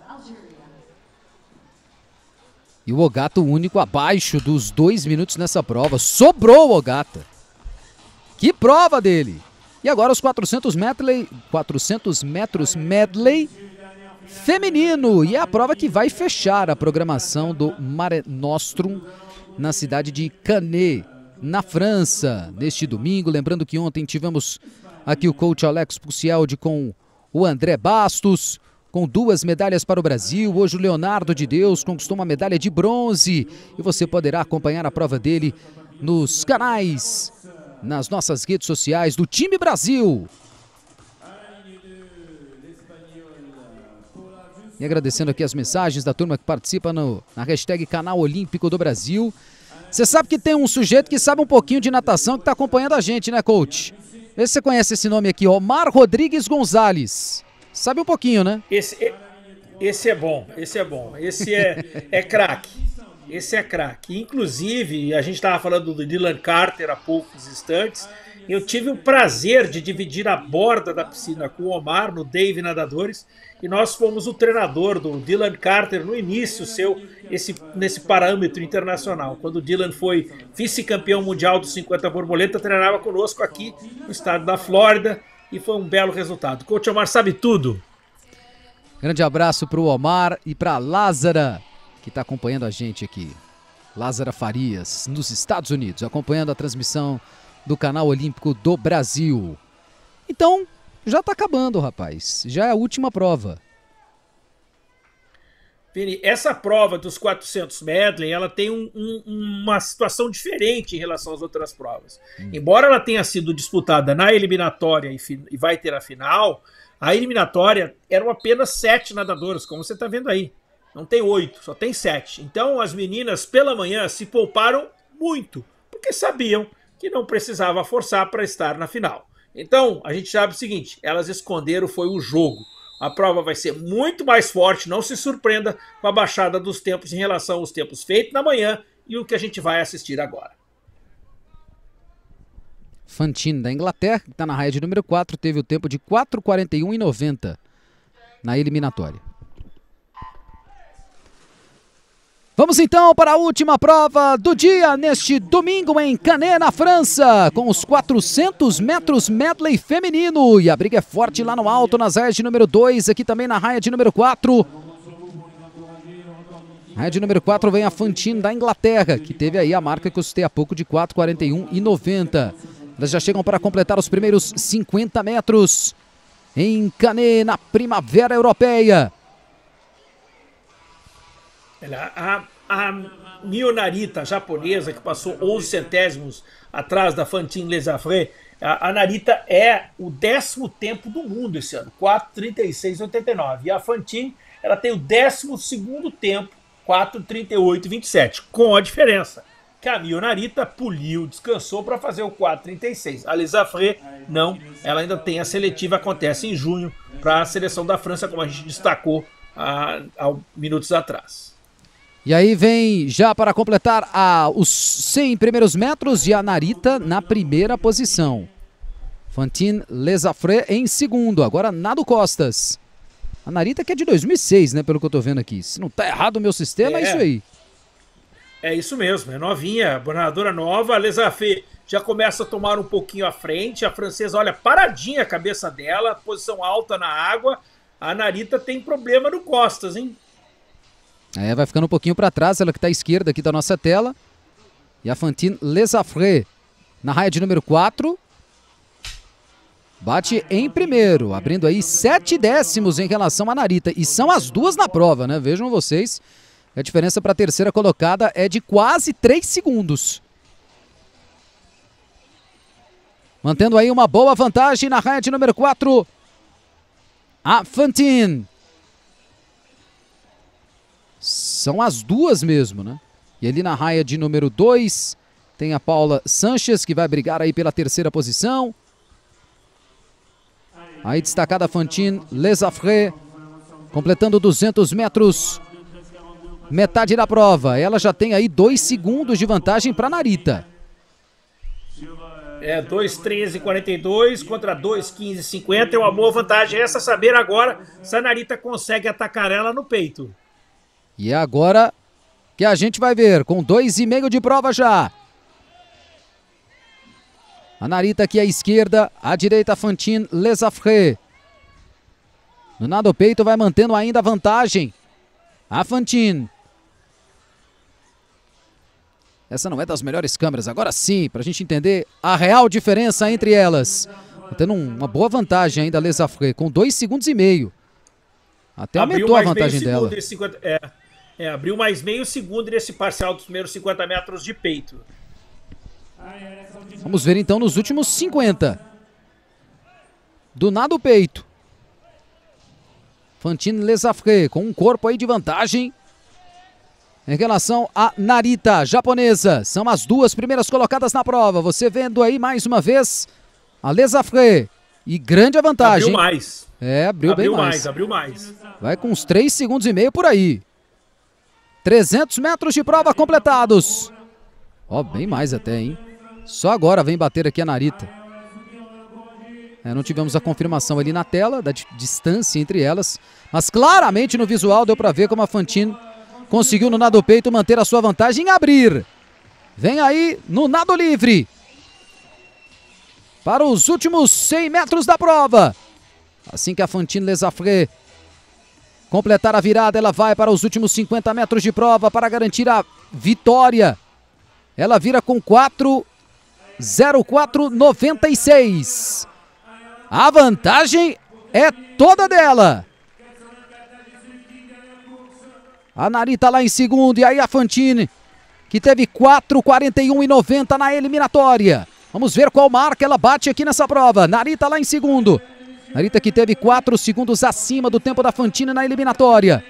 E o Ogata o único abaixo dos dois minutos nessa prova. Sobrou o Ogata. Que prova dele! E agora os quatrocentos medley, quatrocentos metros medley feminino. E é a prova que vai fechar a programação do Mare Nostrum na cidade de Cannes, na França, neste domingo. Lembrando que ontem tivemos aqui o coach Alex Pucialdi com o André Bastos, com duas medalhas para o Brasil. Hoje o Leonardo de Deus conquistou uma medalha de bronze e você poderá acompanhar a prova dele nos canais, nas nossas redes sociais do Time Brasil. E agradecendo aqui as mensagens da turma que participa no, na hashtag Canal Olímpico do Brasil. Você sabe que tem um sujeito que sabe um pouquinho de natação que está acompanhando a gente, né, coach? Vê se você conhece esse nome aqui, Omar Rodrigues Gonzalez. Sabe um pouquinho, né? Esse é, esse é bom, esse é bom. Esse é, é craque. Esse é craque. Inclusive, a gente estava falando do Dylan Carter há poucos instantes. Eu tive o prazer de dividir a borda da piscina com o Omar no Dave Nadadores. E nós fomos o treinador do Dylan Carter no início seu, esse, nesse parâmetro internacional. Quando o Dylan foi vice-campeão mundial dos cinquenta borboleta, treinava conosco aqui no estado da Flórida. E foi um belo resultado. Coach Omar sabe tudo. Grande abraço para o Omar e para a Lázara, que está acompanhando a gente aqui. Lázara Farias, nos Estados Unidos, acompanhando a transmissão do Canal Olímpico do Brasil. Então, já está acabando, rapaz. Já é a última prova. Vini, essa prova dos quatrocentos medley, ela tem um, um, uma situação diferente em relação às outras provas. Hum. Embora ela tenha sido disputada na eliminatória e, e vai ter a final, a eliminatória eram apenas sete nadadores, como você está vendo aí. Não tem oito, só tem sete. Então as meninas pela manhã se pouparam muito, porque sabiam que não precisava forçar para estar na final. Então a gente sabe o seguinte, elas esconderam foi o jogo. A prova vai ser muito mais forte, não se surpreenda com a baixada dos tempos em relação aos tempos feitos na manhã e o que a gente vai assistir agora. Fantine da Inglaterra, que está na raia de número quatro, teve o tempo de quatro quarenta e um e noventa. na eliminatória. Vamos então para a última prova do dia, neste domingo em Cannes, na França, com os quatrocentos metros medley feminino. E a briga é forte lá no alto, nas raias de número dois, aqui também na raia de número quatro. Raia de número quatro vem a Fantine da Inglaterra, que teve aí a marca que eu citei há pouco de quatro quarenta e um e noventa. Elas já chegam para completar os primeiros cinquenta metros em Cannes, na Primavera Europeia. A, a Mio Narita, japonesa, que passou onze centésimos atrás da Fantine Lesafre, a, a Narita é o décimo tempo do mundo esse ano, quatro trinta e seis oitenta e nove. E a Fantine, ela tem o décimo segundo tempo, quatro trinta e oito vinte e sete, com a diferença que a Mio Narita puliu, descansou para fazer o quatro trinta e seis. A Lesafre, não, ela ainda tem a seletiva, acontece em junho, para a seleção da França, como a gente destacou há, há minutos atrás. E aí vem já para completar a, os cem primeiros metros e a Narita na primeira posição. Fantine Lesafre em segundo, agora Nado Costas. A Narita que é de dois mil e seis, né, pelo que eu tô vendo aqui. Se não tá errado o meu sistema, é, é isso aí. É isso mesmo, é novinha, nadadora nova. A Lesafre já começa a tomar um pouquinho à frente. A francesa, olha, paradinha a cabeça dela, posição alta na água. A Narita tem problema no Costas, hein? É, vai ficando um pouquinho para trás, ela que está à esquerda aqui da nossa tela. E a Fantine Lesafre na raia de número quatro. Bate em primeiro, abrindo aí sete décimos em relação à Narita. E são as duas na prova, né? Vejam vocês, a diferença para a terceira colocada é de quase três segundos. Mantendo aí uma boa vantagem na raia de número quatro. A Fantine. São as duas mesmo, né? E ali na raia de número dois tem a Paula Sanches, que vai brigar aí pela terceira posição. Aí destacada a Fantine Lesafre, completando duzentos metros, metade da prova. Ela já tem aí dois segundos de vantagem para a Narita. É, dois treze quarenta e dois contra dois quinze cinquenta, é uma boa vantagem. Essa saber agora se a Narita consegue atacar ela no peito. E é agora que a gente vai ver, com dois e meio de prova já. A Narita aqui à esquerda, à direita a Fantine Lesafre. No nado peito vai mantendo ainda a vantagem. A Fantine. Essa não é das melhores câmeras, agora sim, para a gente entender a real diferença entre elas. Tá tendo uma boa vantagem ainda a Lesafre, com dois segundos e meio. Até aumentou a vantagem dela. cinquenta, é, é, abriu mais meio segundo nesse parcial dos primeiros cinquenta metros de peito. Vamos ver então nos últimos cinquenta. Do nado peito. Fantine Lesafre com um corpo aí de vantagem em relação a Narita, japonesa. São as duas primeiras colocadas na prova. Você vendo aí mais uma vez a Lesafre. E grande a vantagem. Abriu mais. É, abriu, abriu bem mais. mais. Abriu mais. Vai com uns três segundos e meio por aí. trezentos metros de prova completados. Ó, bem mais até, hein? Só agora vem bater aqui a Narita. É, não tivemos a confirmação ali na tela da distância entre elas. Mas claramente no visual deu para ver como a Fantine conseguiu no nado peito manter a sua vantagem e abrir. Vem aí no nado livre. Para os últimos cem metros da prova. Assim que a Fantine Lesafre completar a virada, ela vai para os últimos cinquenta metros de prova para garantir a vitória. Ela vira com quatro zero quatro noventa e seis. A vantagem é toda dela. A Narita lá em segundo e aí a Fantine, que teve quatro quarenta e um e noventa na eliminatória. Vamos ver qual marca ela bate aqui nessa prova. Narita lá em segundo. Narita que teve quatro segundos acima do tempo da Fantine na eliminatória.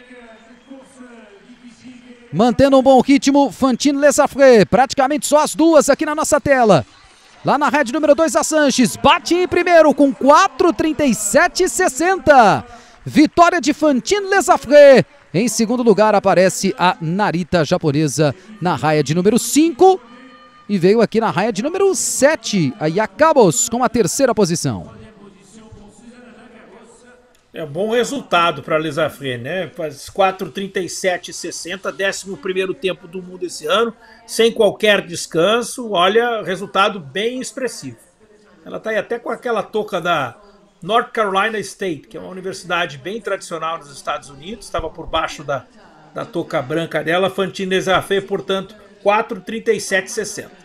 Mantendo um bom ritmo, Fantine Lesafre. Praticamente só as duas aqui na nossa tela. Lá na rede número dois, a Sanches. Bate em primeiro com quatro trinta e sete sessenta. Vitória de Fantine Lesafre. Em segundo lugar aparece a Narita, japonesa, na raia de número cinco. E veio aqui na raia de número sete, a Jacobs, com a terceira posição. É um bom resultado para Les Affrés, né? Faz quatro trinta e sete sessenta, décimo primeiro tempo do mundo esse ano, sem qualquer descanso. Olha, resultado bem expressivo. Ela está aí até com aquela touca da North Carolina State, que é uma universidade bem tradicional nos Estados Unidos, estava por baixo da, da touca branca dela. Fantine Les Affrés, portanto, quatro trinta e sete sessenta.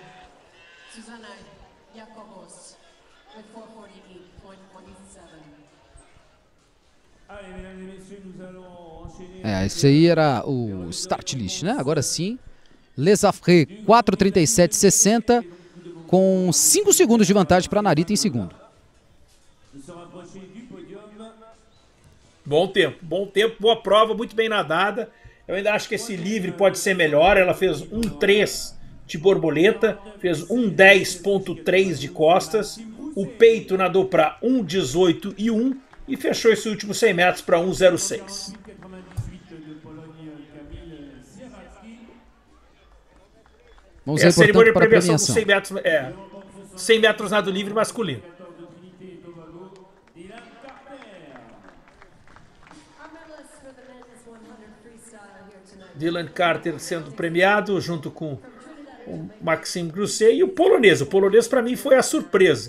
É, esse aí era o start list, né? Agora sim, Les Affrés quatro trinta e sete sessenta, com cinco segundos de vantagem para Narita em segundo. Bom tempo, bom tempo, boa prova, muito bem nadada. Eu ainda acho que esse livre pode ser melhor. Ela fez um três de borboleta, fez um dez ponto três de costas. O peito nadou para um dezoito e um e fechou esse último cem metros para um zero seis. Vamos é aí, a cerimônia de portanto, para a premiação dos premiação. cem metros, é, cem metros nado livre masculino. Dylan Carter sendo premiado junto com o Maxime Grousset e o polonês. O polonês para mim foi a surpresa.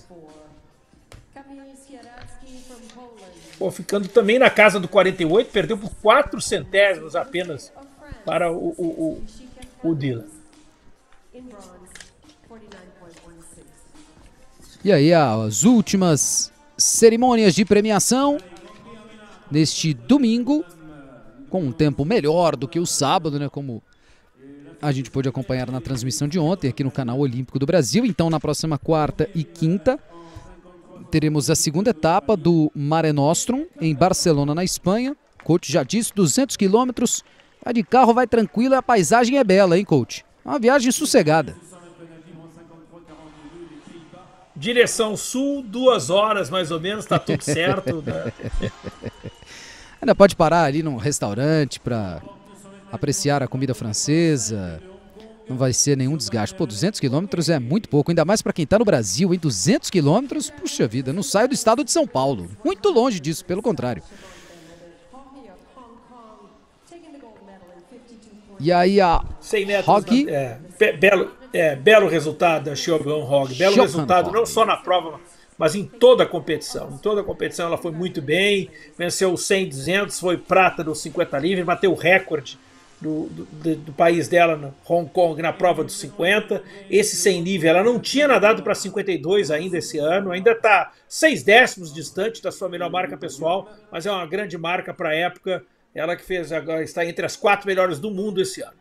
Pô, ficando também na casa do quarenta e oito, perdeu por quatro centésimos apenas para o, o, o, o Dylan. E aí as últimas cerimônias de premiação neste domingo, com um tempo melhor do que o sábado, né? Como a gente pôde acompanhar na transmissão de ontem aqui no canal Olímpico do Brasil. Então na próxima quarta e quinta teremos a segunda etapa do Mare Nostrum em Barcelona, na Espanha. Coach já disse, duzentos quilômetros, vai de carro, vai tranquilo e a paisagem é bela, hein, coach? Uma viagem sossegada. Direção sul, duas horas mais ou menos, tá tudo certo. Né? Ainda pode parar ali num restaurante para apreciar a comida francesa. Não vai ser nenhum desgaste. Pô, duzentos quilômetros é muito pouco, ainda mais para quem tá no Brasil, hein? duzentos quilômetros, puxa vida, não saio do estado de São Paulo. Muito longe disso, pelo contrário. E aí a cem metros, Hogg. É, be belo, é, belo resultado da Siobhan Hogg. Belo Siobhan resultado, Hogg. não só na prova, mas em toda a competição. Em toda a competição ela foi muito bem, venceu o cem, duzentos, foi prata no cinquenta livre, bateu o recorde do, do, do, do país dela no Hong Kong na prova dos cinquenta. Esse cem livre, ela não tinha nadado para cinquenta e dois ainda esse ano, ainda está seis décimos distante da sua melhor marca pessoal, mas é uma grande marca para a época. Ela que fez agora, está entre as quatro melhores do mundo esse ano.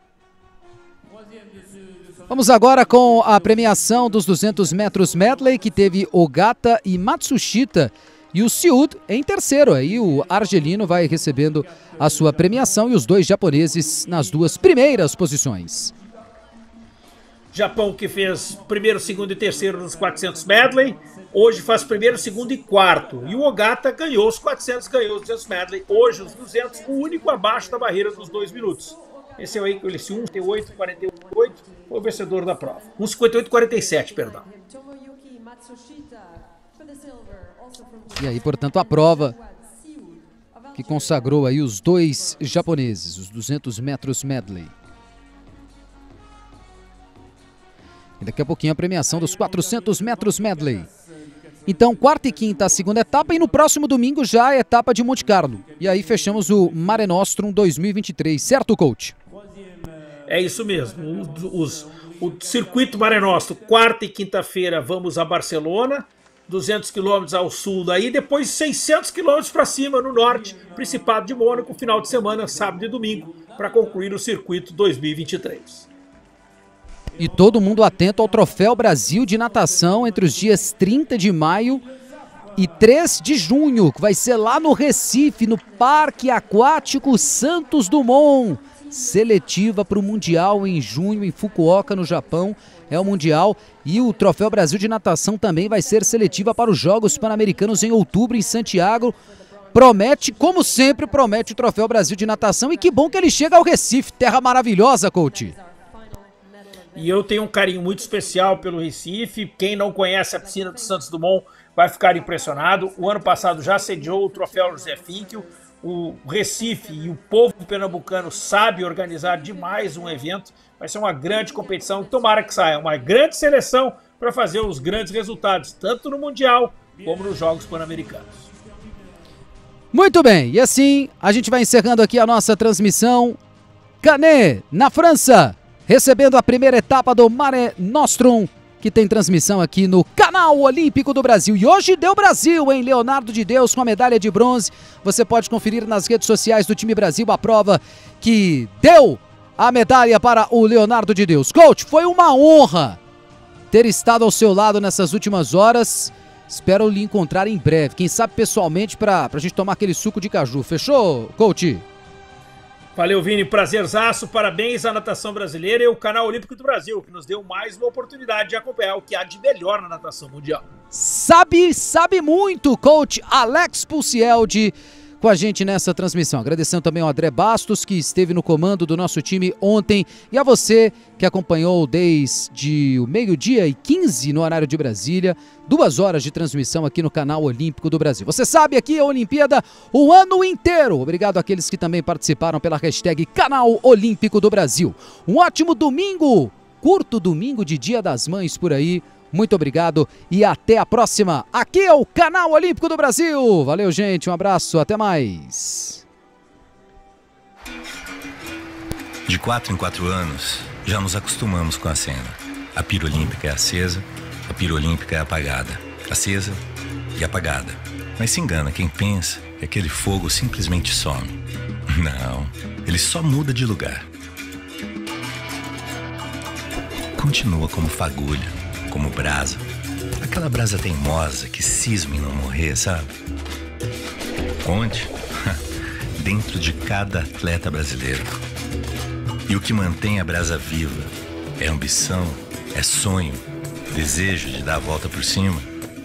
Vamos agora com a premiação dos duzentos metros medley, que teve Ogata e Matsushita e o Siud em terceiro. Aí o argelino vai recebendo a sua premiação e os dois japoneses nas duas primeiras posições. Japão que fez primeiro, segundo e terceiro nos quatrocentos medley, hoje faz primeiro, segundo e quarto. E o Ogata ganhou os quatrocentos, ganhou os duzentos medley, hoje os duzentos, o único abaixo da barreira dos dois minutos. Esse é o aí que esse um cinquenta e oito quarenta e oito foi o vencedor da prova. um cinquenta e oito quarenta e sete, perdão. E aí, portanto, a prova que consagrou aí os dois japoneses, os duzentos metros medley. E daqui a pouquinho a premiação dos quatrocentos metros medley. Então, quarta e quinta a segunda etapa e no próximo domingo já a etapa de Monte Carlo. E aí fechamos o Mare Nostrum dois mil e vinte e três, certo, coach? É isso mesmo. Os, o circuito Mare Nostrum, quarta e quinta-feira vamos a Barcelona, duzentos quilômetros ao sul daí, depois seiscentos quilômetros para cima no norte, Principado de Mônaco, final de semana, sábado e domingo, para concluir o circuito dois mil e vinte e três. E todo mundo atento ao Troféu Brasil de Natação entre os dias trinta de maio e três de junho, que vai ser lá no Recife, no Parque Aquático Santos Dumont. Seletiva para o Mundial em junho em Fukuoka, no Japão. É o Mundial. E o Troféu Brasil de Natação também vai ser seletiva para os Jogos Pan-Americanos em outubro em Santiago. Promete, como sempre, promete o Troféu Brasil de Natação. E que bom que ele chega ao Recife, terra maravilhosa, coach. E eu tenho um carinho muito especial pelo Recife. Quem não conhece a piscina do Santos Dumont vai ficar impressionado. O ano passado já sediou o troféu José Finkel. O Recife e o povo pernambucano sabe organizar demais um evento. Vai ser uma grande competição. Tomara que saia uma grande seleção para fazer os grandes resultados, tanto no Mundial como nos Jogos Pan-Americanos. Muito bem, e assim a gente vai encerrando aqui a nossa transmissão. Canet, na França, recebendo a primeira etapa do Mare Nostrum, que tem transmissão aqui no Canal Olímpico do Brasil. E hoje deu Brasil, hein? Leonardo de Deus com a medalha de bronze. Você pode conferir nas redes sociais do time Brasil a prova que deu a medalha para o Leonardo de Deus. Coach, foi uma honra ter estado ao seu lado nessas últimas horas. Espero lhe encontrar em breve, quem sabe pessoalmente, para a gente tomar aquele suco de caju. Fechou, Coach? Valeu, Vini, prazerzaço, parabéns à natação brasileira e ao Canal Olímpico do Brasil, que nos deu mais uma oportunidade de acompanhar o que há de melhor na natação mundial. Sabe, sabe muito, Coach Alex Pulcieldi, com a gente nessa transmissão. Agradecendo também ao André Bastos, que esteve no comando do nosso time ontem, e a você que acompanhou desde o meio-dia e quinze no horário de Brasília, duas horas de transmissão aqui no Canal Olímpico do Brasil. Você sabe, aqui é a Olimpíada o ano inteiro. Obrigado àqueles que também participaram pela hashtag Canal Olímpico do Brasil. Um ótimo domingo, curto domingo de Dia das Mães por aí. Muito obrigado e até a próxima. Aqui é o Canal Olímpico do Brasil. Valeu, gente. Um abraço. Até mais. De quatro em quatro anos, já nos acostumamos com a cena. A pira olímpica é acesa, a pira olímpica é apagada. Acesa e apagada. Mas se engana quem pensa que aquele fogo simplesmente some. Não, ele só muda de lugar. Continua como fagulha, como brasa. Aquela brasa teimosa que cisma em não morrer, sabe? Onde? Dentro de cada atleta brasileiro. E o que mantém a brasa viva é ambição, é sonho, desejo de dar a volta por cima?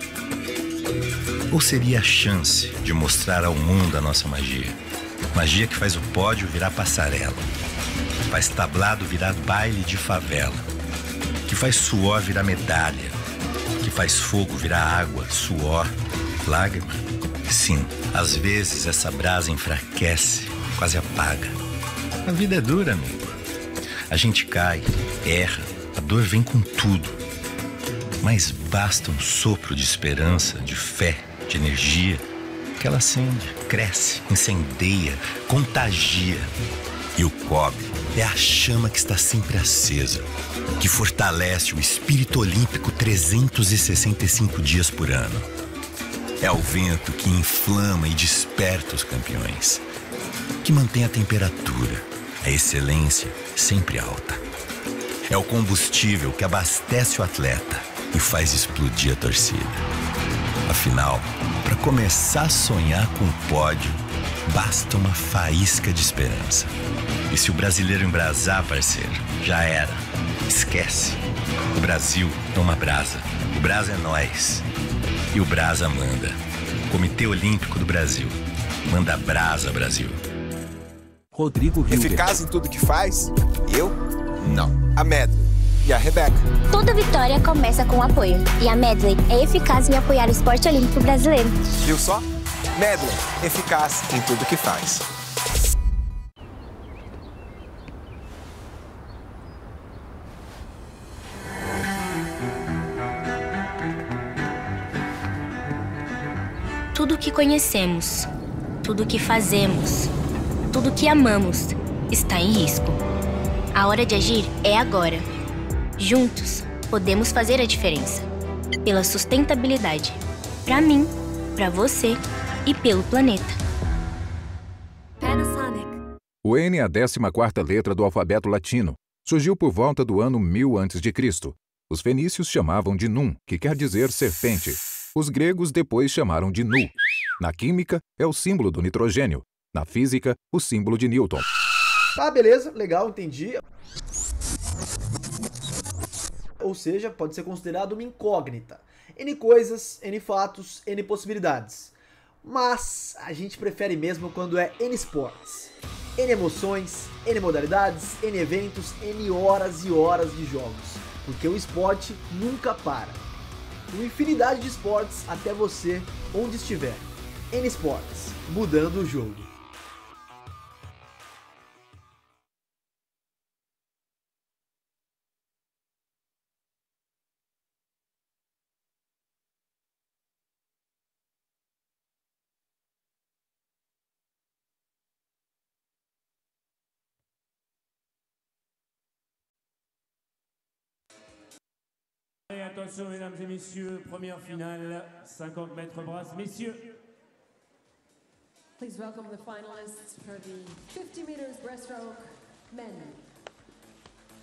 Ou seria a chance de mostrar ao mundo a nossa magia? Magia que faz o pódio virar passarela, faz tablado virar baile de favela, que faz suor virar medalha, que faz fogo virar água, suor, lágrima. Sim, às vezes essa brasa enfraquece, quase apaga. A vida é dura, amigo. A gente cai, erra, a dor vem com tudo. Mas basta um sopro de esperança, de fé, de energia, que ela acende, cresce, incendeia, contagia. E o cobre é a chama que está sempre acesa, que fortalece o espírito olímpico trezentos e sessenta e cinco dias por ano. É o vento que inflama e desperta os campeões, que mantém a temperatura, a excelência sempre alta. É o combustível que abastece o atleta e faz explodir a torcida. Afinal, para começar a sonhar com o pódio, basta uma faísca de esperança. E se o brasileiro embrasar, parceiro, já era. Esquece. O Brasil é uma brasa. O brasa é nós. E o brasa manda. Comitê Olímpico do Brasil. Manda brasa, Brasil. Rodrigo Hilbert. Eficaz em tudo que faz? Eu? Não. A Medley. E a Rebeca. Toda vitória começa com apoio. E a Medley é eficaz em apoiar o esporte olímpico brasileiro. Viu só? Medley. Eficaz em tudo que faz. Tudo que conhecemos, tudo que fazemos, tudo que amamos está em risco. A hora de agir é agora. Juntos, podemos fazer a diferença. Pela sustentabilidade. Para mim, para você e pelo planeta. Panasonic. O N é a décima quarta letra do alfabeto latino. Surgiu por volta do ano mil antes de Cristo. Os fenícios chamavam de Num, que quer dizer serpente. Os gregos depois chamaram de Nu. Na química, é o símbolo do nitrogênio. Na física, o símbolo de Newton. Tá, beleza, legal, entendi. Ou seja, pode ser considerado uma incógnita. N coisas, N fatos, N possibilidades. Mas a gente prefere mesmo quando é N esportes. N emoções, N modalidades, N eventos, N horas e horas de jogos, porque o esporte nunca para. Uma infinidade de esportes até você, onde estiver. N Sports, mudando o jogo. Et attention mesdames et messieurs, première finale, cinquante mètres brasse, messieurs. Please welcome the finalists for the fifty meters breaststroke men.